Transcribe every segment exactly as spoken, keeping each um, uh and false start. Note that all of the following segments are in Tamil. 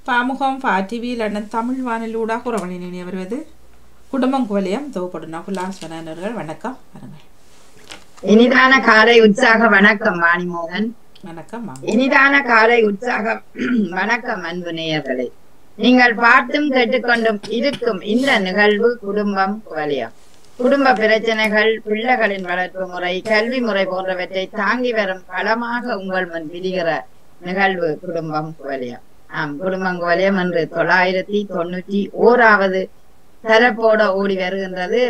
பாமுகம் டிவியில் அண்ணன் தமிழ் வானிலூடாக உறவணி நினைவு வருவது குடும்பம் கோலியம் தொகுப்படுனா குலாஸ்வனர்கள் வணக்கம் பாருங்கள். இனிதான காலை உற்சாக வணக்கம் வாணிமோகன். வணக்கம். இனிதான காலை உற்சாக வணக்கம் அன்பு நேயர்களே. நீங்கள் பார்த்தும் கேட்டுக்கொண்டும் இருக்கும் இந்த நிகழ்வு குடும்பம் கோலியம். குடும்ப பிரச்சனைகள், பிள்ளைகளின் வளர்ப்பு முறை, கல்வி முறை போன்றவற்றை தாங்கி வரும் களமாக உங்கள் முன் விரிகிற நிகழ்வு குடும்பம் கோலியம். ஆம், குடும்பம் கோலியம் என்று தொள்ளாயிரத்தி தொண்ணூற்றி ஓராவது தரப்போட ஓடி வருகின்றது.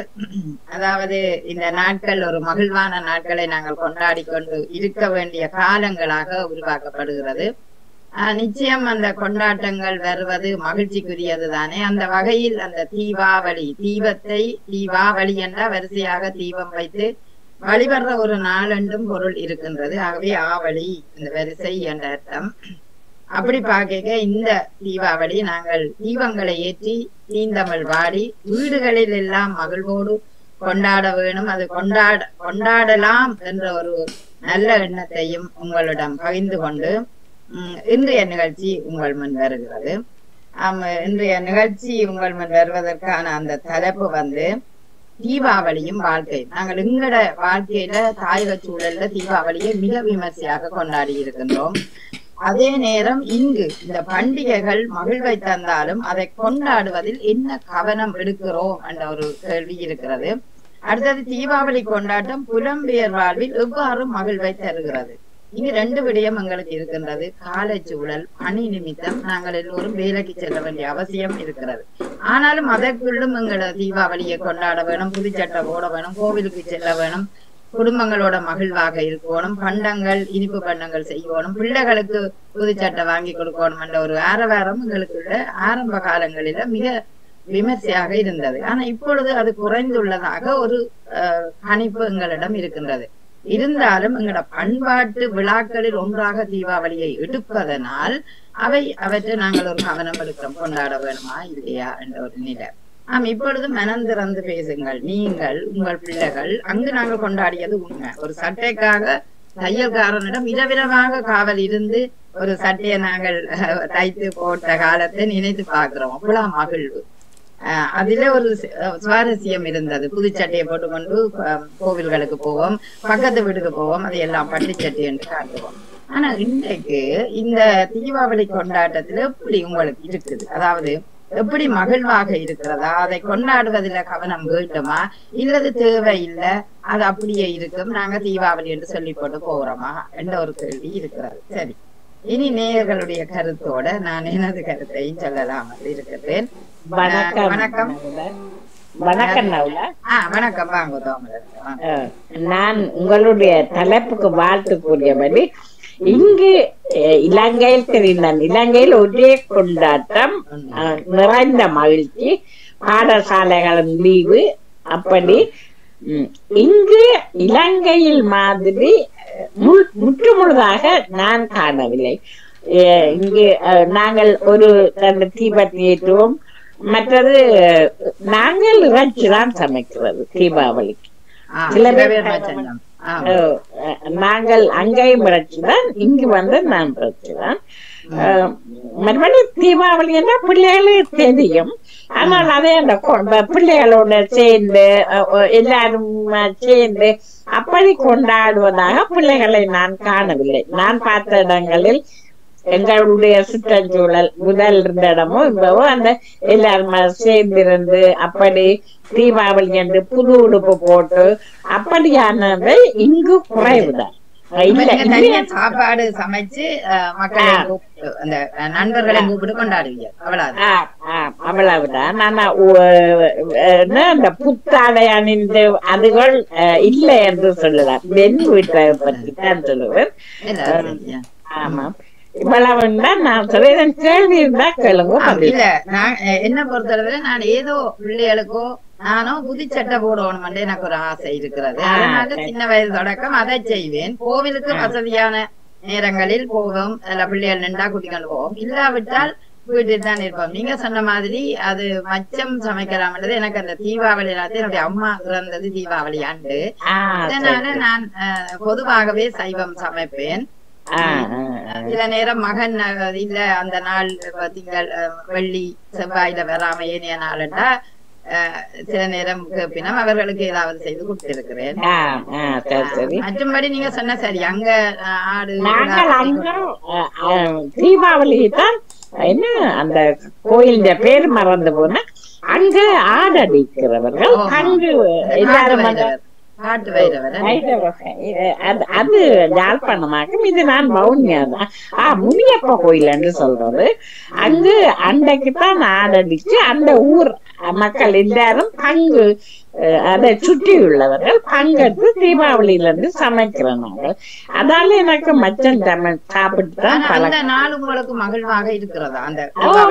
அதாவது இந்த நாட்கள் ஒரு மகிழ்வான நாட்களை நாங்கள் கொண்டாடி கொண்டு இருக்க வேண்டிய காலங்களாக உருவாக்கப்படுகிறது. ஆஹ் நிச்சயம் அந்த கொண்டாட்டங்கள் வருவது மகிழ்ச்சிக்குரியது தானே. அந்த வகையில் அந்த தீபாவளி, தீபத்தை தீபாவளி என்ற வரிசையாக தீபம் வைத்து வழிபடுற ஒரு நாளென்றும் பொருள் இருக்கின்றது. ஆகவே ஆவளி இந்த வரிசை என்ற அர்த்தம். அப்படி பார்க்க இந்த தீபாவளி நாங்கள் தீபங்களை ஏற்றி தீந்தமிழ் வாடி வீடுகளில் எல்லாம் மகிழ்வோடு கொண்டாட வேணும். அது கொண்டாட கொண்டாடலாம் என்ற ஒரு நல்ல எண்ணத்தையும் உங்களிடம் பகிர்ந்து கொண்டு உம் இன்றைய நிகழ்ச்சி உங்கள் முன் வருகிறது. ஆம், இன்றைய நிகழ்ச்சி உங்கள் முன் வருவதற்கான அந்த தலைப்பு வந்து தீபாவளியும் வாழ்க்கை. நாங்கள் எங்கட வாழ்க்கையில தாயக சூழல்ல தீபாவளியை மிக விமர்சையாக கொண்டாடி இருக்கின்றோம். அதே நேரம் இங்கு இந்த பண்டிகைகள் மகிழ்வை தந்தாலும் அதை கொண்டாடுவதில் என்ன கவனம் எடுக்கிறோம் என்ற ஒரு கேள்வி இருக்கிறது. அடுத்தது தீபாவளி கொண்டாட்டம் புலம்பெயர் வாழ்வில் எவ்வாறு மகிழ்வை தருகிறது. இங்கு ரெண்டு விடயம் எங்களுக்கு இருக்கின்றது. காலை சூழல், பணி நிமித்தம் நாங்கள் எல்லோரும் வேலைக்கு செல்ல வேண்டிய அவசியம் இருக்கிறது. ஆனாலும் அதற்குள்ளும் எங்களோட தீபாவளியை கொண்டாட வேணும், புதுச்சட்டை போட வேணும், கோவிலுக்கு செல்ல வேணும், குடும்பங்களோட மகிழ்வாக இருக்கணும், பண்டங்கள் இனிப்பு பண்டங்கள் செய்யணும், பிள்ளைகளுக்கு புதுச்சட்டை வாங்கி கொடுக்கணும் என்ற ஒரு ஆரவாரம் எங்களுக்குள்ள ஆரம்ப காலங்களில மிக விமர்சையாக இருந்தது. ஆனா இப்பொழுது அது குறைந்துள்ளதாக ஒரு அஹ் கணிப்பு எங்களிடம் இருக்கின்றது. இருந்தாலும் எங்களோட பண்பாட்டு விழாக்களில் ஒன்றாக தீபாவளியை எடுப்பதனால் அவை அவற்றை நாங்கள் ஒரு கவனம் எடுக்கிறோம், கொண்டாட வேணுமா இல்லையா என்ற ஒரு நிலை. ஆம், இப்பொழுது மனம் திறந்து பேசுங்கள். நீங்கள் உங்கள் பிள்ளைகள் அங்கு நாங்கள் கொண்டாடியது உண்மை. ஒரு சட்டைக்காக தையல்காரனிடம் இரவிரவாக காவல் இருந்து ஒரு சட்டையை நாங்கள் தைத்து போட்ட காலத்தை நினைத்து பார்க்கிறோம். அவ்வளவு மகிழ்வு. ஆஹ் அதுல ஒரு சுவாரஸ்யம் இருந்தது. புதுச்சட்டையை போட்டுக்கொண்டு கோவில்களுக்கு போவோம், பக்கத்து வீட்டுக்கு போவோம், அதையெல்லாம் பட்டுச்சட்டை என்று காட்டுவோம். ஆனா இன்றைக்கு இந்த தீபாவளி கொண்டாட்டத்துல எப்படி உங்களுக்கு இருக்குது? அதாவது எப்படி மகிழ்வாக இருக்கிறதா? அதை கொண்டாடுவதில் கவனம் வேண்டுமா இல்லது தேவை இல்லை, அது அப்படியே இருக்கும், நாங்க தீபாவளி என்று சொல்லி போட்டு போறோமா என்ற ஒரு கேள்வி இருக்கிறது. சரி, இனி நேயர்களுடைய கருத்தோட நான் எனது கருத்தையும் சொல்லலாம் இருக்கிறேன். வணக்கம். வணக்கம். வணக்கம். வணக்கம். வாங்க தோமலர். நான் உங்களுடைய தலைப்புக்கு வாழ்த்து கூறியபடி இங்கு இலங்கையில் தெரிந்தான். இலங்கையில் ஒரே கொண்டாட்டம், நிறைந்த மகிழ்ச்சி, பாடசாலைகளின் லீவு. அப்படி இங்கு இலங்கையில் மாதிரி முற்று முழுதாக நான் காணவில்லை. இங்கு நாங்கள் ஒரு ரெண்டு தீபத்தை ஏற்றுவோம். மற்றது நாங்கள் இறைச்சி தான் சமைக்கிறது தீபாவளிக்கு. சில பேர் நாங்கள் அங்கேயும் இறைச்சிதான், இங்கு வந்து நான் இறைச்சிதான். மறுபடி தீபாவளி என்ன பிள்ளைகளுக்கு தெரியும். ஆனால் அதே அந்த பிள்ளைகளோட சேர்ந்து எல்லாரும் சேர்ந்து அப்படி கொண்டாடுவதாக பிள்ளைகளை நான் காணவில்லை. நான் பார்த்த இடங்களில் எங்களுடைய சுற்றுச்சூழல் முதல் இருந்த இடமும் இப்பவோ அந்த எல்லாரும் சேர்ந்திருந்து அப்படி தீபாவளி என்று புது உடுப்பு போட்டு அப்படியானதை இங்கு குறைவுதான். சாப்பாடு சமைச்சு மக்களை அந்த நண்பர்களை கூப்பிட்டு கொண்டாடுவீங்க, அவ்வளவுதான். ஆனா அந்த புத்தாடை அணிந்து அதுகள் இல்லை என்று சொல்லலாம். பெண் வீட்டை பற்றி தான் சொல்லுவேன். ஆமா, இவ்வளவுதான் நான் சொல்றேன். கேள்வி இருந்தா கேளுங்க. இல்ல, நான் என்ன பொறுத்தளவுல நான் ஏதோ பிள்ளைகளுக்கோ நானும் புதுச்சட்டை போடணும் எனக்கு ஒரு ஆசை இருக்கிறது. அதனால சின்ன வயது தொடக்கம் அதை செய்வேன். கோவிலுக்கு வசதியான நேரங்களில் போவோம், அதுல பிள்ளைகள் நின்றா கூட்டிக்கொண்டு போவோம். இல்லாவிட்டால் வீட்டில் தான் இருப்போம். நீங்க சொன்ன மாதிரி அது மச்சம் சமைக்கலாம்ன்றது எனக்கு அந்த தீபாவளி எல்லாத்தையும் என்னுடைய அம்மா இறந்தது தீபாவளி ஆண்டு. அதனால நான் பொதுவாகவே சைவம் சமைப்பேன். சில நேரம் மகன் இல்ல அந்த நாள் திங்கள் வெள்ளி செவ்வாயில வராம ஏனைய நாள்டா சில நேரம் கேப்பினம் அவர்களுக்கு ஏதாவது செய்து கொடுத்திருக்கிறேன். மற்றும்படி நீங்க சொன்ன சரி அங்க ஆடு நாங்கள் அங்க தீபாவளி தான் என்ன அந்த கோயிலுடைய பேர் மறந்து போன அங்க ஆடடிக்கிறவர்கள் அங்கு எல்லாரும் அது யாழ்ப்பாணமாக்கும். இது நான் வவுனியா தான் ஆஹ் முனியப்பா கோயில் என்று சொல்றது. அங்கு அண்டைக்குத்தான் ஆடடிச்சு அந்த ஊர் மக்கள் எல்லாரும் பங்கு அதை சுற்றி உள்ளவர்கள் பங்கெடுத்து தீபாவளியில இருந்து சமைக்கிறோம் நாங்கள். அதால எனக்கு மச்சன் தமிழ் சாப்பிட்டு தான் பழக்கம். நாள் உங்களுக்கு மகிழ்வாக இருக்கிறதா? அந்த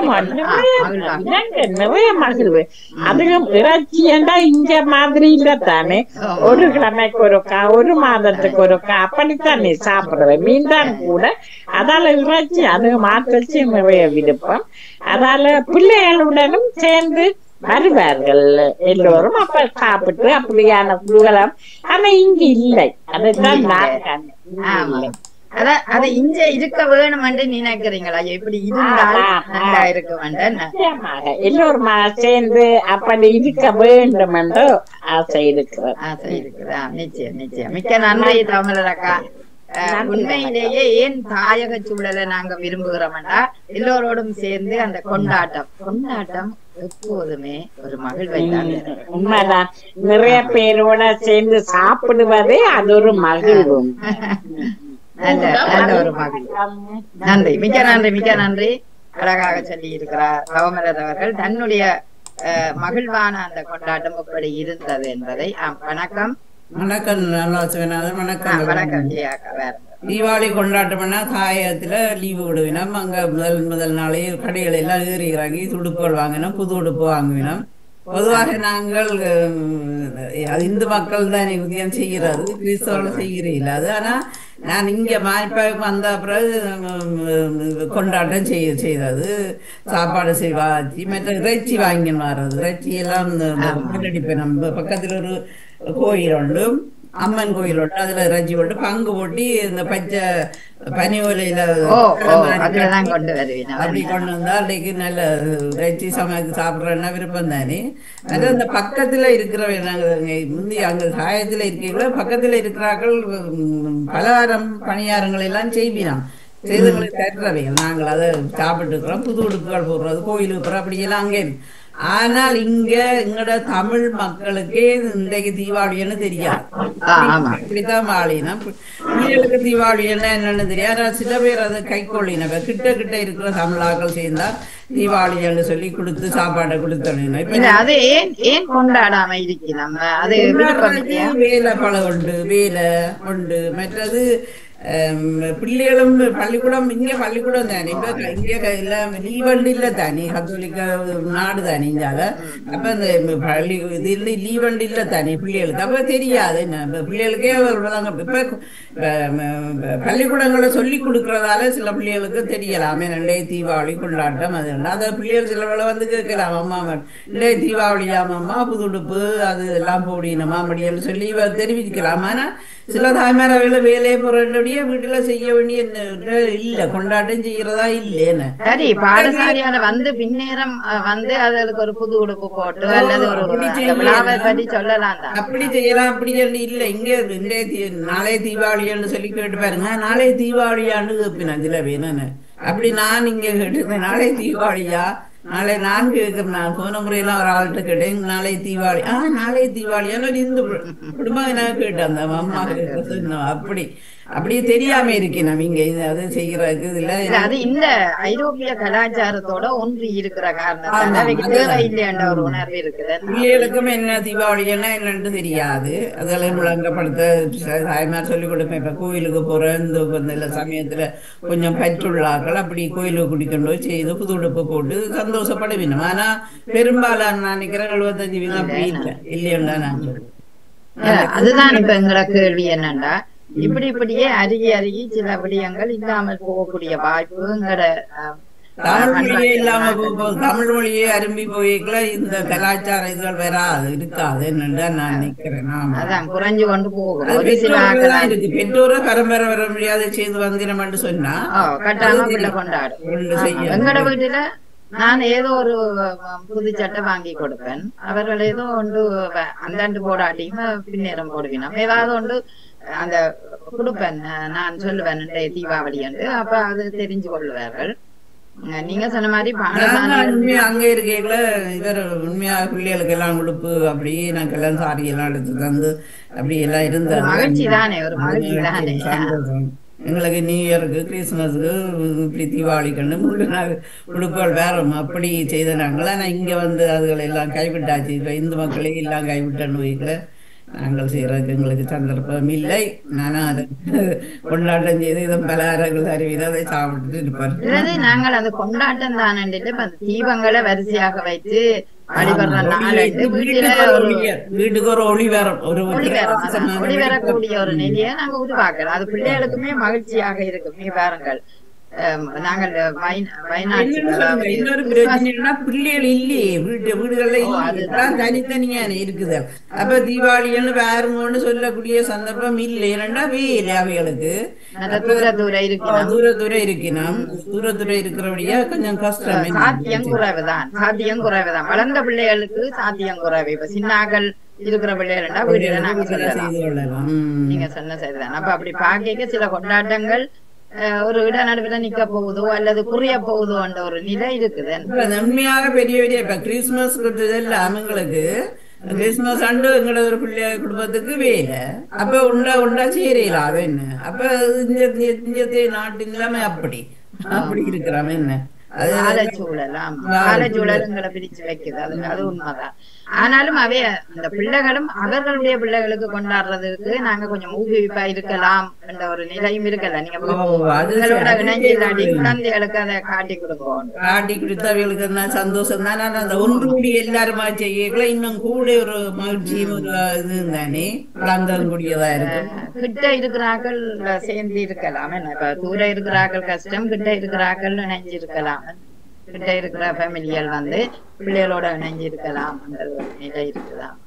நிறைய மகிழ்வு. அதுவும் இறைச்சி என்றா இங்க மாதிரி இல்ல தானே, ஒரு கிழமைக்கு ஒருக்கா ஒரு மாதத்துக்கு ஒருக்கா அப்படித்தானே சாப்பிடுவேன். மீன் தான் கூட. அதால இறைச்சி அது மாற்றச்சி நிறைய விருப்பம். அதால பிள்ளைகளுடனும் சேர்ந்து வருவார்கள் எல்லோரும். அப்ப சாப்பிட்டு அப்படியான குழுகலாம். ஆனா இங்க இல்லை. அதுதான் நான் அது இங்க இருக்க வேணும் என்று நினைக்கிறீங்களா? எப்படி இருந்தால் இருக்க வேண்டும் எல்லோரும் சேர்ந்து அப்படி இருக்க வேண்டும் என்று ஆசை இருக்கிறது. ஆசை இருக்குதா? நிச்சயம் நிச்சயம். மிக்க நன்றி தமிழர் அக்கா. உண்மையிலேயே ஏன் தாயக சூழலை நாங்க விரும்புகிறோம்டா எல்லோரோடும் சேர்ந்து அந்த கொண்டாட்டம் கொண்டாட்டம் எப்போதுமே ஒரு மகிழ்வை தான். உண்மைதான். நிறைய பேரோட சேர்ந்து சாப்பிடுவதே அது ஒரு மகிழ்வு. நல்ல நல்ல ஒரு மகிழ்வு. நன்றி, மிக்க நன்றி, மிக்க நன்றி. அழகாக சொல்லி இருக்கிறார் கவமலர் அவர்கள் தன்னுடைய மகிழ்வான அந்த கொண்டாட்டம் எப்படி இருந்தது என்பதை. வணக்கம். வணக்கம் வணக்கம் வணக்கம். தீபாவளி கொண்டாட்டம்னா தாயத்துல லீவு விடுவினோம். அங்க முதல் முதல் நாளே கடைகள் எல்லாம் ஏறி இறங்கி துடுப்புகள் வாங்கினோம், புது உடுப்பு வாங்குவினோம். பொதுவாக நாங்கள் இந்து மக்கள் தான் உதயம் செய்கிறது, கிறிஸ்தவர்கள் செய்கிறீர்கள். அது ஆனா நான் இங்க மாய்ப்பாவுக்கு வந்த பிறகு கொண்டாட்டம் செய்ய செய்தது சாப்பாடு செய்வாச்சு, மற்ற இறைச்சி வாங்கின்னு வர்றது. இறைச்சி எல்லாம் முன்னடிப்பேன். நம்ம பக்கத்துல ஒரு கோயில் உண்டு, அம்மன் கோயில் உண்டு. அதுல இறைச்சி போட்டு பங்கு போட்டி இந்த பச்சை பனி ஓலையில அப்படி கொண்டு வந்தா அன்றைக்கு நல்ல இறைச்சி சமைச்சு சாப்பிட்றேன்னா விருப்பம் தானே. அது அந்த பக்கத்துல இருக்கிறவங்க நாங்கள் முந்தி அங்க சாயத்துல இருக்கீங்களோ பக்கத்துல இருக்கிறார்கள் பலகாரம் பணியாரங்கள் எல்லாம் செய்வினோம், செய்துகளை தட்டுறவைங்க. நாங்கள் அதை சாப்பிட்டு இருக்கிறோம். புது உடுப்புகள் போடுறது, கோயிலுக்கு போகிறோம், அப்படியெல்லாம் அங்கே. ஆனால் இங்க எங்கட தமிழ் மக்களுக்கே இன்றைக்கு தீபாவளின்னு தெரியாது. இப்படித்தான் வாழினம். பிள்ளைகளுக்கு தீபாவளி என்ன என்னன்னு தெரியாது. சில பேர் அதை கை கொள்ளினவ கிட்ட கிட்ட இருக்கிற தமிழாக்கள் சேர்ந்தா தீபாவளின்னு சொல்லி கொடுத்து சாப்பாடை கொடுத்தோம். அது ஏன் ஏன் கொண்டாடாம இருக்கிறோம்? அது வேலை பல உண்டு, வேலை உண்டு. மற்றது பிள்ளைகளும் பள்ளிக்கூடம் இங்க பள்ளிக்கூடம் தானே, இப்ப இங்க எல்லாம் லீவண்டு இல்ல தானே, கத்தோலிக்க நாடு தானே இஞ்சால. அப்ப இந்த பள்ளி இது லீவண்டு இல்ல தானே பிள்ளைகளுக்கு. அப்ப தெரியாது என்ன பிள்ளைகளுக்கே இப்ப பள்ளிக்கூடங்களை சொல்லி கொடுக்கறதால சில பிள்ளைகளுக்கு தெரியலாமே ரெண்டே தீபாவளி கொண்டாட்டம். அது அதை பிள்ளைகள் சில வேலை வந்து கேட்கலாம், அம்மா ரெண்டே தீபாவளியாமம்மா புது உடுப்பு அது எல்லாம் போடினமா அப்படின்னு சொல்லி தெரிவிக்கலாம். ஆனா சில தாய்மாரவையில வேலையை போறபடியே வீட்டுல செய்ய வேண்டிய இல்ல, கொண்டாட்டம் செய்யறதா இல்லேன்னு. சரி, பாடசாலையால வந்து பின்னேரம் வந்து அதுக்கு ஒரு புது உடுப்பு போட்டு அல்லது ஒரு பற்றி சொல்லலாம். அப்படி செய்யலாம், அப்படி சொல்லி இல்ல. இங்க ரெண்டே நாளே தீபாவளியான்னு சொல்லி கேட்டு பாருங்க. நாளே தீபாவளியான்னு கேப்பினா இதுல வேணும்னு. அப்படி நான் இங்க கேட்டுருந்தேன் நாளே தீபாவளியா, நாளை நான் கேட்கிறேன். நான் போன முறையெல்லாம் ஒரு ஆள்கிட்ட கேட்டேன் நாளை தீபாவளி. ஆஹ் நாளை தீபாவளியான இந்து குடும்பம் நான் கேட்டேன் அந்த அம்மா சொன்னோம். அப்படி அப்படியே தெரியாம இருக்கேன் நம்ம இங்க அது செய்யறதுக்கு இதுல. அது இந்த ஐரோப்பிய கலாச்சாரத்தோட ஒன்றி இருக்கிற காரணம் ஒரு உணர்வு இருக்குது. பிள்ளைகளுக்கும் என்ன தீபாவளின்னா என்னன்னு தெரியாது. அதெல்லாம் முழங்கப்படுத்த தாய்மார் சொல்லிக் கொடுப்பேன். இப்ப கோயிலுக்கு போற இந்த சமயத்துல கொஞ்சம் பற்றுள்ளாக்கள் அப்படி கோயிலுக்கு குடிக்கொண்டு போய் செய்து புது உடுப்பு போட்டு சந்தோஷப்படுவினோம். ஆனா பெரும்பாலான நான் நினைக்கிறேன் எழுபத்தஞ்சு வீதம் அப்படி இல்லை இல்லையா நாங்க. அதுதான் இப்ப எங்களோட கேள்வி என்னன்னா, இப்படி இப்படியே அருகி அருகி சில விடயங்கள் இல்லாமல் போகக்கூடிய வாய்ப்பு எங்களோட தமிழ் மொழியே இல்லாம போகும்போது தமிழ் மொழியே அரும்பி போய்க்குள்ள இந்த கலாச்சார இதுகள் வராது இருக்காது என்னன்னு நான் நினைக்கிறேன். அதான் குறைஞ்சு கொண்டு போகும். அது பெற்றோர்கள் தான் இருக்கு. பெற்றோரை பரம்பரை வர முடியாத செய்து வந்தினம்னு சொன்னா கட்டாம பிள்ளை கொண்டாடும். எங்கட வீட்டுல நான் ஏதோ ஒரு புது சட்டை வாங்கி கொடுப்பேன். அவர்கள் ஏதோ ஒன்று அந்தாண்டு போடாட்டியும் பின்னேறம் போடுவினோம். ஏதாவது ஒன்று அந்த கொடுப்பேன். நான் சொல்லுவேன் தீபாவளி என்று. அப்ப அது தெரிஞ்சு கொள்ளுவார்கள். நீங்க சொன்ன மாதிரி உண்மையா அங்க இருக்கீங்கள இவர் உண்மையா பிள்ளைகளுக்கு எல்லாம் உடுப்பு அப்படி எனக்கு எல்லாம் சாரி எல்லாம் எடுத்து தந்து அப்படி எல்லாம் இருந்த மகிழ்ச்சி தானே, ஒரு மகிழ்ச்சி தானே. எங்களுக்கு நியூ இயருக்கு கிறிஸ்துமஸுக்கு இப்படி தீபாவளிக்கு மூணு நாள் உடுப்புகள் வேறும் அப்படி செய்த நாங்கள். ஆனால் இங்கே வந்து அதுகளை எல்லாம் கைவிட்டாச்சு. இப்போ இந்து மக்களே எல்லாம் கைவிட்டன்னு வைக்கல. நாங்கள் செய்யறதுக்கு எங்களுக்கு சந்தர்ப்பம் இல்லை. நானும் அதை கொண்டாட்டம் செய்து இதன் பலகாரங்கள் அறிவித அதை சாப்பிட்டு இருப்பார். நாங்கள் அந்த கொண்டாட்டம் தானே தீபங்களை வரிசையாக வைத்து வீட்டுக்கு ஒரு ஒளி வரும், ஒரு ஒளி வரக்கூடிய ஒரு நிலையை நாங்க உருவாக்குறோம். அது பிள்ளைகளுக்குமே மகிழ்ச்சியாக இருக்கும். நீ பாருங்கள், நாங்கள் இன்னொரு பிரச்சனைனா பிள்ளைகள் இல்லையே வீட்டு வீடுகள்ல அதுதான் தனித்தனியான இருக்குது. அப்ப தீபாவளின்னு வேறுமோன்னு சொல்லக்கூடிய சந்தர்ப்பம் இல்லை. ஏன்னா வேலை அவைகளுக்கு தூர தூர இருக்கு தூர தூர இருக்கணும். தூர தூர இருக்கிறபடியா கொஞ்சம் கஷ்டம். சாத்தியம் குறைவுதான், சாத்தியம் குறைவுதான். வளர்ந்த பிள்ளைகளுக்கு சாத்தியம் குறைவு. இப்ப சின்னாக்கள் இருக்கிற பிள்ளைகளா வீடுல நாங்க சொல்லலாம். நீங்க சொன்ன சரிதான். அப்ப அப்படி பாக்க சில கொண்டாட்டங்கள் ஒரு இட நடுவில் நிக்க போகுதோ அல்லது குறைய போகுதோ என்ற ஒரு நிலை இருக்குது. உண்மையாக பெரிய பெரிய இப்ப கிறிஸ்துமஸ் எல்லாம் எங்களுக்கு கிறிஸ்துமஸ் ஆண்டு எங்களோட ஒரு பிள்ளைய குடும்பத்துக்கு வேலை. அப்ப உண்டா உண்டா சேரையில அது என்ன. அப்ப இந்த நாட்டு நிலைமை அப்படி அப்படி இருக்கிறாம என்ன காலச்சூழல் காலச்சூழலுங்களை பிரிச்சு வைக்குது. அது அது உண்மைதான். ஆனாலும் அவைய அந்த பிள்ளைகளும் அவர்களுடைய பிள்ளைகளுக்கு கொண்டாடுறதுக்கு நாங்க கொஞ்சம் ஊக்குவிப்பா இருக்கலாம் என்ற ஒரு நிலையும் இருக்கல. நீங்க இணைஞ்சு இல்லாட்டி குழந்தைகளுக்கு அதை காட்டி கொடுப்போம். காட்டி கொடுத்து அவைகளுக்கு என்ன சந்தோஷம் தானே. அந்த ஒன்று கூடி எல்லாருமா செய்யல இன்னும் கூட ஒரு மகிழ்ச்சியும் ஒரு இது தானே வளர்ந்தக்கூடியதா இருக்கு. கிட்ட இருக்கிறார்கள் சேர்ந்து இருக்கலாம். என்ன இப்ப தூர இருக்கிறார்கள் கஷ்டம், கிட்ட இருக்கிறார்கள் இணைஞ்சு இருக்கலாம். கிட்ட இருக்கிற ஃபேமிலிகள் வந்து பிள்ளைகளோட இணைஞ்சு இருக்கலாம் நிலை இருக்குதான்.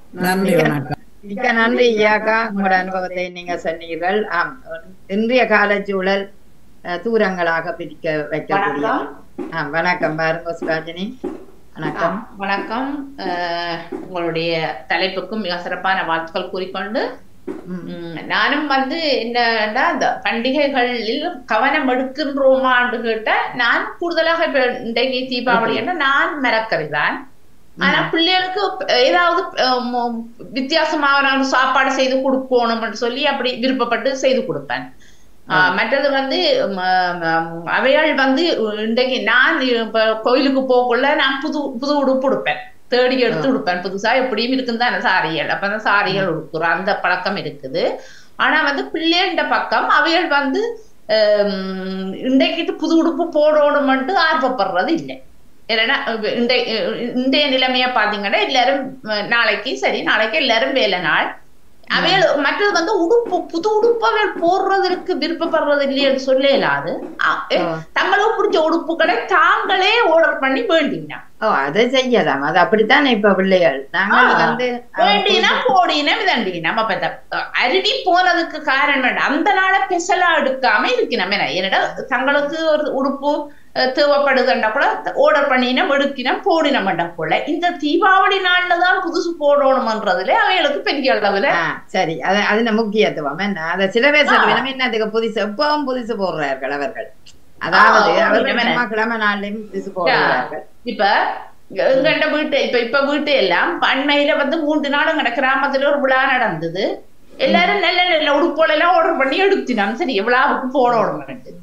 மிக்க நன்றி ஐயாக்கா, உங்களோட அனுபவத்தை நீங்க சொன்னீர்கள். ஆம், இன்றைய காலச்சூழல் தூரங்களாக பிரிக்க வைக்கக்கூடிய. ஆஹ் வணக்கம் பாருங்க சுராஜினி. வணக்கம். வணக்கம். உங்களுடைய தலைப்புக்கும் மிக சிறப்பான வாழ்த்துக்கள் கூறிக்கொண்டு நானும் வந்து என்னன்னா இந்த பண்டிகைகளில் கவனம் எடுக்கின்றோமான்னு கேட்ட நான் கூடுதலாக இப்ப இன்றைக்கு தீபாவளி என்ன நான் மறக்கறிதான். ஆனா பிள்ளைகளுக்கு ஏதாவது வித்தியாசமான சாப்பாடு செய்து கொடுக்கணும்னு சொல்லி அப்படி விருப்பப்பட்டு செய்து கொடுப்பேன். ஆஹ் மற்றது வந்து அவையாள் வந்து இன்றைக்கு நான் இப்ப கோயிலுக்கு போகக்குள்ள நான் புது புது உடுப்பு உடுப்பேன், தேடி எடுத்து உடுப்பேன். புதுசா எப்படியும் இருக்குன்னு தானே சாரிகள். அப்ப அந்த சாரிகள் உடுக்குறோம், அந்த பழக்கம் இருக்குது. ஆனா வந்து பிள்ளைன்ற பக்கம் அவைகள் வந்து அஹ் இன்றைக்கிட்டு புது உடுப்பு போடணும்ட்டு ஆர்வப்படுறது இல்லை. ஏன்னா இன்றைய இன்றைய நிலைமைய பாத்தீங்கன்னா எல்லாரும் நாளைக்கு சரி நாளைக்கு எல்லாரும் வேலை நாள். அவைகள் மற்றது வந்து உடுப்பு புது உடுப்பு அவைகள் போடுறதுக்கு விருப்பப்படுறது இல்லைன்னு சொல்ல இல்லாது தங்களுக்கு பிடிச்ச உடுப்புகளை தாங்களே ஆர்டர் பண்ணி வேண்டினா ஓ அதை செய்யலாம். அது அப்படித்தான் இப்ப பிள்ளைகள் நாங்கள் வந்து வேண்டினா போடினா விதண்டினா. அப்ப அருடி போனதுக்கு காரணம் அந்த நாளை பெசலா எடுக்காம இருக்கணும். என்னடா தங்களுக்கு ஒரு உடுப்பு தேவைப்படுதுண்டா கூட ஆர்டர் பண்ணினா எடுக்கினா போடினோம்டா போல இந்த தீபாவளி நாள்லதான் புதுசு போடணும்ன்றதுல அவைகளுக்கு பெரிய அளவுல சரி அது அது முக்கியத்துவம் என்ன. அதை சில பேர் சொல்லுவேன் என்னதுக்கு புதுசு எப்பவும் புதுசு போடுறார்கள் அவர்கள். அதாவது அவர்கள் கிழமை நாள்லயும் புதுசு போடுறார்கள். இப்ப எங்கண்ட வீட்டு இப்ப இப்ப வீட்டு எல்லாம் அண்மையில வந்து மூன்று நாள் எங்கட கிராமத்துல ஒரு விழா நடந்தது. எல்லாரும் நல்ல நல்ல உடுப்போல எல்லாம் ஆர்டர் பண்ணி எடுத்தினான். சரி விழாவுக்கு போடணும்.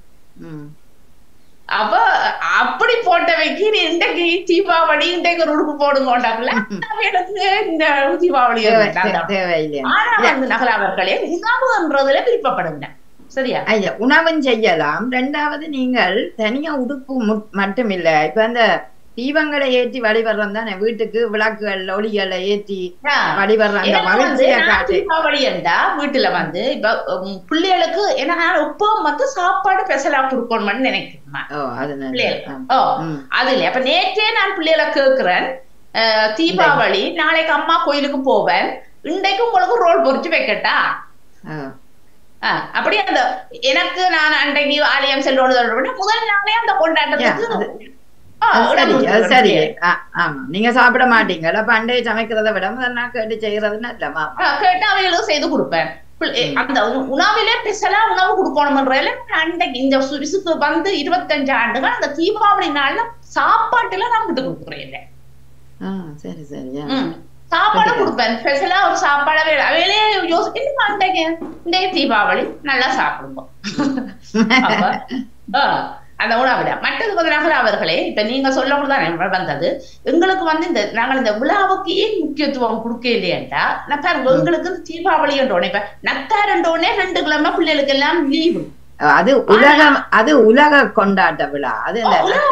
அப்ப அப்படி போட்டவைக்கு இன்றைக்கு தீபாவளி இன்றைக்கு ஒரு உடுப்பு போடுங்கோண்டாங்கல்ல எனக்கு இந்த தீபாவளி நகல அவர்களே உணவுன்றதுல விருப்பப்படுங்க. சரியா ஐயா உணவும் செய்யலாம். ரெண்டாவது நீங்கள் தனியா உடுப்பு மட்டும் இல்ல. இப்ப அந்த தீபங்களை ஏற்றி வழிபடுறோம் தானே, வீட்டுக்கு விளக்குகள் ஒளிகளை ஏற்றி வழிபடுற அந்த மகிழ்ச்சியை காட்டு. தீபாவளி என்றா வீட்டுல வந்து இப்ப பிள்ளைகளுக்கு என்ன இப்போ வந்து சாப்பாடு பெசலா கொடுக்கணும்னு நினைக்கிறேன். ஓ அதுல அப்ப நேற்றே நான் பிள்ளைகளை கேட்கிறேன், தீபாவளி நாளைக்கு அம்மா கோயிலுக்கு போவேன், இன்றைக்கு உங்களுக்கு ரோல் பொறிச்சு வைக்கட்டா? அப்படி அந்த எனக்கு நான் அன்றைக்கு ஆலயம் செல்வது முதல் நாளே அந்த கொண்டாட்டத்துக்கு சரி. ஆமா நீங்க சாப்பிட மாட்டீங்களா? பண்டை சமைக்கிறத விட முதல் நாள் கேட்டு செய்யறதுன்னு இல்லமா கேட்டு அவைகளும் செய்து கொடுப்பேன். அந்த உணவிலே பெசலா உணவு கொடுக்கணும்ன்றதுல அன்றைக்கு இந்த சுரிசுக்கு வந்து இருபத்தஞ்சு ஆண்டுகள் அந்த தீபாவளி நாள்ல சாப்பாட்டுல நான் விட்டு கொடுக்குறேன். சரி சரி சாப்பாடு கொடுப்பேன், ஸ்பெஷலா ஒரு சாப்பாடு அவையிலே யோசிக்க இந்த தீபாவளி நல்லா சாப்பிடுவோம் அந்த உணவுல. மற்றது பதிலாக அவர்களே இப்ப நீங்க சொல்லக்கூடாது வந்தது எங்களுக்கு வந்து இந்த நாங்கள் இந்த விழாவுக்கு ஏன் முக்கியத்துவம் கொடுக்க இல்லையேண்டா நான் பாருங்க எங்களுக்கு தீபாவளி என்றோடனே இப்ப நத்தாரண்டோடனே ரெண்டு கிழமை பிள்ளைகளுக்கு எல்லாம் லீவு. அது உலகம், அது உலக கொண்டாட்ட விழா, அது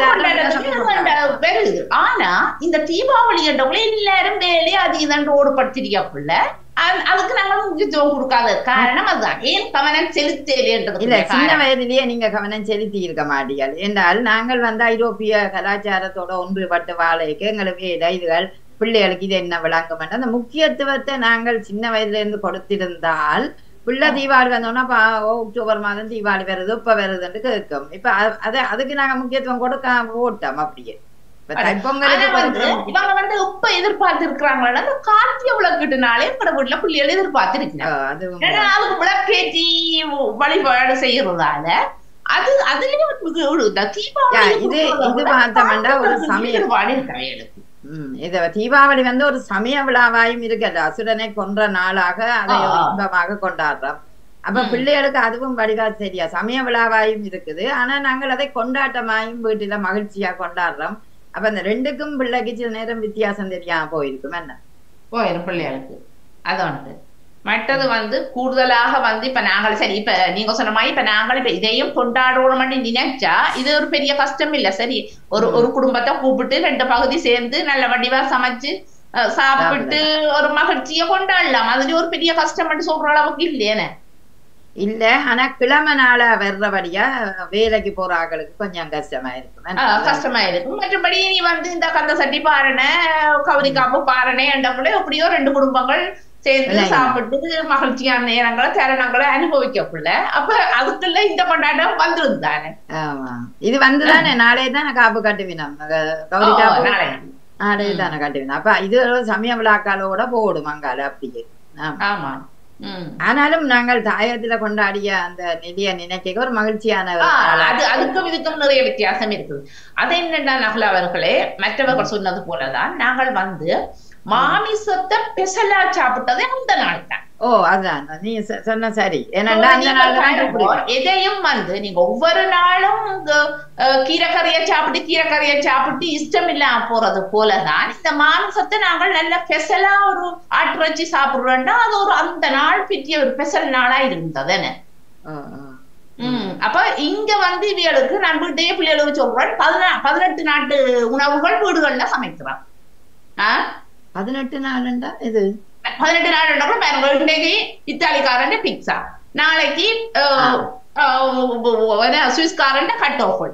வருது. ஆனா இந்த தீபாவளி என்றவங்களே எல்லாரும் வேலையை அது இதன்று ஓடுபடுத்திருக்கக்குள்ள அதுக்கு நாங்க முக்கியத்துவம் கொடுக்காத காரணம் அதுதான். ஏன் கவனம் செலுத்தலைன்றது இல்ல, சின்ன வயதிலேயே நீங்க கவனம் செலுத்தி இருக்க மாட்டீர்கள் என்றால் நாங்கள் வந்து ஐரோப்பிய கலாச்சாரத்தோட ஒன்றுபட்டு வாழைக்கு எங்களுக்கு இதுகள் பிள்ளைகளுக்கு இது என்ன விளங்கும் அந்த முக்கியத்துவத்தை நாங்கள் சின்ன வயதுல இருந்து கொடுத்திருந்தால் பிள்ளை தீபாவளி வந்தோம்னா அக்டோபர் மாதம் தீபாவளி வருது இப்ப வருதுன்னு கேட்கும். இப்ப அதை அதுக்கு நாங்க முக்கியத்துவம் கொடுக்க போட்டோம். அப்படியே இவங்க வந்து இப்ப எதிர்பார்த்து இருக்கிறாங்களா கார்த்திகை விளக்கிட்டுனாலே உங்களோட வீட்டுல பிள்ளைகள் எதிர்பார்த்து இருக்கிறாங்க. அதுக்கு விளக்கேற்றி வழிபாடு செய்யறதால அது அதுலயும் தீபாவளி இது இது பார்த்தோம்னா ஒரு சமயம் உம் இத தீபாவளி வந்து ஒரு சமய விழாவாயும் இருக்கல, அசுரனை கொன்ற நாளாக அதை இன்பமாக கொண்டாடுறோம். அப்ப பிள்ளைகளுக்கு அதுவும் வடிவா சரியா சமய விழாவாயும் இருக்குது. ஆனா நாங்கள் அதை கொண்டாட்டமாயும் வீட்டுல மகிழ்ச்சியா கொண்டாடுறோம். அப்ப அந்த ரெண்டுக்கும் பிள்ளைக்கு சில நேரம் வித்தியாசம் தெரியாம போயிருக்கும். என்ன போயிரும் பிள்ளைகளுக்கு அது ஒன்று. மற்றது வந்து கூடுதலாக வந்து இப்ப நாங்கள் சரி இப்ப நீங்க சொன்ன மாதிரி இப்ப நாங்கள் இப்ப இதையும் கொண்டாடணும்னு நினைச்சா இது ஒரு பெரிய கஷ்டம் இல்ல. சரி ஒரு ஒரு குடும்பத்தை கூப்பிட்டு ரெண்டு பகுதி சேர்ந்து நல்ல வடிவா சமைச்சு சாப்பிட்டு ஒரு மகிழ்ச்சியை கொண்டாடலாம். அதுல ஒரு பெரிய கஷ்டம் சொல்ற அளவுக்கு இல்லையேன்னு இல்ல. ஆனா கிழமை நாள வர்றபடியா வேலைக்கு போற ஆட்களுக்கு கொஞ்சம் கஷ்டமா இருக்கும் கஷ்டமா இருக்கும். மற்றபடி நீ வந்து இந்த கந்த சட்டி பாருனே கவுரி காப்பு பாருனே என்றபோல எப்படியோ ரெண்டு குடும்பங்கள் சேர்ந்து சாப்பிட்டு மகிழ்ச்சியான நேரங்களை தருணங்களை அனுபவிக்கக்குள்ள அப்ப அதுக்குள்ள இந்த கொண்டாட்டம் வந்திருந்தானே. ஆமா இது வந்துதானே நாளே தானே காப்பு கட்டுவினம் கவுரி காப்பு நாளே தானே கட்டுவினம். அப்ப இது சமய விழாக்களோட போடும் அங்கால அப்படியே. ஆமா ஆனாலும் நாங்கள் தாயத்துல கொண்டாடிய அந்த நிதிய நினைக்க ஒரு மகிழ்ச்சியான அது அதுக்கும் இதுக்கும் நிறைய வித்தியாசம் இருக்குது. அது என்னன்னா நகுலா அவர்களே மற்றவர்கள் சொன்னது போலதான் நாங்கள் வந்து மாமிசத்தை பெசலா சாப்பிட்டதே அந்த நாள் தான். ஓ அதான் நீ சொன்ன சரி. ஏன்னா எதையும் வந்து நீங்க ஒவ்வொரு நாளும் கீரைக்கறியை சாப்பிட்டு கீரைக்கறியை சாப்பிட்டு இஷ்டம் இல்லாம போறது போலதான் இந்த மாமிசத்தை நாங்கள் நல்ல பெசலா ஒரு ஆட்டிறைச்சி சாப்பிடுறோம்னா அது ஒரு அந்த நாள் பற்றிய ஒரு பெசல் நாளா இருந்ததுன்னு. உம் அப்ப இங்க வந்து இவர்களுக்கு நான் வீட்டையே பிள்ளைகளுக்கு சொல்றேன் பதினா பதினெட்டு நாட்டு உணவுகள் வீடுகள்ல சமைக்கிறோம். ஆஹ் பதினெட்டு நாளுண்டா இது பதினெட்டு நாள் இன்னைக்கு இத்தாலிக்காரன் பிட்சா, நாளைக்கு சுவிஸ்காரன் கட் ஆஃபல்,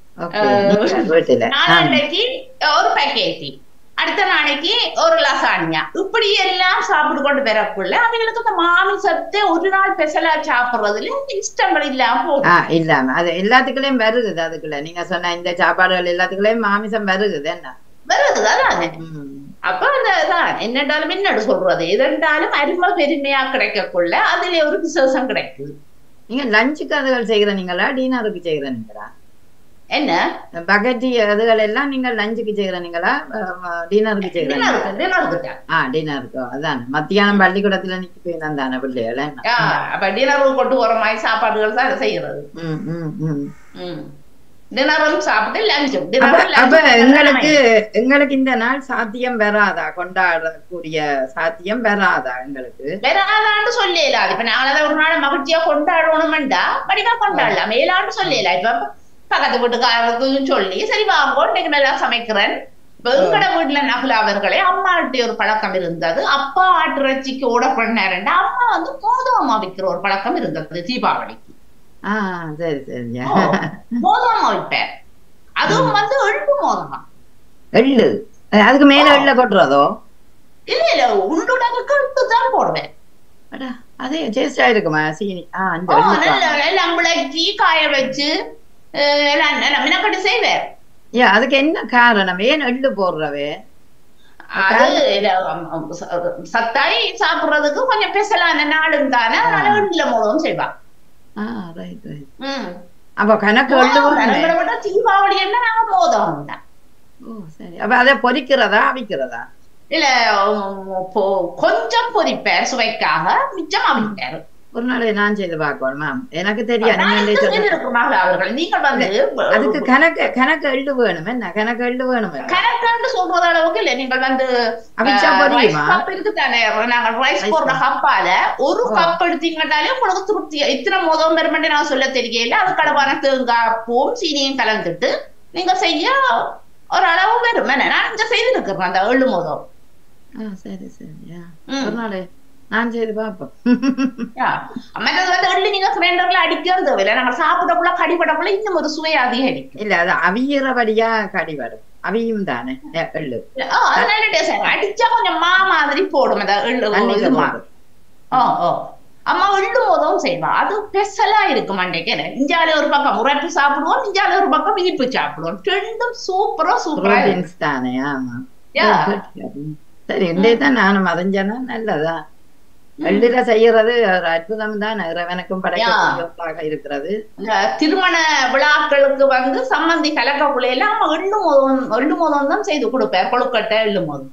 நாளைக்கு ஒரு பேக்கேஜி, அடுத்த நாளைக்கு ஒரு லசானியா, இப்படி எல்லாம் சாப்பிட்டு கொண்டு வரக்குள்ள அவங்களுக்கு அந்த மாமிசத்தை ஒரு நாள் பெசலா சாப்பிடுறதுல இஷ்டங்கள் இல்லாம போகும். இல்லாம அது எல்லாத்துக்குள்ளயும் வருகுது. அதுக்குள்ள நீங்க சொன்ன இந்த சாப்பாடுகள் எல்லாத்துக்குள்ளயும் மாமிசம் வருகுது. என்ன வருகுது அதானே. அப்ப அதான் என்னென்றாலும் என்னடு சொல்றது எதென்றாலும் அருமை பெருமையா கிடைக்கக்குள்ள அதுல ஒரு விசேஷம் கிடைக்குது. நீங்க லஞ்சுக்கு அதுகள் செய்கிற நீங்களா டின்னருக்கு செய்கிற நீங்களா? என்ன பகட்டி அதுகள் எல்லாம் நீங்க லஞ்சுக்கு செய்கிற நீங்களா டின்னருக்கு செய்கிற? ஆஹ் டின்னருக்கு. அதான் மத்தியானம் பள்ளிக்கூடத்துல நிக்க போய் தானே பிள்ளைகள் அப்ப டின்னருக்கு கொண்டு போற மாதிரி சாப்பாடுகள் தான் செய்யறது. உம் உம் உம் உம் டின்னரும் சாப்பிட்டு லஞ்சும். அப்ப எங்களுக்கு எங்களுக்கு இந்த நாள் சாத்தியம் வராதா? கொண்டாடக்கூடிய சாத்தியம் வராதா? எங்களுக்கு வராதான்னு சொல்லல. இப்ப நாளை ஒரு நாள் மகிழ்ச்சியா கொண்டாடணும்டா வடிவா கொண்டாடலாம். மேலான்னு சொல்லல. இப்ப பக்கத்து வீட்டுக்காரருக்கும் சொல்லி சரி வாங்கோ இன்னைக்கு நல்லா சமைக்கிறேன். எங்கட வீட்டுல நகுலா அவர்களே அம்மாட்ட ஒரு பழக்கம் இருந்தது. அப்பா ஆட்டிறைச்சிக்கு ஓட பண்ணாருண்டா அம்மா வந்து கோதுமை விற்கிற ஒரு பழக்கம் இருந்தது தீபாவளிக்கு. ஆஹ் சரி சரி. மோதமா விற்பேன். அதுவும் வந்து எள்ளு மோதமா. எள்ளு அதுக்கு மேல எள்ள போட்டுறதோ? இல்ல இல்ல உள்ளுடனுக்கு எள்ளு தான் போடுவேன். அதே டேஸ்டா இருக்குமா சீனி? எல்லாம் விளக்கி காய வச்சு மினக்கட்டு செய்வேன். ஏன் அதுக்கு என்ன காரணம்? ஏன் எள்ளு போடுறவே? அது சத்தாய் சாப்பிடுறதுக்கு கொஞ்சம் பெசலான நாளும் தானே, அதனால எள்ளுல மோதம் செய்வான். அப்ப கணக்கு தீபாவளி என்ன நாங்க மோதம் தான். சரி, அப்ப அதை பொரிக்கிறதா அவிக்கிறதா? இல்ல கொஞ்சம் பொரிப்பேர் சுவைக்காக, மிச்சம் அவிப்பார். ஒரு நாள் நான் செய்து பார்க்கணும் மேம், எனக்கு தெரியாது. அதுக்கு கணக்கு கணக்கு எள்ளு வேணும். என்ன கணக்கு எள்ளு வேணும்? கணக்கு சொல்றது அளவுக்கு இல்ல. நீங்கள் வந்து இருக்குதானே நாங்கள் ரைஸ் போடுற கப்பால ஒரு கப் எடுத்தீங்கன்னாலே உங்களுக்கு திருப்தி. இத்தனை மோதம் பெருமண்டி நான் சொல்ல தெரியல. அது கடவான தேங்காய் பூவும் சீனியும் கலந்துட்டு நீங்க செய்ய ஒரு அளவு வரும். என்ன நான் இங்க செய்திருக்கிறேன் அந்த எள்ளு மோதம். சரி சரி, ஒரு நாள் நான் செய்து பார்ப்போம். நீங்க கிரைண்டர்ல அடிக்கிறது இல்ல, நாங்க சாப்பிடக்குள்ள கடிபடக்குள்ள இன்னும் ஒரு சுவை அதிகரிக்கும். இல்ல அது அவியறபடியா கடிபடும். அவியும் தானே எள்ளு. அடிச்சா கொஞ்சம் மா மாதிரி போடும் எள்ளு. அம்மா எள்ளு மோதம் செய்வா. அது பெசலா இருக்கும். அன்றைக்கு இஞ்சால ஒரு பக்கம் உரைப்பு சாப்பிடுவோம், இஞ்சால ஒரு பக்கம் இனிப்பு சாப்பிடுவோம். ரெண்டும் சூப்பரா சூப்பரா தானே. ஆமா சரி, இன்றையதான் நானும் மதஞ்சேன்னா நல்லதா. எள்ளுல செய்யறது ஒரு அற்புதம் தான். இறைவனுக்கும் படைக்க இருக்கிறது. திருமண விழாக்களுக்கு வந்து சம்பந்தி கலக்கக்குள்ள எல்லாம் எள்ளு மோதம் எள்ளு மோதம் தான் செய்து கொடுப்பேன். கொழுக்கட்டை எள்ளு மோதம்.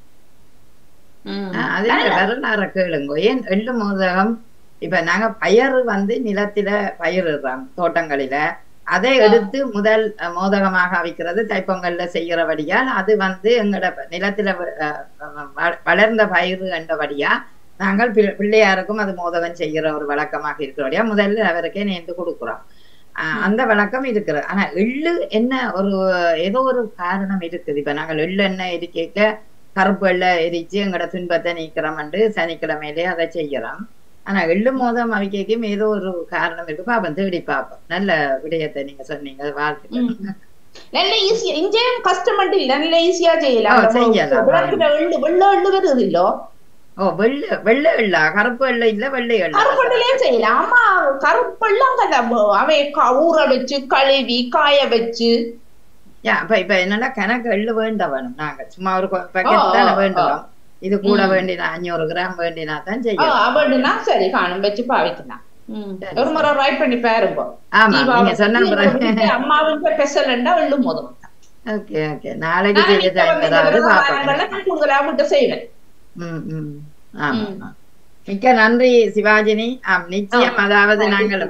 அதே வரலாற கேளுங்க. ஏன் எள்ளு மோதகம்? இப்ப நாங்க பயிர் வந்து நிலத்தில பயிரிடுறோம் தோட்டங்களில. அதை எடுத்து முதல் மோதகமாக அவிக்கிறது தைப்பொங்கல்ல செய்யறபடியால் அது வந்து எங்களோட நிலத்தில வளர்ந்த பயிர் என்றபடியா நாங்கள் பிள்ளையாருக்கும் அது மோதகம் செய்கிற ஒரு வழக்கமாக இருக்கிறபடியா முதல்ல அவருக்கே நேர்ந்து கொடுக்குறோம். ஆஹ் அந்த வழக்கம் இருக்கிறது. ஆனா எள்ளு என்ன ஒரு ஏதோ ஒரு காரணம் இருக்குது. இப்ப நாங்கள் எள்ளு எண்ணெய் எரிக்க கருப்பு எள்ளை எரிச்சு எங்களோட துன்பத்தை நீக்கிறோம் என்று சனிக்கிழமையிலே அதை செய்யறோம். ஆனா எள்ளு மோதம் அவிக்கும் ஏதோ ஒரு காரணம் இருக்கு. பாப்போம், தேடி பார்ப்போம். நல்ல விடயத்தை நீங்க சொன்னீங்க, வாழ்த்துக்கள். நல்ல ஈஸியா இங்கேயும் கஷ்டம் இல்ல, நல்ல ஈஸியா செய்யலாம். செய்யலாம். வெள்ள எள்ளு வருது இல்லோ? ஓ வெள்ள வெள்ள எள்ளா? கருப்பு எள்ள இல்ல வெள்ளை எள்ள? கருப்பு எள்ளையே செய்யலாம். ஆமா, கருப்பு எல்லாம் அவை ஊற வச்சு கழுவி காய வச்சு. இப்ப இப்ப என்னன்னா கணக்கு எள்ளு வேண்ட வேணும். நாங்க சும்மா ஒரு பேக்கெட் தானே வேண்டுவோம். இது கூட வேண்டினா அஞ்சூறு கிராம் வேண்டினா தான் செய்யலாம். சரி, காணும் வச்சு பாவிக்கலாம். ஒரு முறை ரைட் பண்ணி பாருங்க. ஆமா, நீங்க சொன்ன அம்மாவுக்கு ஸ்பெஷல் எள்ளு மோதம். ஓகே ஓகே, நாளைக்கு செய்ய டைம் ஏதாவது பாப்போம். கூடுதலா விட்டு செய்வேன். ம் ம் ஆமா. மிக்க நன்றி சிவாஜினி. ஆம், நிச்சயம். அதாவது நாங்கள்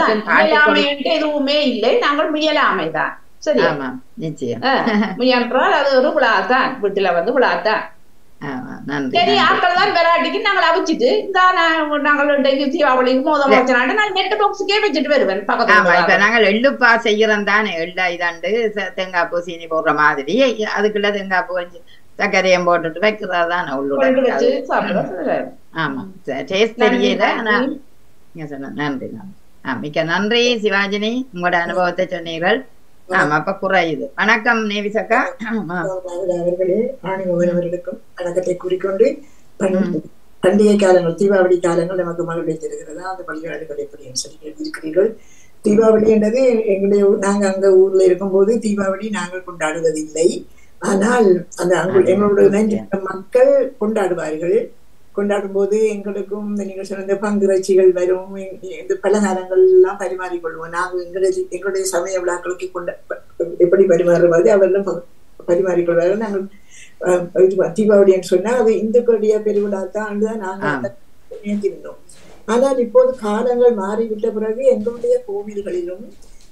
எதுவுமே இல்லை, நாங்கள் முயலாமைதான். சரி, ஆமா நிச்சயம். முயன்றால் அது ஒரு விழாதான், வீட்டுல வந்து விழாதான். சரி, ஆட்கள் தான் வெராட்டிக்கு நாங்கள் அவிச்சிட்டு நாங்கள் தீபாவளிக்கு மோதம் வச்சுனாண்டு நான் நெட் பாக்ஸுக்கே வச்சுட்டு வருவேன் பக்கத்துல. இப்ப நாங்கள் எள்ளுப்பா செய்யறோம் தானே, எள்ள இதாண்டு தேங்காய் பூ சீனி போடுற மாதிரி அதுக்குள்ள தேங்காய் பூ சர்க்கரையும் போட்டுட்டு வைக்கிறதான உள்ளுடன். ஆமா, டேஸ்ட் தெரியல. ஆனா நீங்க சொன்ன நன்றி. ஆஹ் மிக்க நன்றி சிவாஜினி, உங்களோட அனுபவத்தை சொன்னீர்கள். ஆமா, அப்ப குறையுது. வணக்கம் நேவிசக்கா. அவர்களே, ஆணி ஒவ்வொருவர்களுக்கும் வணக்கத்தை கூறிக்கொண்டு, பண்டிகை காலங்கள் தீபாவளி காலங்கள் நமக்கு மகிழ்ச்சி தருகிறதா அந்த வழிபாடுகள் எப்படி சொல்லி இருக்கிறீர்கள். தீபாவளி என்றது எங்களுடைய நாங்க அங்க ஊர்ல இருக்கும்போது தீபாவளி நாங்கள் கொண்டாடுவதில்லை. ஆனால் அந்த எங்களுடைய மக்கள் கொண்டாடுவார்கள். கொண்டாடும் போது எங்களுக்கும் நீங்கள் சொன்ன பங்குராட்சிகள் வரும், இந்த பலகாரங்கள் எல்லாம் பரிமாறிக்கொள்வோம். நாங்கள் எங்களுடைய எங்களுடைய சமய விழாக்களுக்கு கொண்ட எப்படி பரிமாறுவது அவர்களும் பரிமாறிக்கொள்வார்கள். நாங்கள் தீபாவளி என்று சொன்னா அது இந்துக்களுடைய பெருவிழா தான் நாங்கள் நினைத்திருந்தோம். ஆனால் இப்போது காலங்கள் மாறிவிட்ட பிறகு எங்களுடைய கோவில்களிலும்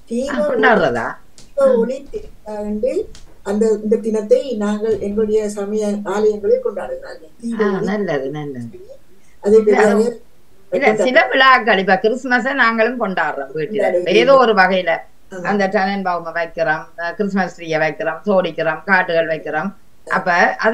தீப ஒளி என்று அந்த இந்த தினத்தை நாங்கள் எங்களுடைய சமய ஆலயங்களில் கொண்டாடுகிறார்கள். நல்லது நல்லது. அதே சில விழாக்கள் இப்ப கிறிஸ்துமஸ நாங்களும் கொண்டாடுறோம் வீட்டுல ஏதோ ஒரு வகையில. அந்த டனன் பாவமை வைக்கிறோம், கிறிஸ்துமஸ் ட்ரீயை வைக்கிறோம், சோடிக்கிறோம், காட்டுகள் வைக்கிறோம். அப்ப அது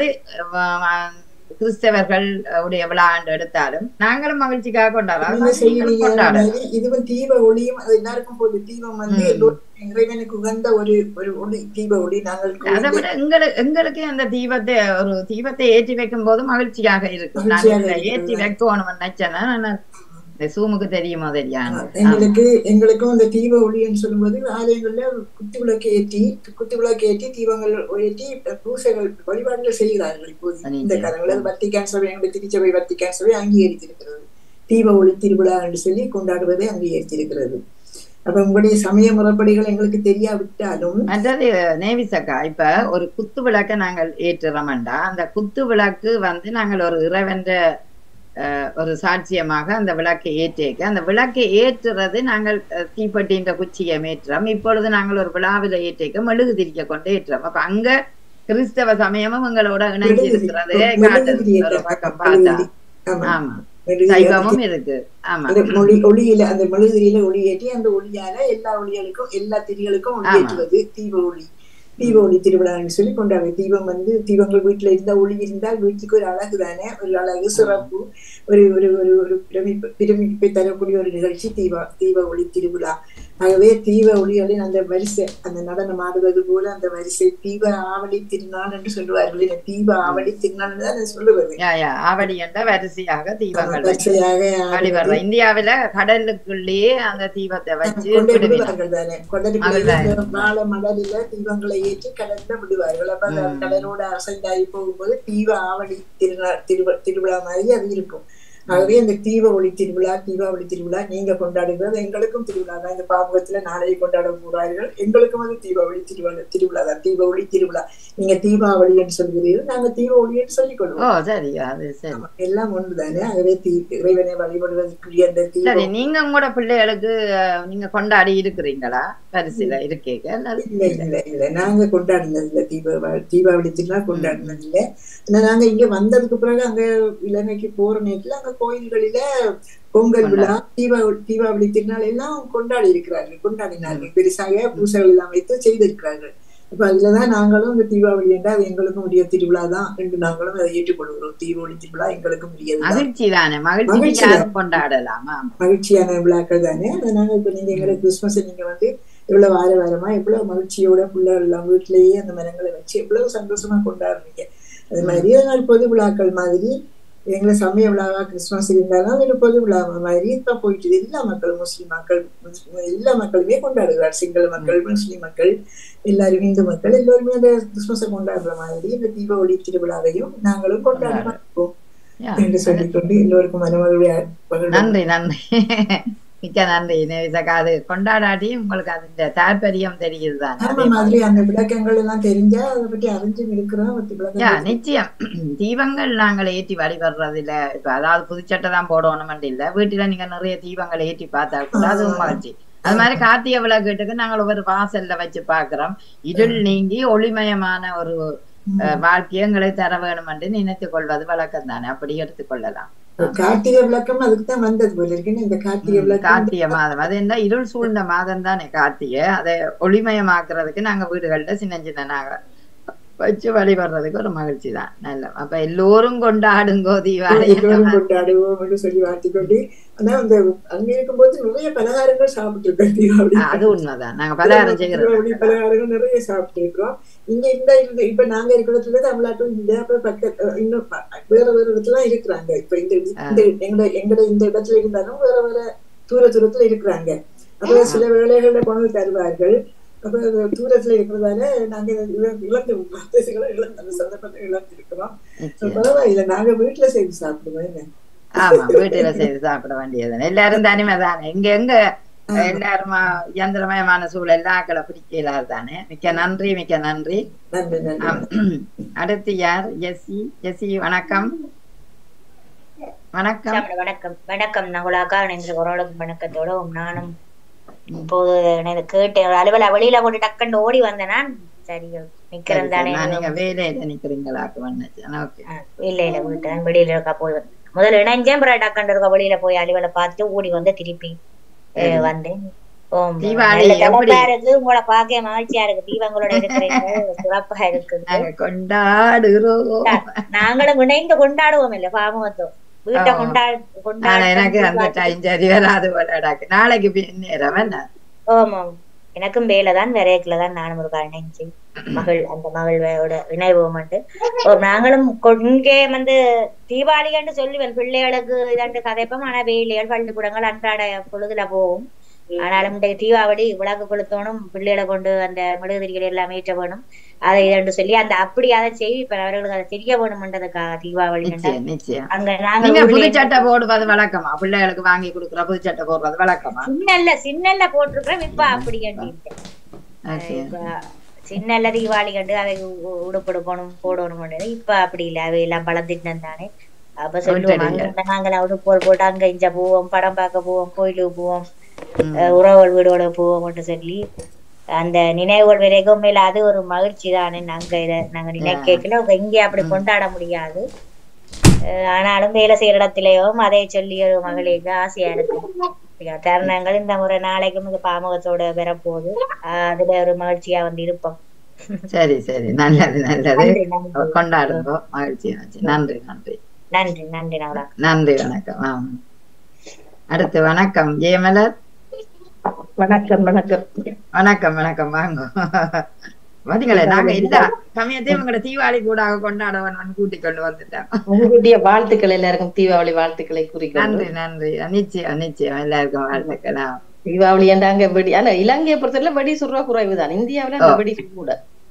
கிறிஸ்தவர்கள் உடைய விழாண்டு எடுத்தாலும் நாங்களும் மகிழ்ச்சிக்காக கொண்டாடுறோம். இதுவும் தீப ஒளியும் அது எல்லாருக்கும் போது தீபம் வந்து இறைவனுக்கு உகந்த ஒரு ஒரு ஒளி, தீப ஒளி. நாங்கள் அதை விட எங்களுக்கு எங்களுக்கு அந்த தீபத்தை ஒரு தீபத்தை ஏற்றி வைக்கும் போது மகிழ்ச்சியாக இருக்கும். நாங்கள் ஏற்றி வைக்கணும் நினைச்சேன்னா சூமுக்கு தெரியுமோ தெரியாது. எங்களுக்கு எங்களுக்கும் அந்த தீப ஒளின்னு சொல்லும்போது ஆலயங்கள்ல குத்து விளக்கு ஏற்றி குத்து விளக்கு ஏற்றி தீபங்கள் ஏற்றி பூசைகள் வழிபாடுகள் செய்கிறார்கள். இப்போது இந்த காலங்களில் வத்திக்கான் சபை, எங்களுடைய திருச்சபை வத்திக்கான் சபை அங்கீகரித்திருக்கிறது. தீப ஒளி திருவிழா என்று சொல்லி கொண்டாடுவதை அங்கீகரித்திருக்கிறது. அப்ப உங்களுடைய சமய முறைப்படிகள் எங்களுக்கு தெரியாவிட்டாலும் மற்றது நேவிசக்கா, இப்ப ஒரு குத்து விளக்க நாங்கள் ஏற்றுறோம்டா அந்த குத்து விளக்கு வந்து நாங்கள் ஒரு இறைவன்ற ஒரு சாட்சியமாக அந்த விளக்கை ஏற்றேக்க அந்த விளக்கை ஏற்றுறது நாங்கள் தீப்பட்டின்ற குச்சியை ஏற்றுறோம். இப்பொழுது நாங்கள் ஒரு விழாவில் ஏற்றேக்க மெழுகு திரிக்க கொண்டு ஏற்றுறோம். அப்ப அங்க கிறிஸ்தவ சமயமும் எங்களோட இணைஞ்சு இருக்கிறது காட்டு பக்கம் பார்த்தா. ஆமா, சைவமும் இருக்கு. ஆமா, மொழி ஒளியில அந்த மெழுகுதிரியில ஒளி ஏற்றி அந்த ஒளியால எல்லா ஒளிகளுக்கும் எல்லா திரிகளுக்கும் ஒளி ஏற்றுவது தீப ஒளி. தீப ஒளி திருவிழான்னு சொல்லி கொண்டாடுற தீபம் வந்து தீபங்கள் வீட்டுல இருந்தா ஒளி இருந்தால் வீட்டுக்கு ஒரு அழகு தானே, ஒரு அழகு சிறப்பு, ஒரு ஒரு ஒரு ஒரு பிரமிப்பு பிரமிப்பை தரக்கூடிய ஒரு நிகழ்ச்சி தீபா தீப ஒளி திருவிழா. ஆகவே தீப ஒளிகளின் அந்த வரிசை, அந்த நடனம் ஆடுவது போல அந்த வரிசை தீப ஆவடி திருநாள் என்று சொல்லுவார்கள். தீப ஆவடி திருநாள் தான் சொல்லுவது. ஆவடி என்ற வரிசையாக தீபங்கள் வரிசையாக இந்தியாவில கடலுக்குள்ளேயே அந்த தீபத்தை வச்சு விடுவார்கள் தானே. கடலுக்குள்ளே வாழை மடலில தீபங்களை ஏற்றி கடல்ல விடுவார்கள். அப்ப அந்த கடலோட அசைந்தாகி போகும்போது தீப ஆவடி திருநாள் திருவிழா திருவிழா மாதிரி அது இருக்கும். ஆகவே அந்த தீப ஒளி திருவிழா தீபாவளி திருவிழா நீங்க கொண்டாடுகிறது எங்களுக்கும் திருவிழா தான். இந்த பாவகத்துல நாளையை கொண்டாட போறார்கள், எங்களுக்கும் அது தீபாவளி திருவிழா திருவிழா தான். தீப ஒளி திருவிழா நீங்க தீபாவளி என்று சொல்கிறீர்கள், நாங்க தீப ஒளி என்று சொல்லிக் கொள்வோம். எல்லாம் ஒன்றுதானே. ஆகவே தீ இறைவனை வழிபடுவதற்குரிய அந்த தீப நீங்க உங்களோட பிள்ளைகளுக்கு நீங்க கொண்டாடி இருக்கிறீங்களா? பரிசுல இருக்கீங்க? இல்ல இல்ல இல்ல நாங்க கொண்டாடினது இல்ல. தீப தீபாவளி திருவிழா கொண்டாடினது இல்லை. நாங்க இங்க வந்ததுக்கு பிறகு அங்க இலங்கைக்கு போற நேரத்துல அங்க கோயில்களில பொங்கல் விழா தீபாவளி தீபாவளி திருநாள் எல்லாம் கொண்டாடி இருக்கிறார்கள் கொண்டாடினார்கள் பெருசாக பூசைகள் எல்லாம் வைத்து செய்திருக்கிறார்கள். அப்ப அதுலதான் நாங்களும் இந்த தீபாவளி என்றால் அது எங்களுக்கும் உரிய திருவிழா தான் என்று நாங்களும் அதை ஏற்றுக்கொள்கிறோம். தீபாவளி திருவிழா எங்களுக்கும் உரியது, மகிழ்ச்சி தானே, மகிழ்ச்சியாக கொண்டாடலாமா, மகிழ்ச்சியான விழாக்கள் தானே. அதனால இப்ப நீங்க எங்களுக்கு கிறிஸ்துமஸ் நீங்க வந்து எவ்வளவு வார வாரமா எவ்வளவு மகிழ்ச்சியோட பிள்ளைகள் எல்லாம் வீட்டிலேயே அந்த மரங்களை வச்சு எவ்வளவு சந்தோஷமா கொண்டாடுறீங்க. அது மாதிரி அதனால பொது விழாக்கள் மாதிரி எங்களை சமய விழாவா கிறிஸ்துமஸ் இருந்தாலும் அது பொது விழா மாதிரி இப்ப போயிட்டு எல்லா மக்களும் முஸ்லிம் மக்கள் எல்லா மக்களுமே கொண்டாடுகிறார். சிங்கள மக்கள், முஸ்லிம் மக்கள், எல்லாரும் இந்து மக்கள் எல்லாருமே அந்த கிறிஸ்துமஸை கொண்டாடுற மாதிரி இந்த தீபாவளி திருவிழாவையும் நாங்களும் கொண்டாடுவோம் என்று சொல்லிக்கொண்டு எல்லோருக்கும் மனமகளுடைய நன்றி நன்றி மிக்க நன்றி நேவிசக்கா. அது கொண்டாடாட்டி உங்களுக்கு அது தாற்பயம் தெரியுது தானே. மாதிரி அந்த விளக்கங்கள் எல்லாம் தெரிஞ்சா அதை பற்றி அறிஞ்சும் இருக்கிறோம். நிச்சயம் தீபங்கள் நாங்கள் ஏற்றி வழிபடுறது இல்ல. இப்ப அதாவது புதுச்சட்டை தான் போடணும் இல்ல, வீட்டுல நீங்க நிறைய தீபங்களை ஏற்றி பார்த்தா கூட அதுவும் மகிழ்ச்சி. அது மாதிரி கார்த்திகை விளக்கீட்டுக்கு நாங்கள் ஒவ்வொரு வாசல்ல வச்சு பாக்குறோம். இருள் நீங்கி ஒளிமயமான ஒரு வாழ்க்கையங்களை தர வேணும் என்று நினைத்துக் கொள்வது வழக்கம் தானே. அப்படி எடுத்துக்கொள்ளலாம். கார்த்திகை விளக்கம் அதுக்குதான் வந்தது போல இருக்கு. இந்த கார்த்திகை விளக்கம் கார்த்திகை மாதம் அது என்ன இருள் சூழ்ந்த மாதம் தானே கார்த்திகை. அதை ஒளிமயமாக்குறதுக்கு நாங்க வீடுகள்ல சின்ன சின்ன நாங்க வச்சு வழிபடுறதுக்கு ஒரு மகிழ்ச்சி தான். நல்ல அப்ப எல்லோரும் கொண்டாடுங்கோ தீபாவளி, எல்லோரும் கொண்டாடுவோம் என்று சொல்லி வாழ்த்திக்கொண்டு. ஆனா அந்த அங்க இருக்கும்போது நிறைய பலகாரங்கள் சாப்பிட்டு இருக்கோம் தீபாவளி. அது உண்மைதான், நாங்க பலகாரம் செய்யறோம், பலகாரங்கள் நிறைய சாப்பிட்டு இருக்கிறோம். இங்க இந்த இப்ப நாங்க இருக்கிறதுல தமிழ்நாட்டும் இந்த பக்கத்து இன்னும் வேற வேற இடத்துல இருக்கிறாங்க. இப்ப இந்த எங்க எங்கட இந்த இடத்துல இருந்தாலும் வேற வேற தூர தூரத்துல இருக்கிறாங்க. அப்ப சில வேலைகள்ல கொண்டு தருவார்கள். அப்ப தூரத்துல இருக்கிறதால நாங்க இழந்து இழந்த சந்தர்ப்பத்தை இழந்திருக்கிறோம். பரவாயில்ல, நாங்க வீட்டுல செய்து சாப்பிடுவோம். ஆமா, வீட்டுல செய்து சாப்பிட வேண்டியது. எல்லாரும் தனிமை தானே. இங்க எங்க எல்லாரும் இயந்திரமயமான சூழல் ஆக்களை பிடிக்கலாரு தானே. மிக்க நன்றி மிக்க நன்றி. அடுத்து யார்? ஜெசி. ஜெசி வணக்கம். வணக்கம் வணக்கம் வணக்கம். நகுலாக்கா இணைந்து ஓரளவுக்கு வணக்கத்தோட நானும் இப்போது கேட்டேன். அலுவலா வெளியில கொண்டு டக்குன்னு ஓடி வந்தேனா. சரி நிக்கிறேன் தானே. நீங்க வேலையில நிக்கிறீங்களா? இல்ல இல்ல வீட்டு வெளியில இருக்கா போய் முதல்ல இணைஞ்சேன். அப்புறம் டக்குன்னு இருக்கா வெளியில போய் அலுவலை பார்த்துட்டு ஓடி வந்து திருப்பி வந்தேன். தீபாவளி நல்ல எப்படி சிறப்பா இருக்கு. உங்களை பார்க்க மகிழ்ச்சியா இருக்கு. தீபங்களோட இருக்கிறீங்க, சிறப்பா இருக்குது. நாங்க கொண்டாடுறோம். நாங்களும் இணைந்து கொண்டாடுவோம் இல்ல பாமகத்தோம் வீட்டை கொண்டாடு ஆனா எனக்கு அந்த கொண்டாடு டைம் சரி வராது போலடாக்கு. நாளைக்கு பின்னேரம் என்ன? ஆமாம், எனக்கும் வேலைதான் விரைக்குலதான் நானும் ஒரு நினைச்சு மகள் அந்த மகளோட இணைவோம். நாங்களும் இங்கே வந்து தீபாவளின்னு சொல்லுவேன் பிள்ளைகளுக்கு இதாண்டு கதைப்போம். ஆனா வேலைகள் பள்ளிக்கூடங்கள் அன்றாட பொழுதுல போகும். ஆனாலும் இந்த தீபாவளி விளக்கு கொளுத்தோணும், பிள்ளைகளை கொண்டு அந்த மெழுகுதிரிகளை எல்லாம் ஏற்ற வேணும், அதை இதன்று சொல்லி அந்த அப்படி அதை செய்ய இப்ப அவர்களுக்கு அதை தெரிய வேணும்ன்றதுக்காக தீபாவளி அங்க நாங்க புது சட்டை போடுவது வழக்கமா? பிள்ளைகளுக்கு வாங்கி கொடுக்குற புது சட்டை போடுறது வழக்கமா? சின்னல்ல சின்னல்ல போட்டிருக்கிறோம். இப்ப அப்படி கண்டு சின்னல்ல தீபாவளி கண்டு அதை உடுப்படுக்கணும் போடணும். இப்ப அப்படி இல்லை, அவை எல்லாம் பழந்திட்டம் தானே. அப்ப சொல்லுவோம் அங்க நாங்கள் உடுப்போல் போட்டு அங்க இஞ்ச போவோம், படம் பார்க்க போவோம், கோயிலுக்கு போவோம், உறவுகள் வீடோட போவோம்னு சொல்லி அந்த நினைவுகள் வரைக்கும் மேல அது ஒரு மகிழ்ச்சி தானே. நாங்க இதை நாங்க நினைக்கல இங்கே அப்படி கொண்டாட முடியாது. ஆனாலும் வேலை செய்யற இடத்துலயும் அதை சொல்லி ஒரு மகளுக்கு ஆசையா இருக்கு. தருணங்கள் இந்த முறை நாளைக்கும் இந்த பாமகத்தோட வரப்போகுது, அதுல ஒரு மகிழ்ச்சியா வந்து இருப்போம். சரி சரி, நல்லது நல்லது, கொண்டாடுங்க, மகிழ்ச்சியா. நன்றி நன்றி நன்றி நன்றி நவரா நன்றி, வணக்கம். அடுத்து வணக்கம் ஜெயமலர். வணக்கம் வணக்கம் வணக்கம் வணக்கம், வாங்க. பாத்தீங்களே நாங்க இல்ல சமயத்தையும் உங்களோட தீபாவளி கூட கொண்டாடவன் கூட்டிக் கொண்டு வந்துட்டேன். உங்களுடைய வாழ்த்துக்கள் எல்லாருக்கும், தீபாவளி வாழ்த்துக்களை குறிக்க. நன்றி நன்றி, நிச்சயம் நிச்சயம் எல்லாருக்கும் வாழ்த்துக்களா. தீபாவளி என்றாங்க வெடி, ஆனா இலங்கையை பொறுத்தவரை வெடி சுடுற குறைவுதான். இந்தியாவில வெடி கூட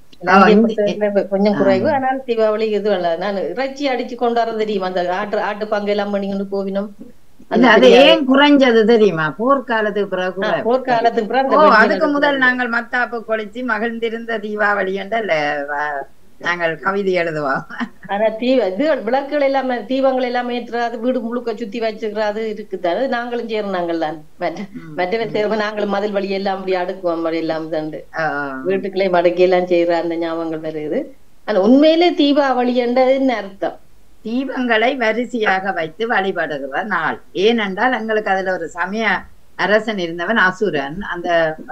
கொஞ்சம் குறைவு. ஆனால் தீபாவளி இது நான் இறைச்சி அடிச்சு கொண்டாடுறது தெரியுமா? அந்த ஆட்டு ஆட்டு பங்கு எல்லாம் பண்ணிக்கொண்டு போவினோம். அது ஏன் குறைஞ்சது தெரியுமா? போர்க்காலத்துக்கு பிறகு. போர்க்காலத்துக்கு பிறகு அதுக்கு முதல் நாங்கள் மத்தாப்பு கொளிச்சு மகிழ்ந்திருந்த தீபாவளி என்றால் நாங்கள் கவிதை எழுதுவோம். ஆனா தீ இது விளக்குகள் எல்லாமே தீபங்கள் எல்லாம் ஏற்றுறாது, வீடு முழுக்க சுத்தி வச்சுக்கிறாது இருக்குது. அது நாங்களும் செய்யறோம். நாங்கள் தான் மற்ற தேர்வு நாங்களும் மதில் வழி எல்லாம் அப்படி அடுக்குவோம். அப்படி எல்லாம் தண்டு வீட்டுக்குள்ளே மடக்கி எல்லாம் செய்யற அந்த ஞாபகங்கள் வருது. ஆனா உண்மையிலே தீபாவளி என்றது அர்த்தம் தீபங்களை வரிசையாக வைத்து வழிபடுகிற நாள். ஏனென்றால் எங்களுக்கு அதுல ஒரு சமய அரசன் இருந்தவன் அசுரன். அந்த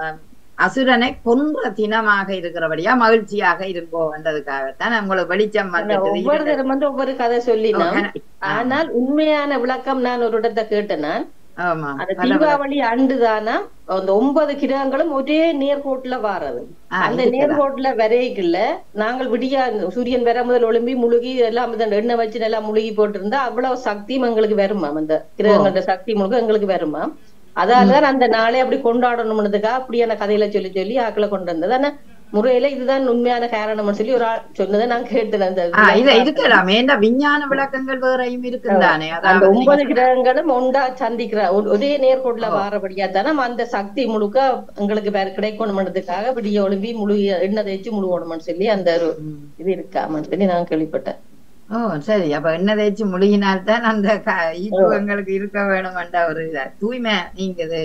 அசுரனை கொன்ற தினமாக இருக்கிறபடியா மகிழ்ச்சியாக இருப்போம்ன்றதுக்காகத்தான் உங்களுக்கு வெளிச்சம் ஒவ்வொரு தரம் வந்து ஒவ்வொரு கதை சொல்லினோம். ஆனால் உண்மையான விளக்கம் நான் ஒரு இடத்தை கேட்டேன். அந்த தீபாவளி அண்டுதானா அந்த ஒன்பது கிரகங்களும் ஒரே நேர்கோட்டுல வாரது. அந்த நேர்கோட்டுல வரைக்குள்ள நாங்கள் விடியா சூரியன் வர முதல் ஒளிம்பி முழுகி எல்லாம் எண்ணெய் வச்சு எல்லாம் முழுகி போட்டிருந்தா அவ்வளவு சக்தியும் எங்களுக்கு வருமாம். அந்த கிரகங்களோட சக்தி முழுக்க எங்களுக்கு வருமாம். அதாலதான் அந்த நாளை அப்படி கொண்டாடணும்ன்றதுக்காக அப்படியான கதையில சொல்லி சொல்லி ஆக்களை கொண்டு வந்தது. ஆனா முறையில இதுதான் உண்மையான காரணம்னு சொல்லி ஒரு ஆள் சொன்னதை நான் கேட்டேன். இருக்கலாம் விஞ்ஞான விளக்கங்கள் வேறையும் இருக்குதானே. அந்த ஒன்பது கிரகங்களும் ஒன்றா சந்திக்கிற ஒரே நேர்கோட்டுல வாரபடியா தானே அந்த சக்தி முழுக்க எங்களுக்கு வேற கிடைக்கணும்ன்றதுக்காக விடிய ஒளிம்பி முழு எண்ணெய் தேய்ச்சி முழுகணும்னு சொல்லி அந்த ஒரு இது இருக்காமன்னு சொல்லி நான் கேள்விப்பட்டேன். ஓ சரி, அப்ப எண்ணெய் தேய்ச்சி முழுகினால்தான் அந்த ஈக்குவங்களுக்கு இருக்க வேணும்ன்ற ஒரு தூய்மை நீங்குது.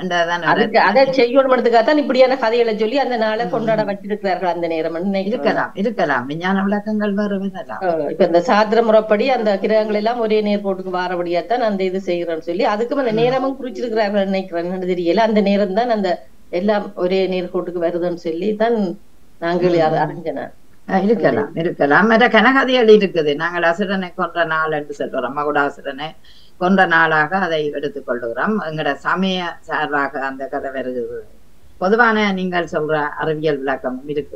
அதை செய்யணும்ன்றதுக்காகத்தான் இப்படியான கதைகளை சொல்லி அந்த நாளை கொண்டாட வச்சிருக்கிறார்கள். அந்த நேரம் இருக்கலாம் இருக்கலாம் விஞ்ஞான விளக்கங்கள் வரும். இப்ப இந்த சாத்திர முறைப்படி அந்த கிரகங்கள் எல்லாம் ஒரே நேர்கோட்டுக்கு வாரபடியாத்தான் அந்த இது செய்யறோம்னு சொல்லி அதுக்கும் அந்த நேரமும் குறிச்சிருக்கிறார்கள் நினைக்கிறேன். தெரியல அந்த நேரம் தான் அந்த எல்லாம் ஒரே நேர்கோட்டுக்கு வருதுன்னு சொல்லி தான் நாங்கள் அறிஞ்சன. இருக்கலாம் இருக்கலாம் மற்ற கனகதைகள் இருக்குது. நாங்கள் அசுரனை கொன்ற நாள் என்று சொல்றோம். மகுடாசுரனை கொன்ற நாளாக அதை எடுத்துக் கொள்ளுகிறோம். எங்களோட சமய சார்பாக அந்த கதை வருகிறது. பொதுவான நீங்கள் சொல்ற அறிவியல் விளக்கமும் இருக்கு.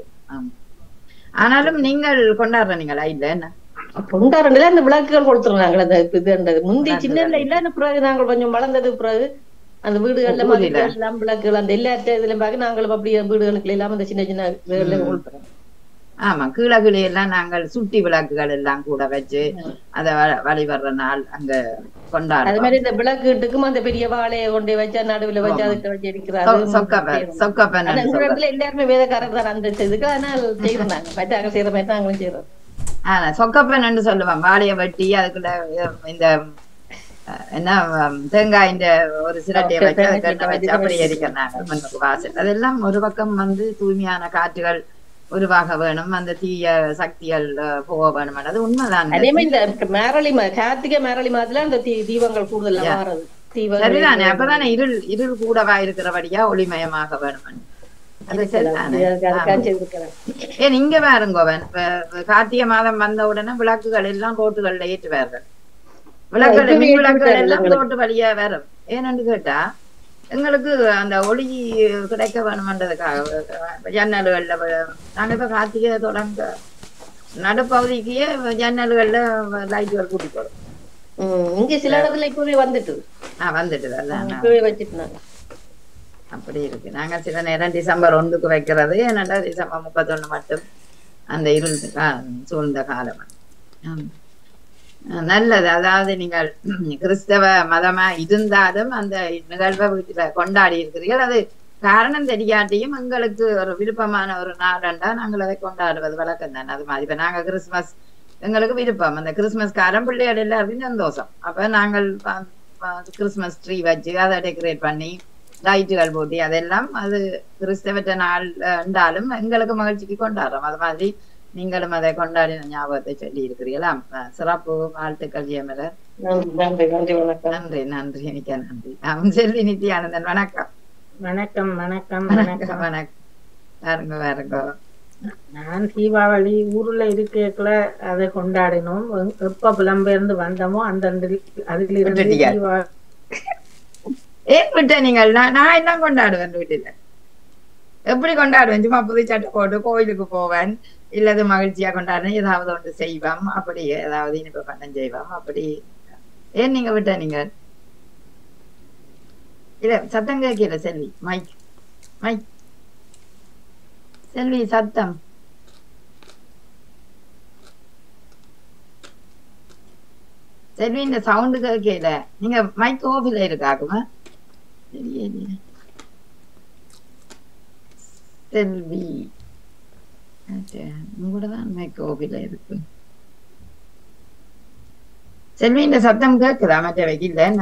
ஆனாலும் நீங்கள் கொண்டாடுறீங்களா? இல்ல என்ன கொண்டாடுறதுல அந்த விளக்குகள் கொடுத்துருந்தாங்க. அந்த இதுன்றது முந்தி சின்ன இல்ல பிறகு நாங்கள் கொஞ்சம் வளர்ந்தது பிறகு அந்த வீடுகள்ல எல்லாம் விளக்குகள் அந்த எல்லா இதுலயும் பார்க்க நாங்களும் அப்படியே வீடுகளுக்கு எல்லாம் அந்த சின்ன சின்ன இதுல கொடுத்துறோம். ஆமா, கீழகிளி எல்லாம் நாங்கள் சுட்டி விளக்குகள் எல்லாம் கூட வச்சு அத வழிபடுற நாள் அங்க கொண்டாடுறோம். அது மாதிரி இந்த விளக்குட்டுக்கும் அந்த பெரிய வாழையை கொண்டு வச்சா நடுவுல வச்சு அதுக்கு வச்சு இருக்கிறாங்க. எல்லாருமே வேதக்காரர் தான் அந்த இதுக்கு. அதனால செய்யறாங்க மற்ற செய்யற மாதிரி நாங்களும் செய்யறோம். ஆஹ் சொக்கப்பன் சொல்லுவாங்க. வாழையை வெட்டி அதுக்குள்ள இந்த என்ன தேங்காய் இந்த ஒரு சிரட்டையை வச்சு அதை கட்ட வச்சு அப்படி எரிக்கிறாங்க மண்ணுக்கு வாசல். அதெல்லாம் ஒரு பக்கம் வந்து தூய்மையான காற்றுகள் உருவாக வேணும், அந்த தீய சக்திகள் போக வேணும். அது உண்மைதான். அதே மாதிரி இந்த மேரளி கார்த்திகை மேரளி மாதத்துல அந்த தீபங்கள் கூடுதல் மாறுது. சரிதானே? அப்பதானே இருள் இருள் கூடவா இருக்கிறபடியா ஒளிமயமாக வேணும். அது சரிதானே? ஏன் இங்க பாருங்கோவன் கார்த்திகை மாதம் வந்த உடனே விளக்குகள் எல்லாம் ரோட்டுகள்ல ஏற்றுவார்கள். விளக்குகள் மின் விளக்குகள் எல்லாம் ரோட்டு வழியா வரும். ஏன்னு கேட்டா எங்களுக்கு அந்த ஒளி கிடைக்க வேணும்ன்றதுக்காக ஜன்னல்கள்ல நாங்க இப்ப கார்த்திகை தொடங்க நடுப்பகுதிக்கே ஜன்னல்கள்ல லைட்டுகள் கூட்டி போடும். இங்க சில இடத்துல இப்பவே வந்துட்டு ஆஹ் வந்துட்டு அதான் வச்சுட்டு அப்படி இருக்கு. நாங்க சில நேரம் டிசம்பர் ஒன்றுக்கு வைக்கிறது, ஏன்னாண்டா டிசம்பர் முப்பத்தொன்னு மட்டும் அந்த இருள் சூழ்ந்த காலம். நல்லது. அதாவது நீங்கள் கிறிஸ்தவ மதமா இருந்தாலும் அந்த நிகழ்வை வீட்டுல கொண்டாடி இருக்கிறீர்கள். அது காரணம் தெரியாட்டியும் எங்களுக்கு ஒரு விருப்பமான ஒரு நாளண்டா நாங்கள் அதை கொண்டாடுவது வழக்கம் தானே. அது மாதிரி இப்ப நாங்க கிறிஸ்துமஸ் எங்களுக்கு விருப்பம். அந்த கிறிஸ்துமஸ் காரம் பிள்ளைகள் எல்லாருக்கும் சந்தோஷம். அப்ப நாங்கள் கிறிஸ்துமஸ் ட்ரீ வச்சு அதை டெக்கரேட் பண்ணி லைட்டுகள் போட்டி அதெல்லாம் அது கிறிஸ்தவற்ற நாள் என்றாலும் எங்களுக்கு மகிழ்ச்சிக்கு கொண்டாடுறோம். அது மாதிரி நீங்களும் அதை கொண்டாடின ஞாபகத்தை சொல்லி இருக்கிறீங்களா? சிறப்பு வாழ்த்துக்கள் ஜெயமலர். நன்றி நன்றி மிக்க நன்றி. செல்வி நித்யானந்தன் வணக்கம். வணக்கம் வணக்கம் வணக்கம் வணக்கம். பாருங்க பாருங்க, நான் தீபாவளி ஊர்ல இருக்கல அதை கொண்டாடினோம். எப்ப புலம்பெயர்ந்து வந்தோமோ அந்த அதுல இருந்து ஏன் விட்ட நீங்கள்? நான் எல்லாம் கொண்டாடுவேன் வீட்டுல. எப்படி கொண்டாடுவேன்? சும்மா புது சட்டை போட்டு கோயிலுக்கு போவேன், இல்லது மகிழ்ச்சியா கொண்டாடுறேன், ஏதாவது ஒன்று செய்வோம், அப்படி ஏதாவது இனிப்பு பண்ணம் செய்வோம் அப்படி. ஏன் நீங்க விட்ட? நீங்க இல்ல சத்தம் கேட்கல செல்வி. மைக் மைக் செல்வி சத்தம். செல்வி இந்த சவுண்டு கேட்கல. நீங்க மைக் ஓஃபில இருக்காக்குமா? செல்வி உங்களோடதான் மைக் ஓஃபில இருக்கு. செல்வி இந்த சத்தம் கேட்குதா? மற்ற வைக்கல என்ன?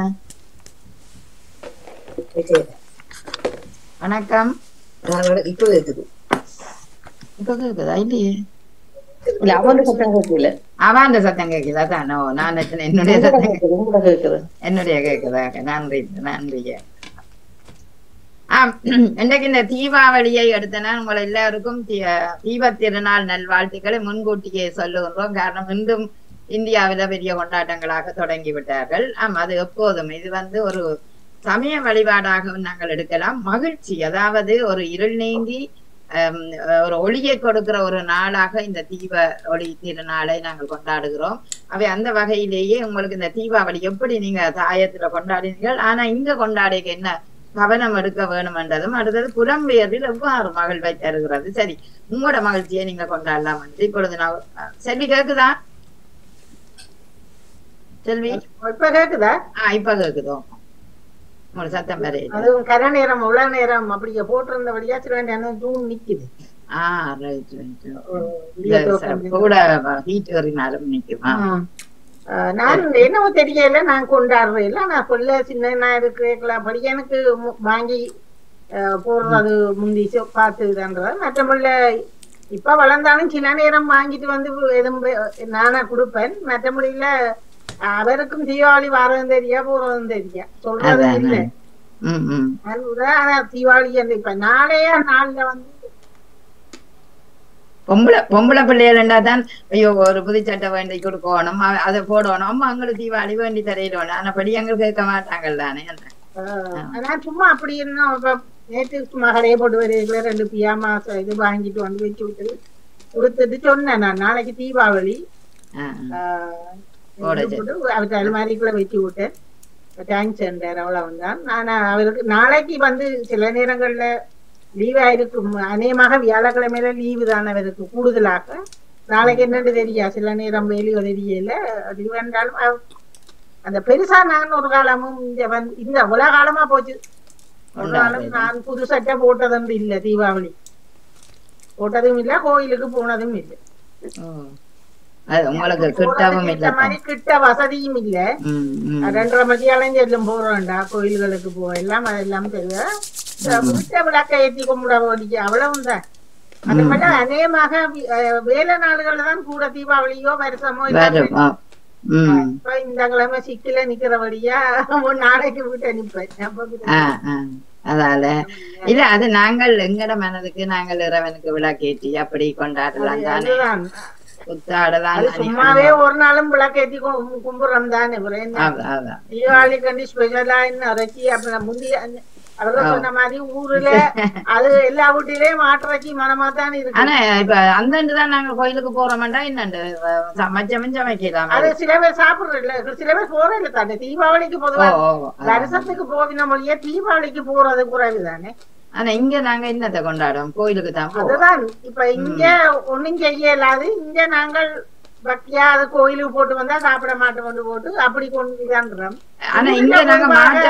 வணக்கம். இப்ப கேக்குது. இப்ப கேக்குதா? இல்லையே, அவன் சத்தம் கேட்கல. அவன் சத்தம் கேட்கல தானோ? நான் என்னுடைய சத்தம் கேக்குது. என்னுடைய கேக்குதா? நன்றி நன்றி. ஆஹ் இன்றைக்கு இந்த தீபாவளியை எடுத்தனா உங்களை எல்லாருக்கும் தீப திருநாள் நல்வாழ்த்துக்களை முன்கூட்டியே சொல்லுகின்றோம். காரணம் இன்றும் இந்தியாவில பெரிய கொண்டாட்டங்களாக தொடங்கி விட்டார்கள். ஆமா, அது எப்போதும் இது வந்து ஒரு சமய வழிபாடாக நாங்கள் எடுக்கலாம். மகிழ்ச்சி, அதாவது ஒரு இருள் நீங்கி ஒரு ஒளியை கொடுக்கிற ஒரு நாளாக இந்த தீப ஒளி திருநாளை நாங்கள் கொண்டாடுகிறோம். அவை அந்த வகையிலேயே உங்களுக்கு இந்த தீபாவளி எப்படி நீங்க தாயத்துல கொண்டாடினீர்கள், ஆனா இங்க கொண்டாடிக்க என்ன கவனம் எடுக்க வேணும் என்றதும், அடுத்தது புலம்பெயர்வில் எவ்வாறு மகிழ்வை தருகிறது. சரி, உங்களோட மகிழ்ச்சியை நீங்க கொண்டாடலாம் என்று இப்பொழுது நான் செல்வி கேக்குதா? செல்வி இப்ப கேக்குதா? ஆஹ் இப்ப கேக்குதோ. உங்களுக்கு சத்தம் வேற அதுவும் கர நேரம் உள்ள நேரம் அப்படியே போட்டிருந்தபடியா சில வேண்டிய ஜூன் நிக்குது. Ah right right. கூட ஹீட் வரினாலும் நிக்குமா? நான் என்னவோ தெரியல, நான் கொண்டாடுறேன் இல்ல. நான் சொல்ல சின்ன இருக்கிறேன் படி எனக்கு வாங்கி போடுறது முந்தி பார்த்துதான்றது. மற்றபடி இப்ப வளர்ந்தாலும் சில நேரம் வாங்கிட்டு வந்து எதுவும் நானா கொடுப்பேன். மற்றபடியில அவருக்கும் தீபாவளி வரதும் தெரியா போறதும் தெரியா சொல்றது இல்லை. ஆனா தீபாவளி இப்ப நாளைய நாள்ல வந்து பொம்பளை பொம்பளை பிள்ளைகள்ண்டா தான் ஐயோ ஒரு புதுச்சட்டை வேண்டி கொடுக்கணும், அதை போடணும், அம்மா அவங்களுக்கு தீபாவளி வேண்டி தரையிடணும். ஆனா படி எங்களுக்கு கேட்க மாட்டாங்கள் தானே. ஆனா சும்மா அப்படி இருந்தோம். நேற்று சும்மா கடையை போட்டு வருவீங்களா ரெண்டு பியாமா இது வாங்கிட்டு வந்து வச்சு விட்டு கொடுத்துட்டு சொன்னேன். நான் நாளைக்கு தீபாவளி அவருக்கு அலுமாரிக்குள்ள வச்சு விட்டேன். தேங்க்ஸ் என்றார். அவ்வளவு தான். நான் அவருக்கு நாளைக்கு வந்து சில நேரங்கள்ல லீவா இருக்கும். அநேகமாக வியாழக்கிழமையில லீவு தான் அவருக்கு கூடுதலாக. நாளைக்கு என்னன்னு தெரியா, சில நேரம் வெளியோ தெரியல. லீவ் என்றாலும் அந்த பெருசா நான் ஒரு காலமும் இந்த வந்து இந்த உலக காலமா போச்சு. ஒரு காலம் நான் புது சட்டை போட்டதும் இல்லை, தீபாவளி போட்டதும் இல்லை, கோயிலுக்கு போனதும் இல்லை. மாதிரி கிட்ட வசதியும் இல்ல. ரெண்டரை மணி அலைஞ்செல்லும் போறோம்டா கோயில்களுக்கு போ எல்லாம் அதெல்லாம் தெரியல. வீட்டை விளக்க ஏற்றி கும்பிட வேண்டிய அவ்வளவுதான். அது மட்டும் அநேகமாக வேலை நாடுகள்ல தான் கூட தீபாவளியோ வருஷமோ இப்ப இந்த கிழமை சிக்கல நிக்கிறபடியா நாளைக்கு வீட்டை நிப்பேன். அதால இல்ல அது நாங்கள் எங்கட மனதுக்கு நாங்கள் இறைவனுக்கு விளக்கேற்றி அப்படி கொண்டாடலாம் தானே, புத்தாடலாம். சும்மாவே ஒரு நாளும் விளக்கேற்றி கும்பிடுறோம் தானே. தீபாவளி கண்டி ஸ்பெஷலா இன்னும் இறச்சி அப்ப முந்தைய அவர்கள் சொன்ன மாதிரி ஊருல அது எல்லா வீட்டிலேயும் மாற்றச்சி மனமா தான் இருக்கு. ஆனா இப்ப அந்ததான் நாங்க கோயிலுக்கு போறோம்டா என்னண்டு சமைச்சம் சமைக்கலாம். அது சில பேர் சாப்பிடுறது இல்ல, சில பேர் போறது இல்ல தானே. தீபாவளிக்கு பொதுவா வருஷத்துக்கு போவின மொழியே தீபாவளிக்கு போறது குறைவு தானே. ஆனா இங்க நாங்க என்னத்தை கொண்டாடுவோம், கோயிலுக்கு தான். அதுதான் இப்ப இங்க ஒண்ணும் செய்ய இல்லாது இங்க நாங்கள் பக்தியா அது கோயிலுக்கு போட்டு வந்தா சாப்பிட மாட்டோம் கொண்டு போட்டு அப்படி கொண்டு தான்றோம். ஆனா இங்க நாங்க மாற்ற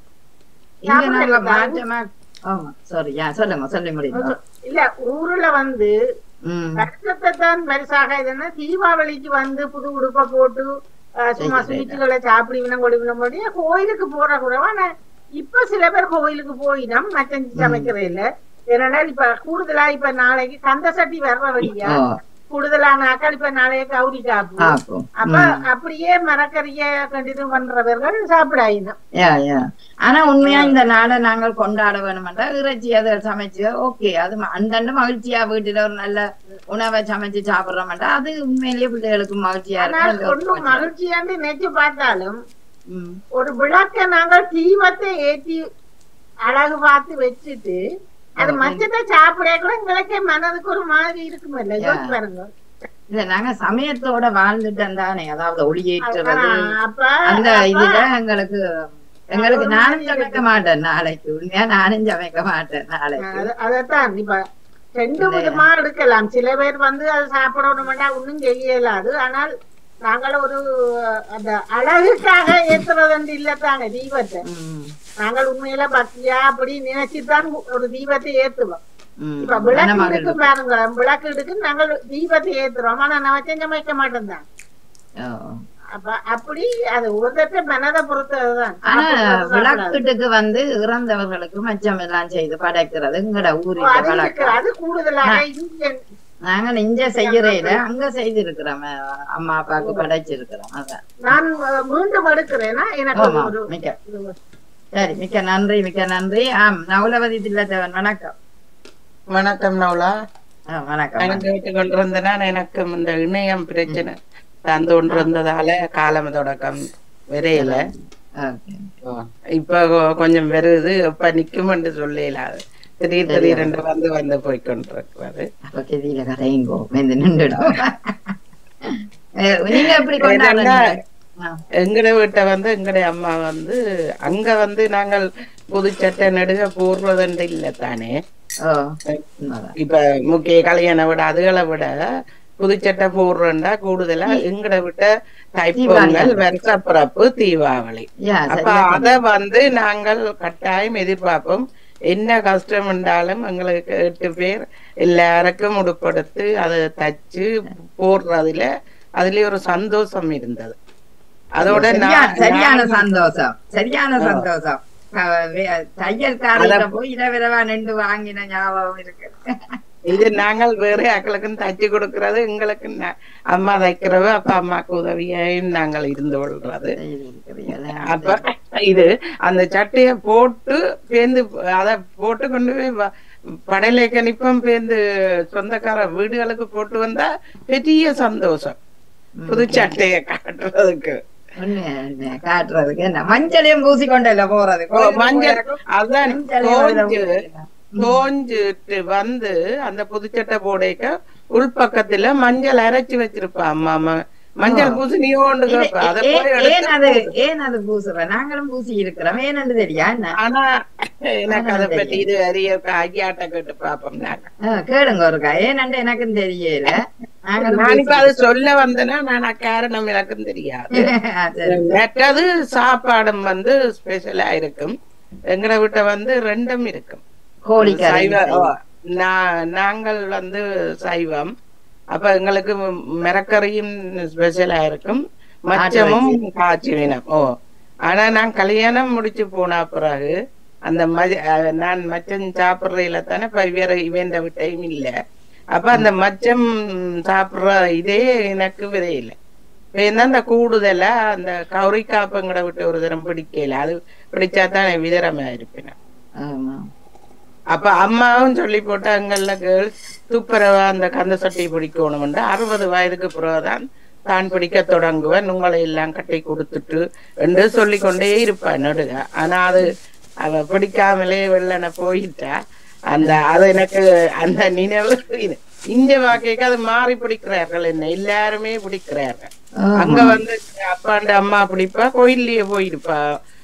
இல்ல ஊருல வந்து வருஷத்தை தான் பெருசாக இதுன்னா தீபாவளிக்கு வந்து புது உடுப்பை போட்டு சும்மா சுவிச்சுகளை சாப்பிடுவினம் கொடுவினம் போது கோயிலுக்கு போற கூடவா. இப்ப சில பேர் கோயிலுக்கு போயிடும் மச்சம் சமைக்கிற இல்ல. ஏன்னா இப்ப கூடுதலா இப்ப நாளைக்கு கந்த சட்டி வர்ற வழியா கூடுதலான ஆக்கள் இப்ப நாளைய கௌரி காப்பு அப்ப அப்படியே மரக்கறிய கண்டினியூ பண்றவர்கள் சாப்பிடாயிடும். ஆனா உண்மையா இந்த நாளை நாங்கள் கொண்டாட வேணும்டா இறைச்சி அதை சமைச்சு ஓகே அது அந்தண்டு மகிழ்ச்சியா வீட்டுல ஒரு நல்ல உணவை சமைச்சு சாப்பிடுறோம்டா அது உண்மையிலேயே பிள்ளைகளுக்கு மகிழ்ச்சியா இருக்கு. ஒன்னும் மகிழ்ச்சியாண்டு நினைச்சு பார்த்தாலும் ஒரு விளக்க நாங்கள் தீபத்தை ஏற்றி அழகு பார்த்து வச்சுட்டு அது மச்சத்தை சாப்பிட கூட எங்களுக்கே மனதுக்கு ஒரு மாதிரி இருக்குமே இல்ல. யோசிச்சு பாருங்க. இல்ல நாங்க சமயத்தோட வாழ்ந்துட்டோம் தானே, அதாவது ஒளியேற்றுறது அந்த இதுல எங்களுக்கு எங்களுக்கு நானும் சமைக்க மாட்டேன் நாளைக்கு, உண்மையா நானும் சமைக்க மாட்டேன் நாளைக்கு. அதத்தான் இப்ப ரெண்டு விதமா எடுக்கலாம். சில பேர் வந்து அது சாப்பிடணும்னா ஒன்னும் செய்யலாது. ஆனால் நாங்கள் ஒரு அந்த அழகுக்காக ஏற்றுறது இல்லத்தாங்க தீபத்தை. நாங்கள் உண்மையில பக்தியா அப்படி நினைச்சுதான் ஒரு தீபத்தை ஏத்துவோம். இப்ப விளக்கு எடுக்கு பாருங்க, விளக்கு எடுக்கு நாங்கள் தீபத்தை ஏத்துறோம். ஆனா நம்ம செஞ்ச வைக்க மாட்டோம் தான். அப்ப அப்படி அது ஒருத்தட்ட மனதை பொறுத்ததுதான். ஆனா விளக்குட்டுக்கு வந்து இறந்தவர்களுக்கு மச்சம் எல்லாம் செய்து படைக்கிறது எங்கட ஊருக்கு அது கூடுதலாக இங்க நாங்க இங்க செய்யறேன், அங்க செய்திருக்கிறோம், அம்மா அப்பாவுக்கு படைச்சிருக்கிறோம். அதான் நான் மீண்டும் எடுக்கிறேன்னா எனக்கு மிக்க சரி, மிக்க நன்றி, மிக்க நன்றி. ஆம் நவுலவதி தில்லத்தேவன் வணக்கம். வணக்கம் நவுலா. வணக்கம். கேட்டு கொண்டிருந்தனா எனக்கு இந்த இணையம் பிரச்சனை தந்து கொண்டிருந்ததால காலம் தொடக்கம் வரையில இப்ப கொஞ்சம் வருது. இப்ப நிக்கும் என்று சொல்லலாது திடீர் திடீரென்று வந்து வந்து போய்கொண்டிருக்கிறது. எங்கட வீட்டை வந்து எங்கட அம்மா வந்து அங்க வந்து நாங்கள் புதுச்சட்டை நடுக போடுறதுண்டு இல்ல தானே. இப்ப முக்கிய கல்யாண விட அதுகளை விட புதுச்சட்டை போடுறா கூடுதலா எங்கட விட்ட தைப்பொங்கல், வருஷப்பிறப்பு, தீபாவளி. அப்ப அத வந்து நாங்கள் கட்டாயம் எதிர்பார்ப்போம். என்ன கஷ்டம் என்றாலும் எங்களுக்கு எட்டு பேர் எல்லாருக்கும் உடுப்படுத்து அதை தச்சு போடுறதுல அதுல ஒரு சந்தோஷம் இருந்தது. அதோட சரியான சந்தோஷம், சரியான சந்தோஷம். தையல்காரங்க போய் இரவிரவா நின்று வாங்கின ஞாபகம் இருக்கு. இது நாங்கள் வேற ஆக்களுக்கும் தச்சு கொடுக்கறது, எங்களுக்கு அம்மா தைக்கிறவ அப்பா அம்மாக்கு உதவியையும் நாங்கள் இருந்து கொள்றது. அப்ப இது அந்த சட்டைய போட்டு பேந்து அத போட்டு கொண்டு போய் படையில கணிப்பம் பேந்து சொந்தக்கார வீடுகளுக்கு போட்டு வந்தா பெரிய சந்தோஷம். புது சட்டைய காட்டுறதுக்கு காட்டுறதுக்கு என்ன மஞ்சளையும் பூசி கொண்டல போறது. மஞ்சள் அதான் தோஞ்சிட்டு வந்து அந்த புதுச்சட்டை போடைக்க உள்பக்கத்துல மஞ்சள் அரைச்சு வச்சிருப்பா அம்மா அம்மா மஞ்சள் பூசி நீ ஓண்டு ஏன் அது பூசுற நாங்களும் பூசி இருக்கிறோம் ஏன்னு தெரியா. ஆனா எனக்கு அதை பத்தி இது வரைய ஐயாட்ட கேட்டு பாப்போம். நாங்க கேளுங்க ஒருக்கா ஏன்னு எனக்கும் தெரியல. நான் இப்ப அது சொல்ல வந்தேன்னா நான் காரணம் எனக்கும் தெரியாது. மற்றது சாப்பாடும் வந்து ஸ்பெஷலா இருக்கும். எங்கட வீட்டை வந்து ரெண்டும் இருக்கும். நாங்கள் வந்து சைவம், அப்ப எங்களுக்கு மிரக்கறியும் ஸ்பெஷலா இருக்கும், மச்சமும் காய்ச்சி வேணும். ஓ ஆனா நான் கல்யாணம் முடிச்சு போன பிறகு அந்த மஜ நான் மச்சம் சாப்பிடுறதுல தானே வேற இவன் விட்டையும் இல்ல. அப்ப அந்த மச்சம் சாப்பிடுற இதே எனக்கு விதையில அந்த கூடுதலா அந்த கௌரி காப்பங்கட விட்டு ஒரு தரம் பிடிக்கல, அது பிடிச்சாதான் விதரமா இருப்பேன். அப்ப அம்மாவும் சொல்லி போட்டு அங்கல்ல கேர்ள்ஸ் துப்புரவா அந்த கந்த சட்டி பிடிக்கணும்னு அறுபது வயதுக்கு பிறகுதான் தான் பிடிக்க தொடங்குவேன், உங்களை எல்லாம் கட்டி கொடுத்துட்டு என்று சொல்லி கொண்டே இருப்பான் நடுக. ஆனா அது அவ பிடிக்காமலே வெள்ளன போயிட்டா. அந்த அது எனக்கு அந்த நினைவு இங்க வாக்கைக்கு அது மாறி பிடிக்கிறார்கள், என்ன எல்லாருமே பிடிக்கிறார்கள். அங்க வந்து அப்பாண்ட அம்மா பிடிப்பா, கோயில்லயே போயிருப்பா.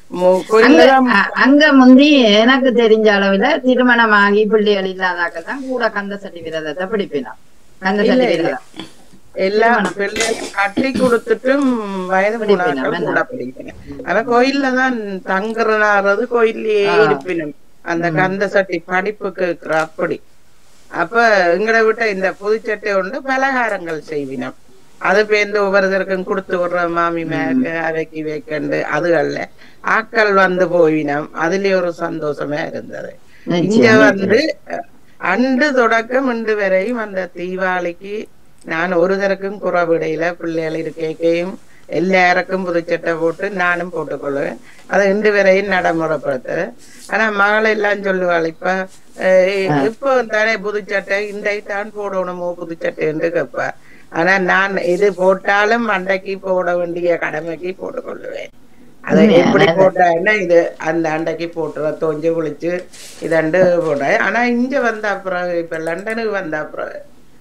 அங்க முந்தி எனக்கு தெரிஞ்ச அளவுல திருமணமாகி பிள்ளைகள் இல்லாதாக்கதான் கூட கந்த சட்டி விரதத்தை பிடிப்பினா. கந்த சட்டி விரதம் எல்லாம் பிள்ளைகள் கட்டி கொடுத்துட்டும் வயது போனாக்கள் கூட பிடிக்கணும். ஆனா கோயில்ல தான் தங்குறது, கோயில்லயே இருப்பினும் அந்த கந்த சட்டி படிப்புக்கு அப்படி. அப்ப எங்கட விட்ட இந்த புதுச்சட்டை ஒன்று பலகாரங்கள் செய்வினோம். அது பேருந்து ஒவ்வொருத்தருக்கும் கொடுத்து விடுற மாமி மேக அவைக்கு வைக்கண்டு அதுகள்ல ஆக்கள் வந்து போயினோம். அதுலயே ஒரு சந்தோஷமா இருந்தது. இங்க வந்து அன்று தொடக்கம் இன்று வரையும் அந்த தீபாவளிக்கு நான் ஒரு தரக்கும் குறவிடையில பிள்ளைகள் இருக்கையும் எல்லாருக்கும் புதுச்சட்டை போட்டு நானும் போட்டுக்கொள்வேன். அதை இன்று வரையும் நடைமுறைப்படுத்து. ஆனா மகளை எல்லாம் சொல்லுவாள், இப்ப இப்போ தானே புதுச்சட்டை இன்றைத்தான் போடணுமோ புதுச்சட்டை என்று கேட்பா. ஆனா நான் இது போட்டாலும் அண்டைக்கு போட வேண்டிய கடமைக்கு போட்டுக்கொள்ளுவேன். அது எப்படி போட்டேன்னா இது அந்த அண்டைக்கு போட்டுற தோஞ்சு குளிச்சு இதண்டு போட்டேன். ஆனா இங்க வந்த அப்புறம் இப்ப லண்டனுக்கு வந்த அப்புறம்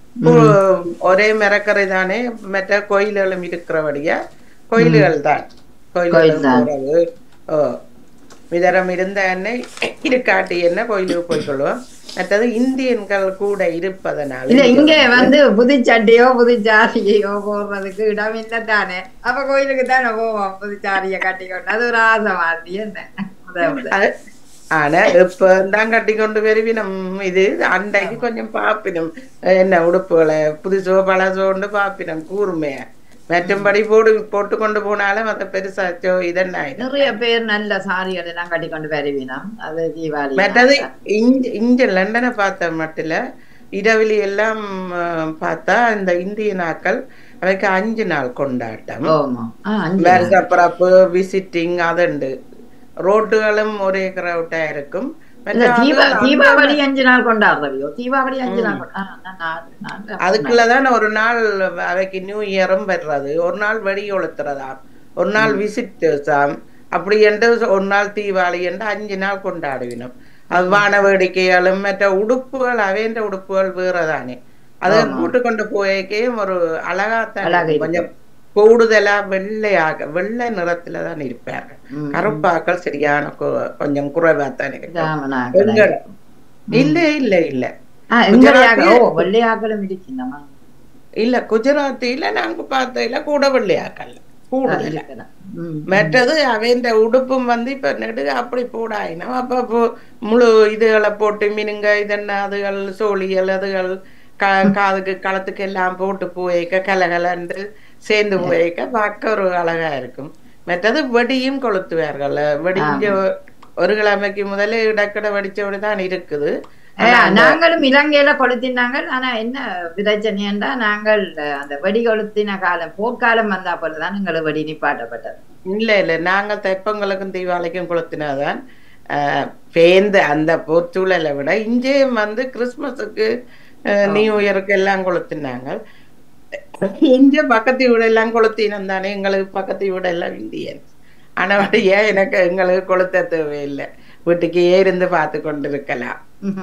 ஒரே மிரக்கரை தானே, மற்ற கோயில்களும் இருக்கிறபடியா கோயில்கள் தான் கோயில்கள் போறது. ஓ விதரம் இருந்த என்ன இருக்காட்டி என்ன கோயிலுக்கு போய்கொள்வோம். மற்றது இந்தியன்கள் கூட இருப்பதனால இல்ல இங்க வந்து புதுச்சட்டையோ புதுச்சாரியோ போடுறதுக்கு இடம் இல்லை தானே. அப்ப கோயிலுக்கு தானே போவோம் புதுச்சாரிய கட்டிக்கொண்டு. அது ஒரு ஆசை மாதிரி என்ன. ஆனா இப்ப தான் கட்டி கொண்டு வருவினம். இது அண்டைக்கு கொஞ்சம் பாப்பினம் என்ன உடுப்புகளை புதுசோ பழசோன்னு பாப்பினம் கூர்மைய. மற்றும்படி போடு போட்டு கொண்டு போனாலும் அதை பெருசாச்சோ இதென்ன நிறைய பேர் நல்ல சாரிகள் எல்லாம் கட்டி கொண்டு வருவினம். அது தீபாவளி. மற்றது இங்க இங்க லண்டனை பார்த்த மட்டும் இரவிலி எல்லாம் பார்த்தா இந்த இந்திய நாட்கள் அவைக்கு அஞ்சு நாள் கொண்டாட்டம். வருஷப்பிறப்பு விசிட்டிங் அதுண்டு. ரோட்டுகளும் ஒரே கிரௌட்டா இருக்கும். தீபாவளி அஞ்சு நாள் கொண்டாடுறவையோ தீபாவளி அஞ்சு நாள் அதுக்குள்ளதான் ஒரு நாள் அவைக்கு நியூ இயரும் வர்றது, ஒரு நாள் வெடி கொளுத்துறதாம், ஒரு நாள் விசிட்டர்ஸாம், அப்படி என்று ஒரு நாள் தீபாவளி என்று அஞ்சு நாள் கொண்டாடுவினோம். அது வான வேடிக்கைகளும் மற்ற உடுப்புகள் அவைன்ற உடுப்புகள் வேறதானே. அதை கூட்டு கொண்டு போயக்கையும் ஒரு அழகாத்தான் கொஞ்சம் கூடுதலா வெள்ளையாக வெள்ளை நிறத்துல தான் இருப்பார்கள். கருப்பாக்கள் சரியான கொஞ்சம் குறைவாத்தான் இருக்கு. இல்ல இல்ல இல்ல இல்ல குஜராத்தில நாங்க பார்த்ததுல கூட வெள்ளையாக்கல் கூடுதல. மற்றது அவைந்த உடுப்பும் வந்து இப்ப நெடுக அப்படி போடாயினோம். அப்ப முழு இதுகளை போட்டு மினுங்க இதென்ன அதுகள் சோழிகள் அதுகள் காதுக்கு களத்துக்கு எல்லாம் போட்டு போய்க்க கலகலன்று சேர்ந்து போய்க்க பார்க்க ஒரு அழகா இருக்கும். மற்றது வெடியும் கொளுத்துவார்கள். வெடிஞ்ச ஒரு கிழமைக்கு முதல்ல இடக்கடை வெடிச்சபடிதான் இருக்குது. நாங்களும் இலங்கையில கொளுத்தினாங்க. ஆனா என்ன பிரச்சனைன்றா நாங்கள் அந்த வெடி கொளுத்தின காலம் போர்க்காலம் வந்தா போலதான் எங்களுக்கு வெடி நிப்பாட்டப்பட்டது. இல்ல இல்ல நாங்க தெப்பங்களுக்கும் தீபாவளிக்கும் கொளுத்தினாதான் அஹ் பேந்து அந்த போர்ச்சூழலை விட இங்கேயும் வந்து கிறிஸ்துமஸுக்கு நியூ இயருக்கு எல்லாம் கொளுத்தினாங்க. இங்க பக்கத்து வீடு எல்லாம் கொளுத்தினம் தானே. எங்களுக்கு பக்கத்து வீடு எல்லாம் இந்தியன். ஆனா ஏன் எனக்கு எங்களுக்கு கொளுத்த தேவையில்லை, வீட்டுக்கே இருந்து பார்த்து கொண்டு இருக்கலாம்.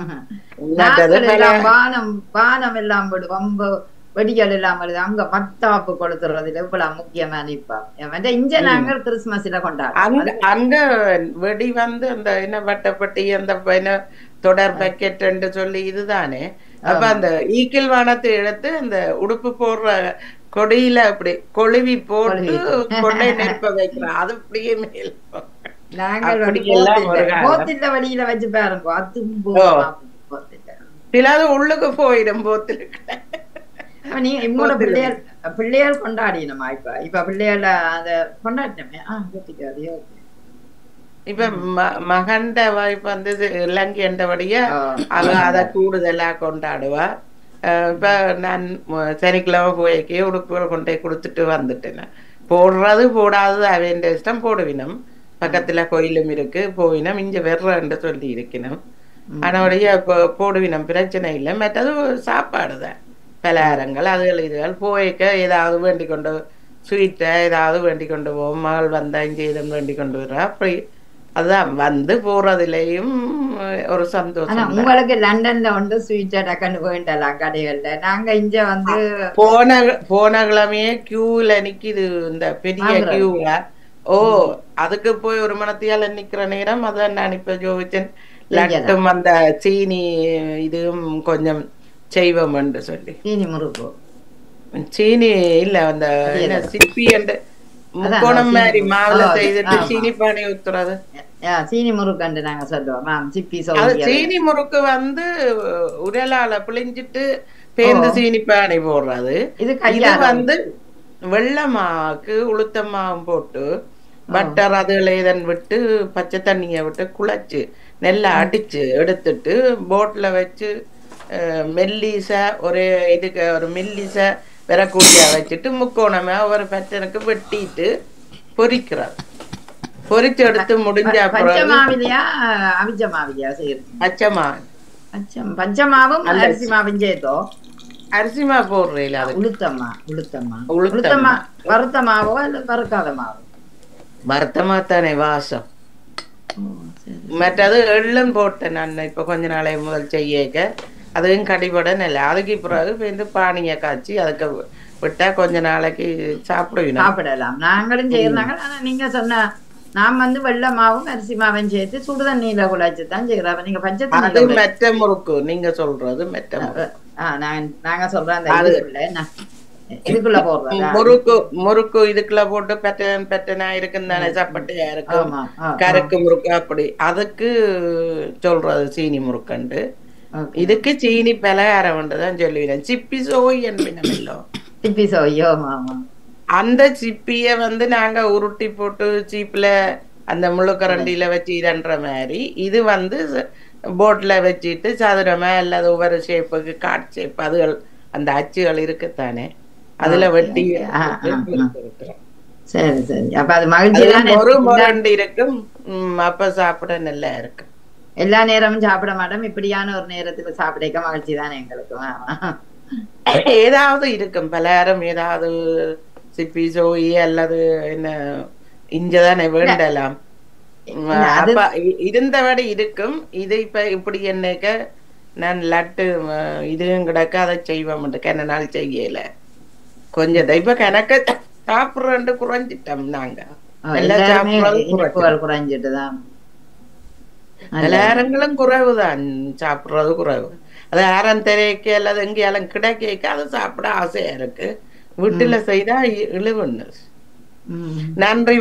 வானம் வானம் எல்லாம் விடுவோம், வெடிகள் எல்லாம் வருது. அங்க மத்தாப்பு கொளுத்துறதுல இவ்வளவு முக்கியமா நிப்பாங்க. இங்க நாங்கள் கிறிஸ்துமஸ்ல கொண்டாடுறோம். அங்க வெடி வந்து அந்த என்ன வட்டப்பட்டி அந்த என்ன தொடர் பக்கெட் என்று சொல்லி இதுதானே. அப்ப அந்த ஈக்கில் வானத்தை எடுத்து அந்த உடுப்பு போடுற கொடியில அப்படி கொழுவி போட்டு கொண்டை நெருப்ப வைக்கிறோம். அது அப்படியே மேல் வழியில வச்சு பாருங்க. அது உள்ளுக்கு போயிடும் போத்திருக்கு. நீ இம்மோட பிள்ளையார் பிள்ளையார் கொண்டாடினமா? இப்ப இப்ப பிள்ளையார் அத கொண்டாடினமே. இப்ப மகண்ட வாய்ப்பு வந்து இலங்கை என்றபடியா அவ அத கூடுதலா கொண்டாடுவா. இப்போ நான் சனிக்கிழமை போய்க்கே உடுப்புகள் கொண்டே கொடுத்துட்டு வந்துட்டேன். போடுறது போடாதது அவன் இஷ்டம். போடுவினம் பக்கத்துல கோயிலும் இருக்கு, போவினம் இங்க வெறன்னு சொல்லி இருக்கணும். ஆனோடைய போடுவினம் பிரச்சனை இல்லை. மற்றது சாப்பாடு தான், பலகாரங்கள் அதுகள் இதுகள். போய்க்க ஏதாவது வேண்டிக் கொண்டு ஸ்வீட்டை ஏதாவது வேண்டிக் கொண்டு போவோம். மகள் வந்தா இங்கே இதன் வேண்டிக் கொண்டு வர்றா. அப்படி அதுதான் வந்து போறதுலயும் ஒரு சந்தோஷம். உங்களுக்கு லண்டன்ல வந்து ஸ்வீட் டக்குன்னு வேண்டலாம் கடைகள்ல. நாங்க இங்க வந்து போன போன கிழமையே கியூல நிக்குது, இந்த பெரிய கியூல. ஓ அதுக்கு போய் ஒரு மணத்தியால நிக்கிற நேரம் அதான் நான் இப்ப ஜோதிச்சேன். லட்டும் அந்த சீனி இதுவும் கொஞ்சம் செய்வோம் என்று சொல்லி. சீனி முறுக்கு சீனி இல்ல அந்த சிப்பி என்று முக்கோணம் மாதிரி மாவுல செய்துட்டு சீனி பானை ஊத்துறது சீனி முறுக்கு நாங்க சொல்லுவோம். சிப்பி சீனி முறுக்கு வந்து உரலால பிழிஞ்சிட்டு பேந்து சீனி பானை போடுறது. இது வந்து வெள்ளை மாவுக்கு உளுத்த மாவும் போட்டு பட்டர் அதுல இதன் விட்டு பச்சை தண்ணிய விட்டு குழைச்சு நெல்லை அடிச்சு எடுத்துட்டு போட்ல வச்சு மெல்லிசா ஒரு இதுக்கு ஒரு மெல்லிசா விறக்கூட்டியா வச்சுட்டு முக்கோணமா ஒரு பட்டனுக்கு வெட்டிட்டு பொரிக்கிறார். பொரிச்சு எடுத்து முடிஞ்ச அப்புறம் பஞ்சமாவும் அரிசி மாவும் சேர்த்தோ அரிசி மாவு போடுறீங்களா? அது உளுத்தம்மா உளுத்தம்மா உளுத்தம்மா வறுத்த மாவோ இல்ல வறுக்காத மாவோ? வறுத்தமா தானே வாசம். மற்றது எள்ளும் போட்டேன் நான் இப்ப கொஞ்ச நாளை முதல் செய்யக்க. அதுவும் கடிபட இல்லை. அதுக்கு பிறகு வந்து பானியை காய்ச்சி அதுக்கு விட்டா கொஞ்ச நாளைக்கு சாப்பிடுவீங்க சாப்பிடலாம். நாங்களும் செய்யறாங்க. ஆனா நீங்க சொன்ன நான் வந்து வெள்ளை மாவும் அரிசி மாவும் சேர்த்து சுடுதண்ணீல குழாய்ச்சி தான் செய்யறோம். நீங்க பஞ்ச மெட்ட முறுக்கு நீங்க சொல்றது மெட்ட முறுக்கு. நாங்க சொல்றோம் இதுக்குள்ள போடுறோம் முறுக்கு. முறுக்கு இதுக்குள்ள போட்டு பெட்டன் பெட்டனா இருக்குன்னு தானே சப்பட்டையா இருக்கும் கருக்கு முறுக்கு. அப்படி அதுக்கு சொல்றது சீனி முறுக்கண்டு. இதுக்கு சீனி பலகாரம் தான் சொல்லுவீங்க. சிப்பி சோய் என்பினோ சிப்பி சோயோ அந்த சிப்பிய வந்து நாங்க உருட்டி போட்டு சீப்ல அந்த முழுக்கரண்டியில வச்சு இதன்ற மாதிரி. இது வந்து போட்ல வச்சுட்டு சதுரமா அல்லது ஒவ்வொரு ஷேப்புக்கு காட் ஷேப் அதுகள் அந்த அச்சுகள் இருக்குத்தானே அதுல வெட்டி சரி சரி. அப்ப அது மகிழ்ச்சி ஒரு முரண்டு இருக்கும். அப்ப சாப்பிட நல்லா இருக்கு. எல்லா நேரமும் சாப்பிட மாட்டோம். இப்படியான ஒரு நேரத்துல சாப்பிட மகிழ்ச்சி தானே எங்களுக்கு. ஏதாவது இருக்கும் பலகாரம், ஏதாவது சிப்பி சோயி அல்லது என்ன இஞ்சதானே வேண்டலாம். அப்ப இருந்தபடி இருக்கும். இது இப்ப இப்படி என்னக்க நான் லட்டு இதுவும் கிடக்க அதை செய்வோம் என்ன நாள் செய்யல. கொஞ்சம் இப்ப கணக்க சாப்பிடுறோண்டு குறைஞ்சிட்டோம். நாங்க எல்லாம் சாப்பிடுறது குறைஞ்சிட்டுதான். எல்லாரங்களும் குறைவுதான், சாப்பிடுறது குறைவு. அது ஆரம் தெரியக்க அல்லது எங்கேயாலும் கிடைக்க அது சாப்பிட ஆசையா இருக்கு. வீட்டுல செய்தா இழுவுன்னு. நன்றி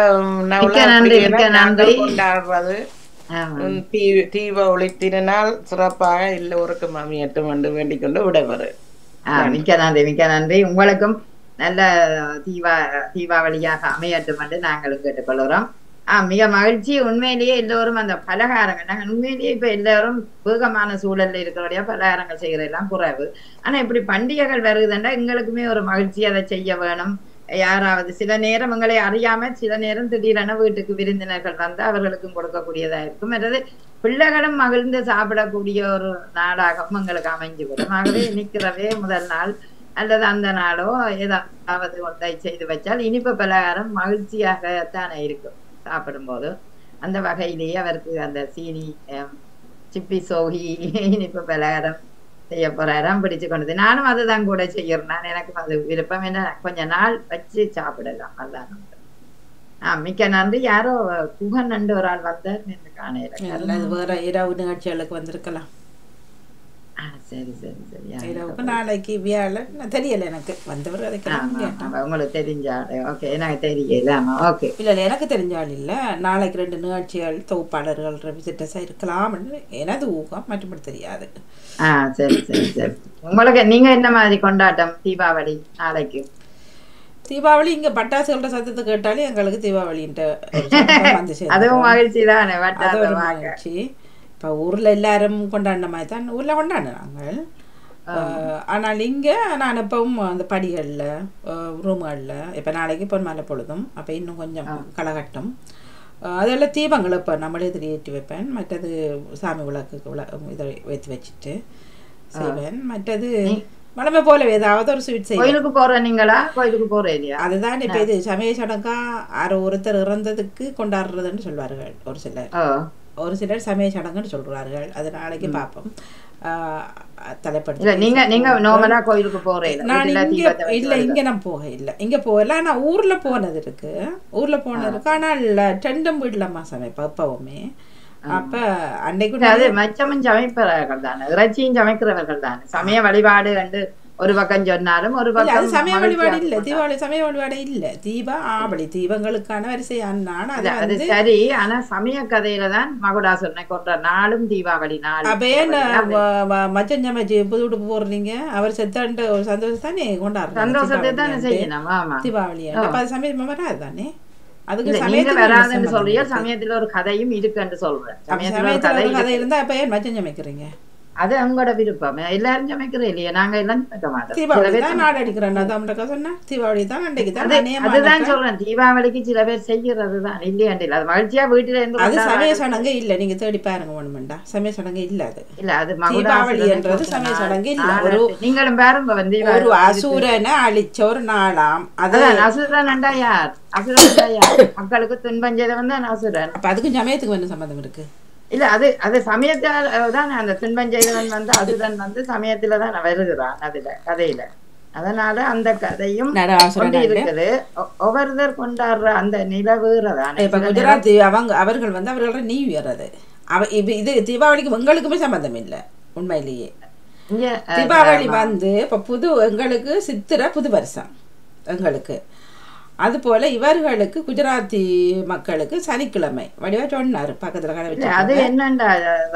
கொண்டாடுறது தீபாவளி திருநாள் சிறப்பாக எல்லோருக்கும் அமையட்டும் என்று வேண்டிக் கொண்டு விடைபெறு. மிக்க நன்றி மிக்க நன்றி. உங்களுக்கும் நல்ல தீபா தீபாவளியாக அமையட்டும் என்று நாங்களும் கேட்டுக்கொள்கிறோம். ஆஹ் மிக மகிழ்ச்சி. உண்மையிலேயே எல்லோரும் அந்த பலகாரங்கள் நாங்கள் உண்மையிலேயே இப்ப எல்லாரும் வேகமான சூழல்ல இருக்கிறோடைய பலகாரங்கள் செய்யறதெல்லாம் குறைவு. ஆனா இப்படி பண்டிகைகள் வருதுன்னா எங்களுக்குமே ஒரு மகிழ்ச்சி. அதை செய்ய வேணும். யாராவது சில நேரம் எங்களை அறியாம சில நேரம் திடீரென வீட்டுக்கு விருந்தினர்கள் வந்து அவர்களுக்கும் கொடுக்கக்கூடியதா இருக்கும். அதாவது பிள்ளைகளும் மகிழ்ந்து சாப்பிடக்கூடிய ஒரு நாடாகவும் எங்களுக்கு அமைஞ்சு விடும். ஆகவே நிற்கிறவே முதல் நாள் அல்லது அந்த நாளோ ஏதாவது ஒன்றை செய்து வச்சால் இனிப்பு பலகாரம் மகிழ்ச்சியாகத்தானே இருக்கும் சாப்பிடும்போது. அந்த வகையிலேயே அவருக்கு அந்த சீனி சிப்பி சோகி இனிப்பு பலகாரம் செய்ய போறாராம் பிடிச்சு கொண்டது. நானும் அதுதான் கூட செய்யறேன். நான் எனக்கும் அது விருப்பம். என்ன கொஞ்ச நாள் வச்சு சாப்பிடலாம். அதான் ஆஹ் மிக்க நன்றி. யாரோ குகன் நண்டு ஒரு ஆள் வந்தார் காணையில. வேற இரவு நிகழ்ச்சிகளுக்கு வந்திருக்கலாம். சரி சரி சரி. நாளைக்கு வியாழன் தெரியல எனக்கு வந்தவர். உங்களுக்கு தெரிஞ்சாள்? ஓகே எனக்கு தெரியல. ஓகே இல்ல இல்ல எனக்கு தெரிஞ்சாள் இல்ல. நாளைக்கு ரெண்டு நிகழ்ச்சிகள் தொகுப்பாளர்கள் விசிட்டர்ஸா இருக்கலாம் எனது ஊகம். மற்றபடி தெரியாது. ஆஹ் சரி சரி சரி. உங்களுக்கு நீங்க என்ன மாதிரி கொண்டாட்டம் தீபாவளி நாளைக்கு? தீபாவளி இங்க பட்டாசுகளோட சத்தத்தை கேட்டாலே எங்களுக்கு தீபாவளின்ட்டு அதுவும் மகிழ்ச்சி தானே. மகிழ்ச்சி. இப்போ ஊரில் எல்லாரும் கொண்டாடின மாதிரி தான் ஊரில் கொண்டாடினாங்க. ஆனால் இங்கே நான் எப்பவும் அந்த படிகளில் ரூம்களில் இப்போ நாளைக்கு பொன்மாலை பொழுதும் அப்போ இன்னும் கொஞ்சம் களகட்டும் அதெல்லாம் தீபங்கள் இப்போ நம்மளே இதில் ஏற்றி வைப்பேன். மற்றது சாமி விளக்குக்கு விள இதை வைத்து வச்சுட்டு செய்வேன். மற்றது மலமை போல ஏதாவது ஒரு ஸ்வீட் செய்வேன். கோயிலுக்கு போற நீங்களா? கோயிலுக்கு போற இல்லையா? அதுதான் இப்போ இது சமய சடங்கா யாரோ ஒருத்தர் இறந்ததுக்கு கொண்டாடுறதுன்னு சொல்வார்கள் ஒரு சிலர். ஒரு சிலர் சமய சடங்குன்னு சொல்றார்கள். அது நாளைக்கு பார்ப்போம். தலைப்படுத்த நீங்க நீங்க நார்மலா கோயிலுக்கு போறீங்க? நான் இங்க இல்ல, இங்க நான் போக இல்ல, இங்க போகல. ஆனா ஊர்ல போனது இருக்கு, ஊர்ல போனது இருக்கு. ஆனால் டெண்டம் வீட்டுலமா சமைப்பா எப்பவுமே. அப்ப அன்னைக்கு அது மச்சமும் சமைப்பவர்கள் தானே, இறைச்சியும் சமைக்கிறவர்கள் தானே. சமய வழிபாடு கண்டு ஒரு பக்கம் சொன்னாலும் ஒரு பக்கம் சமய வழிபாடு இல்ல. தீபாவளி சமய வழிபாடு இல்ல, தீப ஆவளி தீபங்களுக்கான வரிசையான அது சரி. ஆனா சமய கதையில தான் மகுடாசுரனை கொன்ற நாளும் தீபாவளி நாள். அப்ப ஏன் மச்சம் சமைச்சு புது உடுப்பு போடுறீங்க? அவர் செத்தான்ட்டு ஒரு சந்தோஷம் தானே கொண்டாடுறாங்க, சந்தோஷத்தை தானே செய்யணும். ஆமா, தீபாவளி அப்ப அது சமயம் வராது தானே. அதுக்கு சமயத்துல வராதுன்னு சொல்றியா? சமயத்துல ஒரு கதையும் இருக்குன்னு சொல்றேன். சமயத்துல ஒரு கதை இருந்தா அப்ப ஏன் மச்சம் சமைக்கிறீங்க? அது அவங்களோட விருப்பம். எல்லாரும் சமைக்கிறோம் இல்லையா? நாங்க எல்லாம் சமைக்க மாட்டோம். தீபாவளி தான் நாடு அடிக்கிறோம். தீபாவளி தான் அன்றைக்கு தான். அதுதான் சொல்றேன், தீபாவளிக்கு சில பேர் செய்யறதுதான் இல்லையாண்டில். அது மகிழ்ச்சியா வீட்டுல இருந்து. அது சமய சடங்கு இல்ல, நீங்க தேடி பாருங்க ஒண்ணுமெண்டா. சமய சடங்கு இல்ல அது. இல்ல அது தீபாவளி என்றது சமய சடங்கு இல்ல. ஒரு நீங்களும் பாருங்க வந்து ஒரு அசுரனை அழிச்ச ஒரு நாளாம். அதான் அசுரன்டா யார்? அசுரன் யார்? மக்களுக்கு துன்பம் செய்தவன் தான் அசுரன். அப்ப அதுக்கும் சமயத்துக்கு என்ன சம்பந்தம் இருக்கு? இல்ல அது அது சமயத்தால தான் அந்த துன்பம் செய்தவன் வந்து அதுதான் வந்து சமயத்துலதான் வருகிறான் அதுல கதையில. அதனால அந்த கதையும் இருக்குது. ஒவ்வொருத்தர் கொண்டாடுற அந்த நிலவுறதான். இப்ப குஜராத் அவங்க அவர்கள் வந்து அவர்களோட நியூ இயர் அது. அவ இது தீபாவளிக்கு எங்களுக்குமே சம்பந்தம் இல்லை உண்மையிலேயே. தீபாவளி வந்து இப்ப புது எங்களுக்கு சித்திரை புது வருஷம் எங்களுக்கு. அது போல இவர்களுக்கு குஜராத்தி மக்களுக்கு சனிக்கிழமை வடிவா சொன்னாரு பக்கத்துல கடை வச்சு. அது என்னண்டா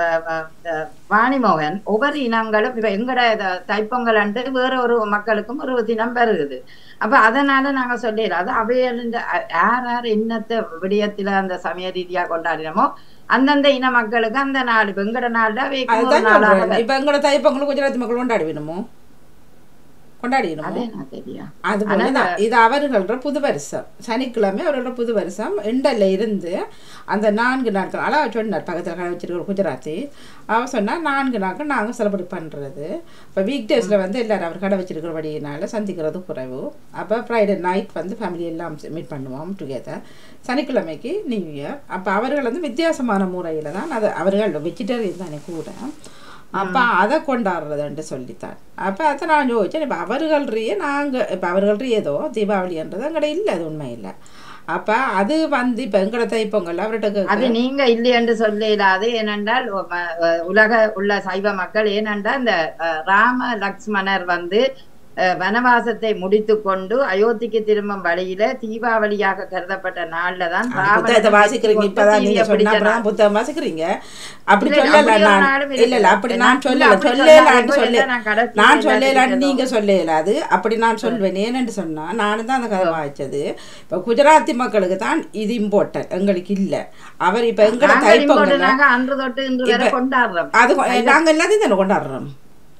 வாணிமோகன், ஒவ்வொரு இனங்களும் இப்ப எங்கட தைப்பொங்கல் அன்று வேற ஒரு மக்களுக்கும் ஒரு தினம் பெருகுது. அப்ப அதனால நாங்க சொல்லிடலாம். அது அவையில் யார் யார் என்னத்த விடயத்துல அந்த சமய ரீதியா கொண்டாடினமோ அந்தந்த இன மக்களுக்கு அந்த நாடு. இப்ப எங்கட நாடுல இப்ப எங்கட தைப்பொங்கல் குஜராத்தி மக்கள் கொண்டாடுவினமோ கொண்டாடினோம். அது போலதான் இது அவர்களோட புது வருஷம். சனிக்கிழமை அவர்களோட புது வருஷம். எண்டல்ல இருந்து அந்த நான்கு நாட்கள் அழகா சொன்னார் பக்கத்துல கடை வச்சிருக்கிற குஜராத்தி. அவன் சொன்னா நான்கு நாட்கள் நாங்க செலிப்ரேட் பண்றது. இப்போ வீக் டேஸ்ல வந்து எல்லாரும் அவர் கடை வச்சிருக்கிறபடியினால சந்திக்கிறது குறைவு. அப்போ ஃப்ரைடே நைட் வந்து ஃபேமிலி எல்லாம் மீட் பண்ணுவோம் டுகெதர். சனிக்கிழமைக்கு நியூ இயர். அப்போ அவர்கள் வந்து வித்தியாசமான முறையில தான் அது அவர்கள் வெஜிடேரியன் தானே கூட. அப்போ அதை கொண்டாடுறதுன்ட்டு சொல்லித்தான். அப்போ அதை நான் யோசிச்சேன். இப்போ அவர்கள்றையே நாங்கள் இப்போ அவர்கள்றையே ஏதோ தீபாவளின்றது எங்கட இல்லை, அது உண்மை இல்லை. அப்ப அது வந்து இப்ப எங்கட தைப்பொங்கல் அவர்கிட்ட அது நீங்க இல்லை என்று சொல்லிடாது. ஏனென்றால் உலக உள்ள சைவ மக்கள் ஏனென்றால் இந்த ராம லக்ஷ்மணர் வந்து வனவாசத்தை முடித்து கொண்டு அயோத்திக்கு திரும்பும் வழியில தீபாவளியாக கருதப்பட்ட நாள்ல தான் வாசிக்கிறீங்க. இப்பதான் நீங்க சொன்னா புத்தகம் வாசிக்கிறீங்க. அப்படி சொல்லலாம் இல்ல இல்ல அப்படி நான் சொல்ல சொல்லலான்னு சொல்ல நான் சொல்லலான்னு நீங்க சொல்லலாது. அப்படி நான் சொல்வேன். ஏன்னு சொன்னா நானும் தான் அந்த கதை வாய்ச்சது. இப்ப குஜராத்தி மக்களுக்கு தான் இது இம்பார்ட்டன்ட், எங்களுக்கு இல்ல. அவர் இப்ப எங்கட தைப்பொங்கல் அன்று தொட்டு இன்று வரை கொண்டாடுறோம். அது நாங்க எல்லாத்தையும் தானே கொண்டாடுறோம்.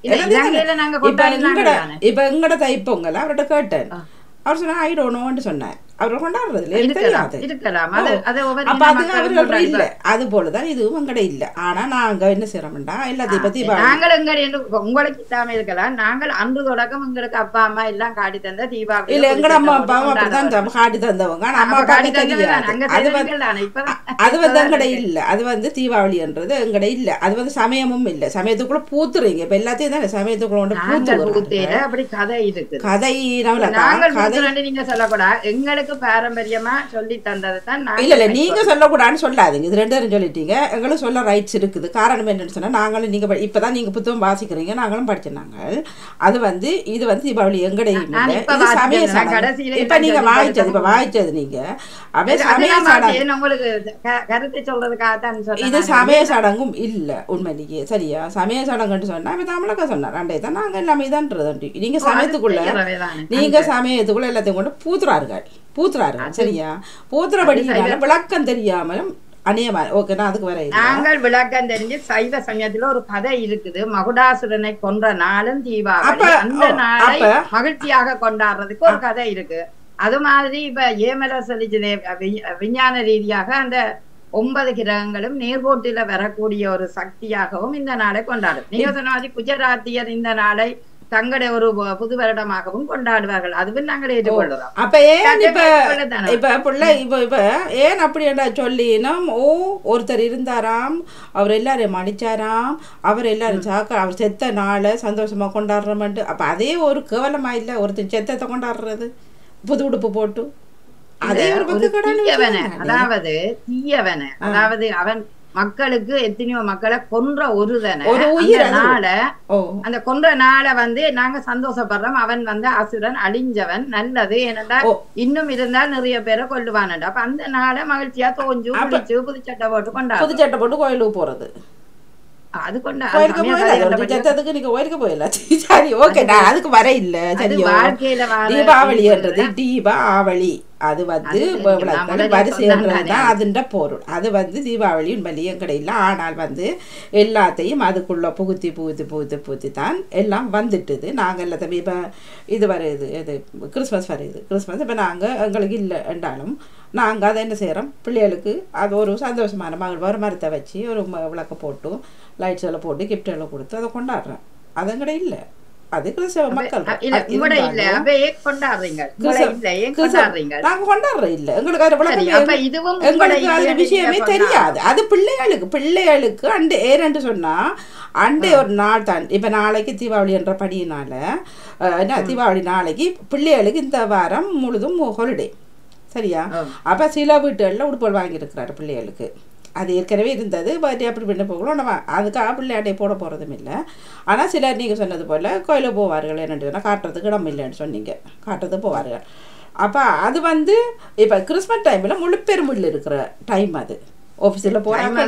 இப்ப எங்கட தைப்பொங்கல் அவர்கிட்ட கேட்டேன். அவர் சொன்னா ஐ டோன்ட் நோன்னு சொன்னார். அவர்கள் கொண்டாடுறதுல இல்ல. அது போலதான் இதுவும் எங்கட இல்ல. ஆனா நாங்க என்ன செய்யறோம்டா எல்லாத்தையும் பத்தி நாங்கள் எங்க உங்களுக்கு இல்லாம இருக்கலாம். நாங்கள் அன்று தொடக்கம் எங்களுக்கு அப்பா அம்மா எல்லாம் காட்டி தந்த தீபாவளி இல்ல எங்கட அம்மா அப்பாவும் அப்படிதான் காட்டி தந்தவங்க. அம்மா அப்பாவுக்கு தெரியாது. அது வந்து எங்கட இல்ல. அது வந்து தீபாவளின்றது எங்கட இல்ல. அது வந்து சமயமும் இல்ல. சமயத்துக்குள்ள பூத்துறீங்க. இப்ப எல்லாத்தையும் தானே சமயத்துக்குள்ள பூத்து அப்படி கதை இருக்கு. கதை நீங்க சொல்லக்கூடாது. எங்களுக்கு பாரம்பரியமா சொல்லி தந்தது தான். இல்ல இல்ல நீங்க சொல்லக்கூடாதுன்னு சொல்லாதீங்க. இது ரெண்டு பேரும் சொல்லிட்டீங்க. எங்களுக்கு சொல்ல ரைட்ஸ் இருக்குது. காரணம் என்னன்னு சொன்னா நாங்களும் நீங்க இப்பதான் நீங்க புத்தகம் வாசிக்கிறீங்க, நாங்களும் படிச்சிருந்தாங்க. அது வந்து இது வந்து தீபாவளி எங்கடையும் சமய சடங்கு. இப்ப நீங்க வாய்ச்சது இப்ப வாய்ச்சது நீங்க அப்படியே சமய சடங்கு உங்களுக்கு கருத்தை சொல்றதுக்காகத்தான் சொல்றேன். இது சமய சடங்கும் இல்ல உண்மையிலேயே. சரியா? சமய சடங்குன்னு சொன்னா இப்ப தமிழக சொன்னார் ரெண்டே தான். நாங்க எல்லாமே தான்றது. நீங்க சமயத்துக்குள்ள நீங்க சமயத்துக்குள்ள எல்லாத்தையும் கொண்டு பூத்துறார்கள் பூத்துறாரு. சரியா? பூத்துறபடினால விளக்கம் தெரியாமலும் அநியமான ஓகே நான் அதுக்கு வர நாங்கள் விளக்கம் தெரிஞ்சு சைவ சமயத்துல ஒரு கதை இருக்குது. மகுடாசுரனை கொன்ற நாளும் தீபாவளி. அந்த நாளை மகிழ்ச்சியாக கொண்டாடுறதுக்கு ஒரு கதை இருக்கு. அது மாதிரி இப்ப ஏமல சொல்லிச்சதே விஞ்ஞான ரீதியாக அந்த ஒன்பது கிரகங்களும் நேர்கோட்டில வரக்கூடிய ஒரு சக்தியாகவும் இந்த நாளை கொண்டாடும். நீங்க சொன்ன மாதிரி குஜராத்தியர் இந்த நாளை தங்களுடைய ஒரு புது வருடமாகவும் கொண்டாடுவார்கள். அதுவும் நாங்கள் ஏற்றுக்கொள்கிறோம். அப்ப ஏன் இப்ப இப்ப பிள்ளை இப்ப இப்ப ஏன் அப்படி சொல்லினோம்? ஓ ஒருத்தர் இருந்தாராம், அவர் எல்லாரையும் மடிச்சாராம், அவர் எல்லாரும் சாக்க அவர் செத்த நாளை சந்தோஷமா கொண்டாடுறோம்ட்டு. அப்ப அதே ஒரு கேவலமா இல்ல ஒருத்தர் செத்தத்தை கொண்டாடுறது புது உடுப்பு போட்டு? அதே ஒரு தீயவன, அதாவது தீயவன, அதாவது அவன் மக்களுக்கு எத்தனையோ மக்களை கொன்ற ஒருதனை நாள அந்த கொன்ற நாளை வந்து நாங்க சந்தோஷப்படுறோம். அவன் வந்து அசுரன் அழிஞ்சவன் நல்லது ஏனென்றா இன்னும் இருந்தால் நிறைய பேரை கொல்லுவான். அப்ப அந்த நாளை மகிழ்ச்சியா தோஞ்சு குளிச்சு புதுச்சட்டை போட்டு கொண்டா புதுச்சட்டை போட்டு கோயிலுக்கு போறது. அது கொண்டா ஜத்தத்துக்கு நீங்க கோயிலுக்கு போயிடலாம். சரி ஓகே, நான் அதுக்கு வர இல்ல. சரி தீபாவளின்றது தீபாவளி அது வந்து வரிசைன்றதுதான் அதுன்ற பொருள். அது வந்து தீபாவளி உண்மையிலேயும் கிடையாது. ஆனால் வந்து எல்லாத்தையும் அதுக்குள்ள புகுத்தி புகுத்தி புகுத்தி புகுத்தி தான் எல்லாம் வந்துட்டுது. நாங்கள் எல்லாத்தையும் இப்போ இது வருது இது கிறிஸ்மஸ் வருது. கிறிஸ்மஸ் இப்போ நாங்கள் எங்களுக்கு இல்லை என்றாலும் நாங்கள் அதை என்ன செய்கிறோம், பிள்ளைகளுக்கு அது ஒரு சந்தோஷமான மகள் ஒரு மரத்தை வச்சு ஒரு விளக்க போட்டு லைட்ஸ் எல்லாம் போட்டு கிஃப்ட் எல்லாம் கொடுத்து அதை கொண்டாடுறோம். அது எங்கட இல்லை. அது கிறிஸ்தவ மக்கள் விஷயமே தெரியாது. அது பிள்ளைகளுக்கு பிள்ளைகளுக்கு அண்டு ஏன்னு சொன்னா அண்டே ஒரு நாள் தான். இப்ப நாளைக்கு தீபாவளி என்ற படியினால என்ன தீபாவளி நாளைக்கு பிள்ளைகளுக்கு இந்த வாரம் முழுதும் ஹாலிடே. சரியா? அப்ப சில வீட்டுகளில் உடுப்புகள் வாங்கியிருக்கிறாரு பிள்ளைகளுக்கு. அது ஏற்கனவே இருந்தது. பட் அப்படி பண்ண போகலாம் நம்ம அதுக்காக பிள்ளையாட்டை போட போகிறதும் இல்லை. ஆனால் சிலர் நீங்கள் சொன்னது போல் கோயிலுக்கு போவார்கள். என்னென்னு காட்டுறதுக்கு இடம் இல்லைன்னு சொன்னீங்க, காட்டுறதுக்கு போவார்கள். அப்போ அது வந்து இப்போ கிறிஸ்மஸ் டைமில் முழு பெருமில் இருக்கிற டைம். அது ஆபீஸ்ல போறாங்க,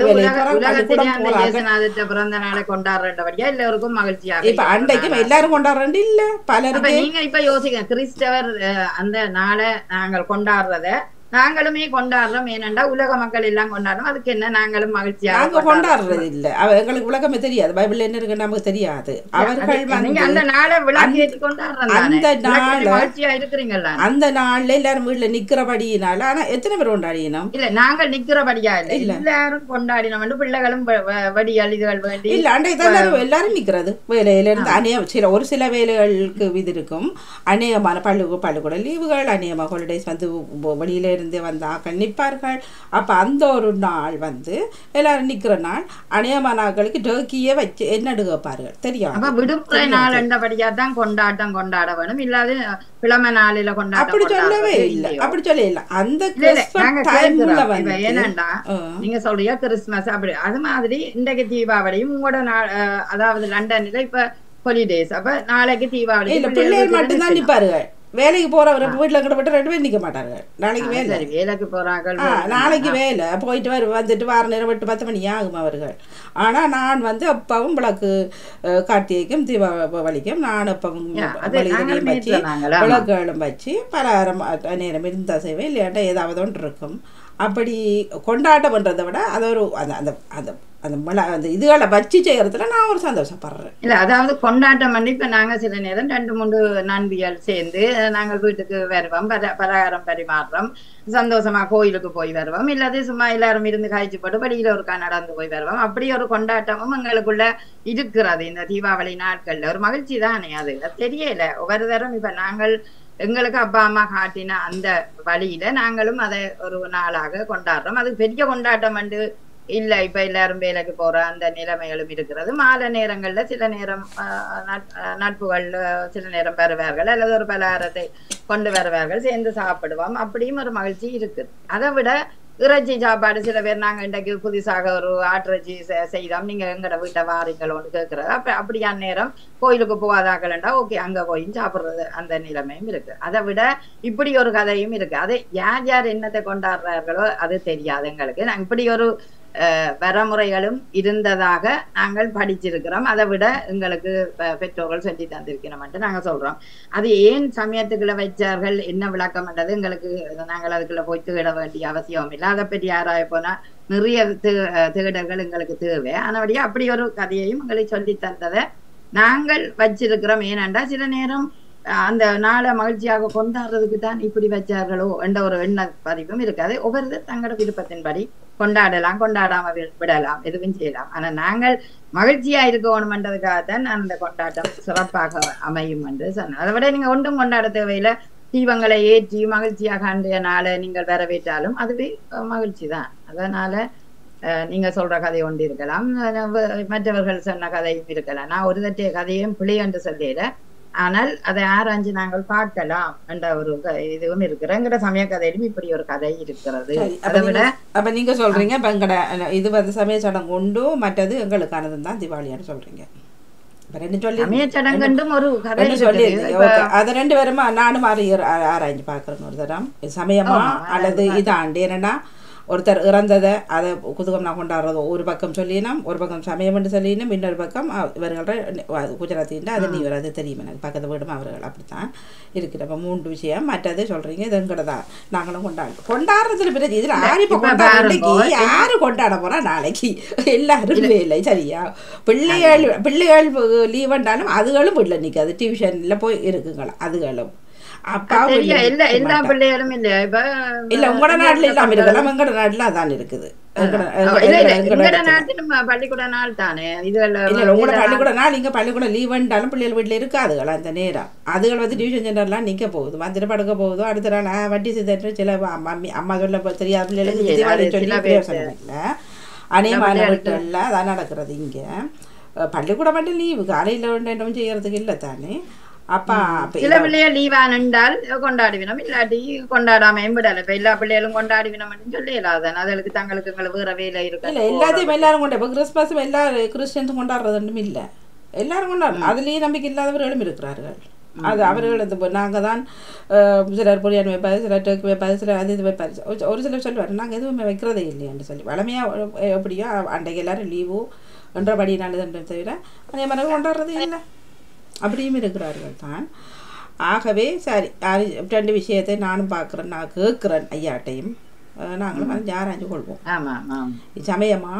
பிறந்த நாளை கொண்டாடுறபடியா எல்லாருக்கும் மகிழ்ச்சியா இப்ப அன்றைக்கும் எல்லாரும் கொண்டாடுறேன் இல்ல பலருக்கு. நீங்க இப்ப யோசிக்க கிறிஸ்தவர் அந்த நாளை நாங்கள் கொண்டாடுறத நாங்களுமே கொண்டாடுறோம். ஏனென்றா உலக மக்கள் எல்லாம் கொண்டாடுறோம். அதுக்கு என்ன நாங்களும் மகிழ்ச்சியாக கொண்டாடுறது இல்ல. எங்களுக்கு உலகமே தெரியாது, பைபிள் என்ன இருக்கு நமக்கு தெரியாது. அவர்கள் அந்த நாளை விளக்கேற்றி கொண்டாடுறாங்க. அந்த நாள் மகிழ்ச்சியா இருக்கிறீங்களா? அந்த நாள்ல எல்லாரும் வீட்டுல நிக்கிறபடியினால. ஆனா எத்தனை பேர் கொண்டாடினோம்? இல்ல நாங்கள் நிக்கிறபடியா இல்ல, எல்லாரும் கொண்டாடினோம். பிள்ளைகளும் வடி அழிதுகள் வேண்டி இல்ல அன்றைக்கு தான் எல்லாரும் நிக்கிறது. வேலையில இருந்து அநேக சில ஒரு சில வேலைகளுக்கு இது இருக்கும். அநேகமான பள்ளு பள்ளிக்கூட லீவுகள், அநேகமாக ஹாலிடேஸ் வந்து வெளியில இருந்து வந்தாக்கள் நிற்பார்கள். அப்ப அந்த ஒரு நாள் வந்து எல்லாரும் நிக்கிற நாள். அநேகமான நாட்களுக்கு டர்க்கியே வச்சு என்ன கேட்பார்கள் தெரியும். அப்ப விடுமுறை நாள் என்றபடியா தான் கொண்டாட்டம் கொண்டாட வேணும். இல்லாத கிழமை நாளில கொண்டாட அப்படி சொல்லவே இல்லை. அப்படி சொல்ல இல்லை. அந்த ஏனண்டா நீங்க சொல்றீங்க கிறிஸ்துமஸ் அப்படி அது மாதிரி இன்றைக்கு தீபாவளியும் உங்களோட நாள், அதாவது லண்டன்ல இப்ப ஹாலிடேஸ். அப்ப நாளைக்கு தீபாவளி இல்ல பிள்ளைகள் மட்டும்தான் நிற்பார்கள். வேலைக்கு போறவரை வீட்டுல கிட்ட விட்டு ரெண்டு பேரும் நிக்க மாட்டாங்க. நாளைக்கு வேலை வேலைக்கு போறாங்க. நாளைக்கு வேலை போயிட்டு வர வந்துட்டு வார நேரம் விட்டு பத்து மணி ஆகும் அவர்கள். ஆனா நான் வந்து அப்பவும் விளக்கு கார்த்திகைக்கும் தீபாவளிக்கும் நான் அப்பவும் வச்சு விளக்குகளும் வச்சு பலகாரம் நேரம் இருந்தா செய்வேன். இல்லையாட்டா ஏதாவது ஒன்று இருக்கும். அப்படி கொண்டாட்டம் பண்றதை விட அது ஒரு அந்த அந்த அந்த அந்த மழை அந்த இதுகளை வச்சு செய்யறதுல நான் ஒரு சந்தோஷப்படுறேன். இல்ல அதாவது கொண்டாட்டம் பண்ணி இப்ப நாங்க சில நேரம் ரெண்டு மூன்று நண்பிகள் சேர்ந்து நாங்கள் வீட்டுக்கு வருவோம், பலகாரம் பரிமாறுறோம், சந்தோஷமா கோயிலுக்கு போய் வருவோம். இல்லாத சும்மா எல்லாரும் இருந்து காய்ச்சி போட்டு வெளியில ஒருக்கா நடந்து போய் வருவோம். அப்படி ஒரு கொண்டாட்டமும் எங்களுக்குள்ள இருக்கிறது. இந்த தீபாவளி நாட்கள்ல ஒரு மகிழ்ச்சி தானே. அது தெரியல ஒவ்வொரு தரம் இப்ப நாங்கள் எங்களுக்கு அப்பா அம்மா காட்டின அந்த வழியில நாங்களும் அதை ஒரு நாளாக கொண்டாடுறோம். அது பெரிய கொண்டாட்டம் வந்து இல்ல. இப்ப எல்லாரும் வேலைக்கு போற அந்த நிலைமைகளும் இருக்கிறது. மாலை நேரங்கள்ல சில நேரம் நட்புகள் சில நேரம் வருவார்கள், அல்லது ஒரு பலகாரத்தை கொண்டு வருவார்கள், சேர்ந்து சாப்பிடுவோம். அப்படியும் ஒரு மகிழ்ச்சி இருக்குது. அதை விட இறைச்சி சாப்பாடு சில பேர் நாங்க இன்றைக்கு புதுசாக ஒரு ஆட்டிறைச்சி செய்தோம், நீங்க எங்கட வீட்டை வாரீங்களோன்னு கேட்கறது. அப்ப அப்படியான நேரம் கோயிலுக்கு போகாதாக்கலண்டா ஓகே அங்க போய் சாப்பிடுறது அந்த நிலைமையும் இருக்கு. அதை விட இப்படி ஒரு கதையும் இருக்கு. அதை யார் யார் என்னத்தை கொண்டாடுறார்களோ அது தெரியாது எங்களுக்கு. நாங்க இப்படி ஒரு வரமுறைகளும் இருந்ததாக நாங்கள் படிச்சிருக்கிறோம். அதை விட எங்களுக்கு பெற்றோர்கள் சொல்லி தந்திருக்கிறோம் என்று நாங்கள் சொல்றோம். அது ஏன் சமயத்துக்குள்ள வச்சார்கள், என்ன விளக்கம் என்றது எங்களுக்கு நாங்கள் அதுக்குள்ள போய் தேட வேண்டிய அவசியம் இல்லை. அதை பற்றி ஆராய போனா நிறைய தேடல்கள் எங்களுக்கு தேவை. ஆனபடியா அப்படி ஒரு கதையையும் எங்களுக்கு சொல்லி தந்ததை நாங்கள் வச்சிருக்கிறோம். ஏனென்றா சில நேரம் அந்த நாளை மகிழ்ச்சியாக கொண்டாடுறதுக்கு தான் இப்படி வச்சார்களோ என்ற ஒரு எண்ண பதிவும் இருக்காது. ஒவ்வொரு தங்களோட விருப்பத்தின்படி கொண்டாடலாம், கொண்டாடாம விடலாம், எதுவும் செய்யலாம். ஆனா நாங்கள் மகிழ்ச்சியா இருக்கணும்ன்றதுக்காகத்தான் அந்த கொண்டாட்டம் சிறப்பாக அமையும் என்று சொன்னேன். அதை விட நீங்க ஒன்றும் கொண்டாட தேவையில்லை. தீபங்களை ஏற்றி மகிழ்ச்சியாக அன்றைய நாளை நீங்கள் வரவேற்றாலும் அதுவே மகிழ்ச்சி தான். அதனால நீங்க சொல்ற கதை ஒன்று இருக்கலாம், மற்றவர்கள் சொன்ன கதையும் இருக்கலாம். நான் ஒரு தட்டிய கதையும் பிழை என்று சொல்லிட, ஆனால் அதை ஆராய்ஞ்சு நாங்கள் பார்க்கலாம் என்ற ஒரு இதுவும் இருக்கிறங்கிற சமய கதையிலும் இப்படி ஒரு கதை இருக்கிறது. அதை விட அப்ப நீங்க சொல்றீங்க இப்ப எங்கட இது வந்து சமய சடங்கு உண்டு, மற்றது எங்களுக்கானதும் தான் திவாலியான்னு சொல்றீங்க. சமய சடங்குண்டும் ஒரு கதை சொல்லி அது ரெண்டு பேருமா நானும் ஆராய்ஞ்சு பாக்குறேன் ஒரு தரம். சமயமா அல்லது இதாண்டு என்னன்னா ஒருத்தர் இறந்ததை அதை குதுகம் நான் கொண்டாடுறது ஒரு பக்கம் சொல்லினோம், ஒரு பக்கம் சமயம் என்று சொல்லினோம், இன்னொரு பக்கம் இவர்கள குஜராத்தின் அது நீ அது தெரியும் எனக்கு பக்கத்து வீடும் அவர்கள் அப்படித்தான் இருக்கிற. அப்போ மூன்று விஷயம். மற்றது சொல்றீங்க இது எங்கடதா நாங்களும் கொண்டாடுறோம். கொண்டாடுறதுல பிறகு இதுல யாரு இப்போ கொண்டாடுறதுக்கு யாரு கொண்டாட போறா நாளைக்கு எல்லாரும் இல்லை சரியா. பிள்ளைகள் பிள்ளைகள் லீவ் பண்ணாலும் அதுகளும் வீட்டில் நிற்காது, டியூஷன்ல போய் இருக்குங்களா அதுகளும். எல்லா பிள்ளைகளும் இல்ல இல்ல உங்களோட நாட்டுல இல்லாம இருக்கலாம், எங்கட நாட்டுல அதான் இருக்குது. பள்ளிக்கூட நாள் தானே உங்களோட பள்ளிக்கூட நாள் இங்க பள்ளிக்கூட லீவ் பண்ணாலும் பிள்ளைகள் வீட்டுல இருக்காதுகள் அந்த நேரம். அதுகள் வந்து டியூஷன் சென்டர்லாம் நிக்க போகுது, மந்திர படுக்க போகுதோ அடுத்த நாள் வட்டி சிதற சில மம்மி அம்மா சொல்ல தெரியாத பிள்ளைகளுக்கு தீபாவளி சொல்லி பிரயோசனம் இல்லை. அநேகமான வீட்டுல அதான் நடக்கிறது. இங்க பள்ளிக்கூட மட்டும் லீவு காலையில ஒன்றும் செய்யறதுக்கு இல்லை தானே. அப்பா சில பிள்ளைகள் லீவானால் கொண்டாடுவினோம், இல்லாட்டி கொண்டாடாம விடல. இப்ப எல்லா பிள்ளைகளும் கொண்டாடுவினோம் சொல்லி இல்லாதான் அதுக்கு தங்களுக்கு வேற வேலை இருக்கு. இல்ல எல்லாத்தையும் எல்லாரும் கொண்டா இப்ப கிறிஸ்துமஸும் எல்லா கிறிஸ்டியன்ஸும் கொண்டாடுறதும் இல்ல, எல்லாரும் கொண்டாடுறோம். அதுலயும் நம்பிக்கை இல்லாதவர்களும் இருக்கிறார்கள். அது அவர்கள் இந்த நாங்கள் தான் சிலர் பொரியான் வைப்பாரு, சிலர் டேக்கு வைப்பாரு, சிலர் அது இது வைப்பாரு. ஒரு சிலர் சொல்லுவார் நாங்கள் எதுவுமே வைக்கிறதே இல்லையான்னு சொல்லி. வளமையாக எப்படியோ அன்றைக்கு எல்லாரும் லீவு என்றபடி நல்லதுன்ற தவிர அதே மாதிரி கொண்டாடுறதே இல்லை, அப்படியும் இருக்கிறார்கள் தான். ஆகவே சரி ரெண்டு விஷயத்தை நானும் பார்க்குறேன், நான் கேட்குறேன் ஐயாட்டையும், நாங்களும் வந்து ஆராய்ஞ்சு கொள்வோம். சமயமா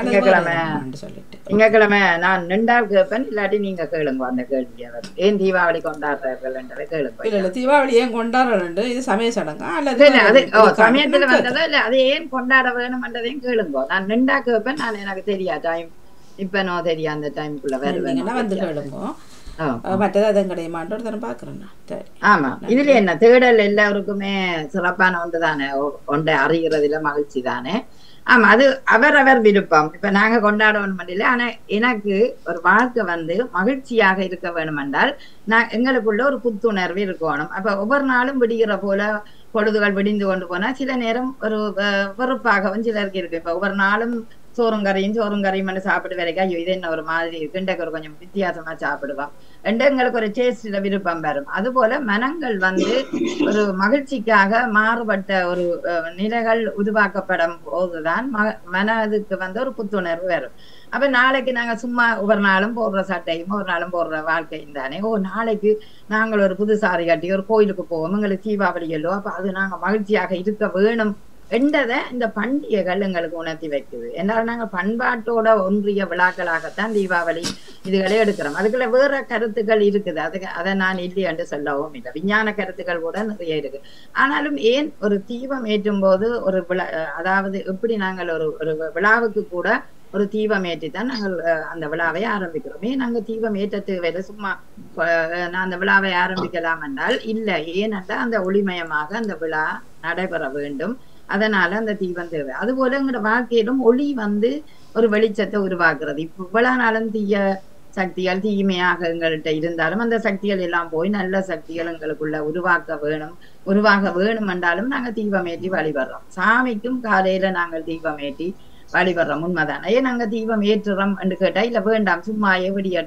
சொல்லிட்டு திங்கக்கிழமை நான் நின்றால் கேட்பேன், இல்லாட்டி நீங்க கேளுங்க அந்த கேள்வியை. ஏன் தீபாவளி கொண்டாடுறார்கள் என்றதை கேளுங்க. இல்ல இல்ல தீபாவளி ஏன் கொண்டாடுறது, இது சமய சடங்கா அல்லது அது சமயத்துல வந்ததா இல்ல அது ஏன் கொண்டாட வேணும் என்றதையும் கேளுங்க. நான் நின்றா கேட்பேன், நான் எனக்கு தெரியா டைம் இப்ப நோ தெரியா அந்த டைமுக்குள்ள வருவேன் வந்து கேளுங்க. மற்றது அதன் கிடையாது ஒரு பாக்குறேன். ஆமா இதுல என்ன தேடல் எல்லாருக்குமே சிறப்பான ஒன்று தானே, ஒன்றை அறிகிறதுல மகிழ்ச்சி தானே. ஆமா அது அவரவர் விருப்பம். இப்ப நாங்க கொண்டாட வேணும் இல்லை, ஆனா எனக்கு ஒரு வாழ்க்கை வந்து மகிழ்ச்சியாக இருக்க வேணும் என்றால் நான் எங்களுக்குள்ள ஒரு புத்துணர்வு இருக்கணும். அப்ப ஒவ்வொரு நாளும் விடுகிற போல பொழுதுகள் விடிந்து கொண்டு போனா சில நேரம் ஒரு வெறுப்பாகவும் சிலருக்கு இருக்கு. இப்ப ஒவ்வொரு நாளும் சோறுங்கரையும் சோறுங்கரையும் பண்ணி சாப்பிடு வரைக்கும் ஐயோ இது என்ன ஒரு மாதிரி இருக்கு, ஒரு கொஞ்சம் வித்தியாசமா சாப்பிடுவோம் என்று எங்களுக்கு ஒரு டேஸ்ட்ல விருப்பம் வரும். அது போல மனங்கள் வந்து ஒரு மகிழ்ச்சிக்காக மாறுபட்ட ஒரு நிலைகள் உருவாக்கப்படும் போதுதான் ம மனதுக்கு வந்து ஒரு புத்துணர்வு வரும். அப்ப நாளைக்கு நாங்க சும்மா ஒவ்வொரு நாளும் போடுற சட்டையும் ஒரு நாளும் போடுற வாழ்க்கையும் தானே. ஓ நாளைக்கு நாங்கள் ஒரு புது சாரி கட்டி ஒரு கோயிலுக்கு போவோம், எங்களுக்கு தீபாவளி எல்லோ, அப்ப அது நாங்க மகிழ்ச்சியாக இருக்க வேணும் என்றதை இந்த பண்டிகைகள் எங்களுக்கு உணர்த்தி வைக்குது. என்றால் நாங்கள் பண்பாட்டோட ஒன்றிய விழாக்களாகத்தான் தீபாவளி இதுகளே எடுக்கிறோம். அதுக்குள்ள வேற கருத்துக்கள் இருக்குது, அதுக்கு அதை நான் இல்லை என்று சொல்லவும் இல்லை. விஞ்ஞான கருத்துக்கள் கூட நிறைய இருக்கு. ஆனாலும் ஏன் ஒரு தீபம் ஏற்றும் போது ஒரு விழா, அதாவது எப்படி நாங்கள் ஒரு ஒரு விழாவுக்கு கூட ஒரு தீபம் ஏற்றித்தான் நாங்கள் அந்த விழாவை ஆரம்பிக்கிறோம். ஏன் நாங்கள் தீபம் ஏற்ற தேவையில்லை, சும்மா நான் அந்த விழாவை ஆரம்பிக்கலாம் என்றால் இல்லை. ஏனென்றால் அந்த ஒளிமயமாக அந்த விழா நடைபெற வேண்டும், அதனால அந்த தீபம் தேவை. அது போல எங்களோட வாழ்க்கையிலும் ஒளி வந்து ஒரு வெளிச்சத்தை உருவாக்குறது. இப்ப இவ்வளவு நாளும் தீய சக்திகள் தீமையாக எங்கள்கிட்ட இருந்தாலும் அந்த சக்திகள் எல்லாம் போய் நல்ல சக்திகள் எங்களுக்குள்ள உருவாக்க வேணும், உருவாக வேணும் என்றாலும் நாங்க தீபம் ஏற்றி வழிபடுறோம். சாமிக்கும் காலையில நாங்கள் தீபம் ஏற்றி வழிபடுறோம், உண்மைதானே. ஏன் நாங்க தீபம் ஏற்றுறோம் என்று கேட்டா இல்ல வேண்டாம் சும்மா எவிடியட்டும்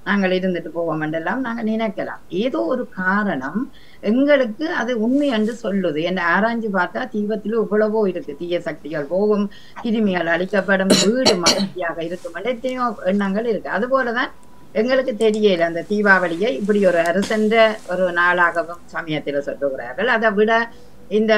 நாங்கள் இருந்துட்டு போவோம் என்றெல்லாம் நாங்கள் நினைக்கலாம். ஏதோ ஒரு காரணம் எங்களுக்கு அது உண்மை என்று சொல்லுது. என்னை ஆராய்ஞ்சு பார்த்தா தீபத்தில் இவ்வளவோ இருக்கு. தீய சக்திகள் போகும், கிருமிகள் அழிக்கப்படும், வீடு மகிழ்ச்சியாக இருக்கும் என்று எத்தனையோ எண்ணங்கள் இருக்கு. அது போலதான் எங்களுக்கு தெரியல அந்த தீபாவளியை இப்படி ஒரு அரசன்ற ஒரு நாளாகவும் சமயத்தில் சொல்லுகிறார்கள். அதை விட இந்த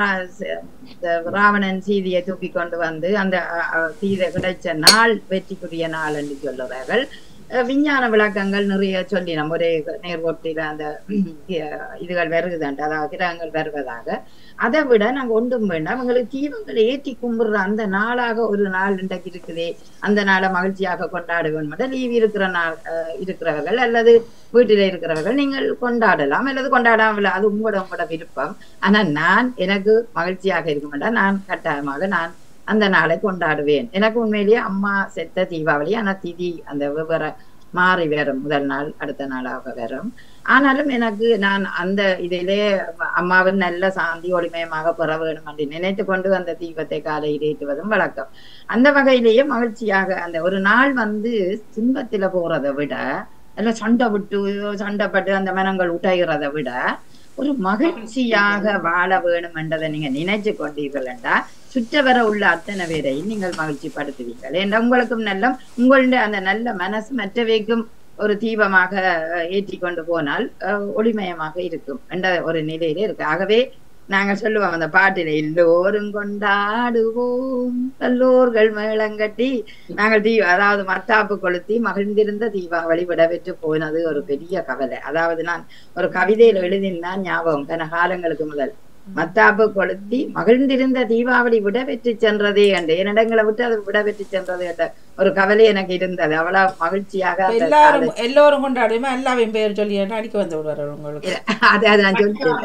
ராவணன் சீதையை தூக்கி கொண்டு வந்து அந்த சீதை கிடைச்ச நாள் வெற்றிக்குரிய நாள் என்று சொல்லுறார்கள். விஞ்ஞான விளக்கங்கள் நிறைய சொல்லி நம்ம ஒரே நேர்கோட்டில அந்த இதுகள் வருகுதுண்டு, அதாவது கிரகங்கள் வருவதாக. அதை விட நாங்க ஒன்றும் வேண்டாம், எங்களுக்கு தீபங்களை ஏற்றி கும்பிடுற அந்த நாளாக ஒரு நாள் இன்றைக்கு இருக்குதே, அந்த நாளை மகிழ்ச்சியாக கொண்டாட வேண்டும். லீவ் இருக்கிற நாள் இருக்கிறவர்கள் அல்லது வீட்டில இருக்கிறவர்கள் நீங்கள் கொண்டாடலாம் அல்லது கொண்டாடாமல், அது உங்களோட உங்களோட விருப்பம். ஆனா நான் எனக்கு மகிழ்ச்சியாக இருக்க மாட்டேன், நான் கட்டாயமாக நான் அந்த நாளை கொண்டாடுவேன். எனக்கு உண்மையிலேயே அம்மா செத்த தீபாவளி, ஆனா திதி அந்த வெவ்வேறு மாறி வரும், முதல் நாள் அடுத்த நாளாக வரும். ஆனாலும் எனக்கு நான் அந்த இதிலே அம்மாவின் நல்ல சாந்தி ஒளிமயமாக பெற வேணும் என்று நினைத்து கொண்டு அந்த தீபத்தை காலையில் ஏற்றுவதும் வழக்கம். அந்த வகையிலேயே மகிழ்ச்சியாக அந்த ஒரு நாள் வந்து துன்பத்தில போறதை விட, அல்ல சண்டை விட்டு சண்டைப்பட்டு அந்த மனங்கள் உடைகிறதை விட ஒரு மகிழ்ச்சியாக வாழ வேணும் என்றதை நீங்க நினைச்சு கொண்டீர்கள் என்றால் சுற்ற வர உள்ள அத்தனை பேரையும் நீங்கள் மகிழ்ச்சி படுத்துவீர்கள். ஏன்னா உங்களுக்கும் நல்ல உங்களுடைய அந்த நல்ல மனசு மற்றவைக்கும் ஒரு தீபமாக ஏற்றி கொண்டு போனால் ஒளிமயமாக இருக்கும் என்ற ஒரு நிலையிலே இருக்கு. ஆகவே நாங்கள் சொல்லுவோம் அந்த பாட்டில, எல்லோரும் கொண்டாடுவோம் நல்லோர்கள் மேளங்கட்டி, நாங்கள் தீ அதாவது மத்தாப்பு கொளுத்தி மகிழ்ந்திருந்த தீபாவளி விடவெற்று போனது ஒரு பெரிய கவலை. அதாவது நான் ஒரு கவிதையில எழுதினான் ஞாபகம், கன காலங்களுக்கு முதல், மத்தாப்பு கொளுத்தி மகிழ்ந்திருந்த தீபாவளி விட வெற்றி சென்றதே என்று, என்னிடங்களை விட்டு அது விட வெற்றி சென்றது என்ற ஒரு கவலை எனக்கு இருந்தது. அவ்வளவு மகிழ்ச்சியாக எல்லாரும் எல்லோரும் கொண்டாடுமா எல்லாவையும் பேர் சொல்லி அடிக்க வந்து விடுவாரு உங்களுக்கு. அது அது நான் சொல்லிட்டேன்,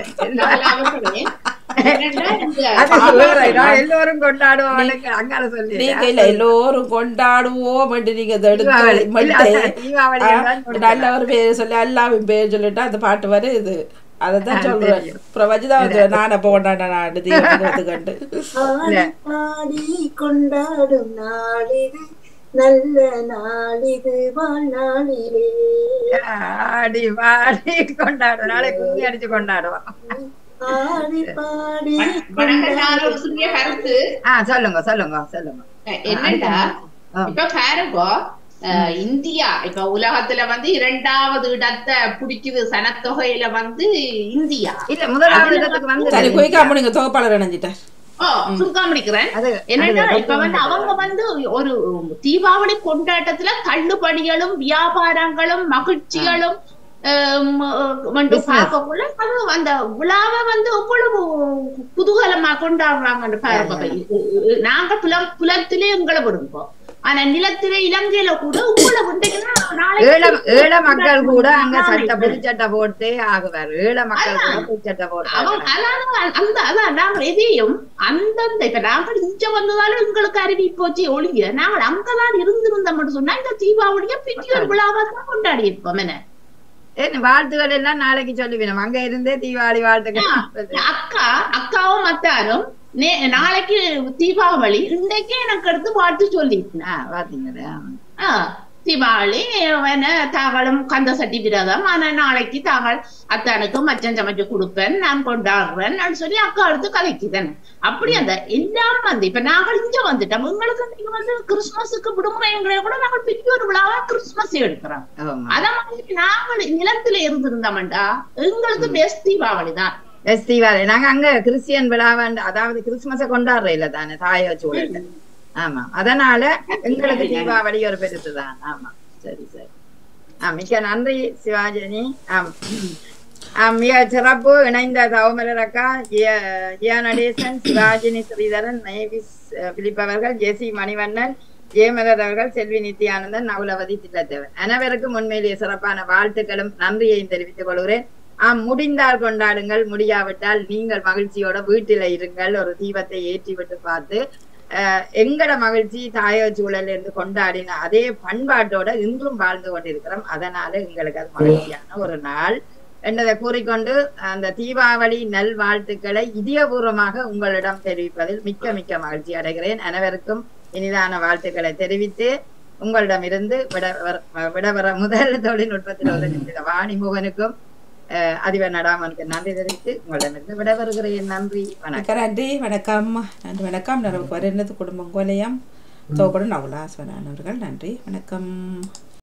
எல்லோரும் கொண்டாடுவோம் அங்கால சொல்லி நீங்க இல்ல எல்லோரும் கொண்டாடுவோம் என்று நீங்க நல்ல ஒரு பேர் சொல்லி எல்லாவையும் பேர் சொல்லிட்டு அந்த பாட்டு வர இது அததான் சொல்றேன். பிரபஜிதா வந்து நான் அப்ப கொண்டாட நாடு கண்டு கொண்டாடும் நாளிது நல்ல நாளிது வாழ்நாளிலே ஆடி பாடி கொண்டாடும், நாளை கும்மி அடிச்சு கொண்டாடுவோம். ஆடி பாடி கருத்து சொல்லுங்க சொல்லுங்க சொல்லுங்க என்னடா இப்ப பாருங்க, இந்தியா இப்ப உலகத்துல வந்து இரண்டாவது இடத்தை பிடிக்குது சனத்தொகையில வந்து இந்தியா. இல்ல முதலாவது இடத்துக்கு வந்து நீங்க தொகுப்பாளர் இணைஞ்சிட்டார். சுருக்காமடிக்கிறேன் என்னன்னா இப்ப வந்து அவங்க வந்து ஒரு தீபாவளி கொண்டாட்டத்துல தள்ளுபடிகளும் வியாபாரங்களும் மகிழ்ச்சிகளும் வந்து பார்க்கக்குள்ள அது அந்த விழாவை வந்து எவ்வளவு குதூகலமா கொண்டாடுறாங்கன்னு பாருங்க. நாங்க புல புலத்திலே எங்களை விடுவோம், ஆனா நிலத்திலே இலங்கையில கூட ஏழ மக்கள் கூட அங்க சட்டை புதுச்சட்டை போட்டே ஆகுவார். ஏழ மக்கள் கூட புதுச்சட்டை போட்டு அந்த அதான் நாங்கள் எதையும் அந்தந்த இப்ப நாங்கள் இங்க வந்ததாலும் எங்களுக்கு அறிவிப்பு போச்சு ஒழிய நாங்கள் அங்கதான் இருந்திருந்தோம் மட்டும் சொன்னா இந்த தீபாவளியை பெரிய ஒரு விழாவா தான் கொண்டாடி இருப்போம். என்ன வாழ்த்துக்கள் எல்லாம் நாளைக்கு சொல்லுவேன், அங்க இருந்தே தீபாவளி வாழ்த்துக்கள். அக்கா அக்காவும் மத்தாரும் நாளைக்கு தீபாவளி இன்றைக்கே எனக்கு எடுத்து வாழ்த்து சொல்லிட்டேன். பாத்தீங்களா தீபாவளி தாங்களும் கந்த சட்டி விரதம், ஆனா நாளைக்கு தாங்கள் அத்தானுக்கு மச்சன் சமைச்சு கொடுப்பேன் நான் கொண்டாடுறேன் சொல்லி அக்கா எடுத்து கதைக்குதானே. அப்படி அந்த எல்லாம் வந்து இப்ப நாங்கள் இங்க வந்துட்டோம். உங்களுக்கு நீங்க வந்து கிறிஸ்துமஸுக்கு விடுமுறைங்களை கூட நாங்கள் பெரிய ஒரு விழாவா கிறிஸ்துமஸ் எடுக்கிறோம். அத மாதிரி நாங்கள் நிலத்துல இருந்திருந்தோம்டா எங்களுக்கு பெஸ்ட் தீபாவளி தான். பெஸ்ட் தீபாவளி நாங்க அங்க கிறிஸ்டியன் விழாவா, அதாவது கிறிஸ்துமஸ கொண்டாடுற இல்ல தானே தாய சூழல். ஆமா, அதனால எங்களுக்கு தீபாவளி ஒரு பெருசுதான். ஆமா, சரி சரி. ஆஹ் மிக்க நன்றி சிவாஜினி. ஆம் மிக சிறப்பு இணைந்த தவமலர் அக்கா, ஜியா நடேசன், சிவாஜினி ஸ்ரீதரன், மேவிஸ் பிலிப் அவர்கள், ஜெசி மணிவண்ணன், ஜெயமலர் அவர்கள், செல்வி நித்யானந்தன், நகுலவதி தில்லத்தேவன் அனைவருக்கும் உண்மையிலேயே சிறப்பான வாழ்த்துக்களும் நன்றியையும் தெரிவித்துக் கொள்கிறேன். ஆஹ் முடிந்தால் கொண்டாடுங்கள், முடியாவிட்டால் நீங்கள் மகிழ்ச்சியோட வீட்டில இருங்கள். ஒரு தீபத்தை ஏற்றி விட்டு பார்த்து அஹ் எங்கட மகிழ்ச்சி தாய சூழல் இருந்து கொண்டாடின அதே பண்பாட்டோட இன்றும் வாழ்ந்து கொண்டிருக்கிறோம். அதனால எங்களுக்கு அது மகிழ்ச்சியான ஒரு நாள் என்பதை கூறிக்கொண்டு அந்த தீபாவளி நல் வாழ்த்துக்களை இதயபூர்வமாக உங்களிடம் தெரிவிப்பதில் மிக்க மிக்க மகிழ்ச்சி அடைகிறேன். அனைவருக்கும் இனிதான வாழ்த்துக்களை தெரிவித்து உங்களிடமிருந்து விட விடவர முதல் தொழில்நுட்பத்தில் உதவி வாணிமுகனுக்கும் அதிபர் நடாமனுக்கு நன்றி தெரிவித்து உங்களிடமிருந்து விடவருகிறேன். நன்றி வணக்கம். நன்றி வணக்கம். நன்றி வணக்கம். நமக்கு வருகிறது குடும்பம் கோலையம் தோகடன் அவுலாஸ்வரன் அவர்கள். நன்றி வணக்கம்.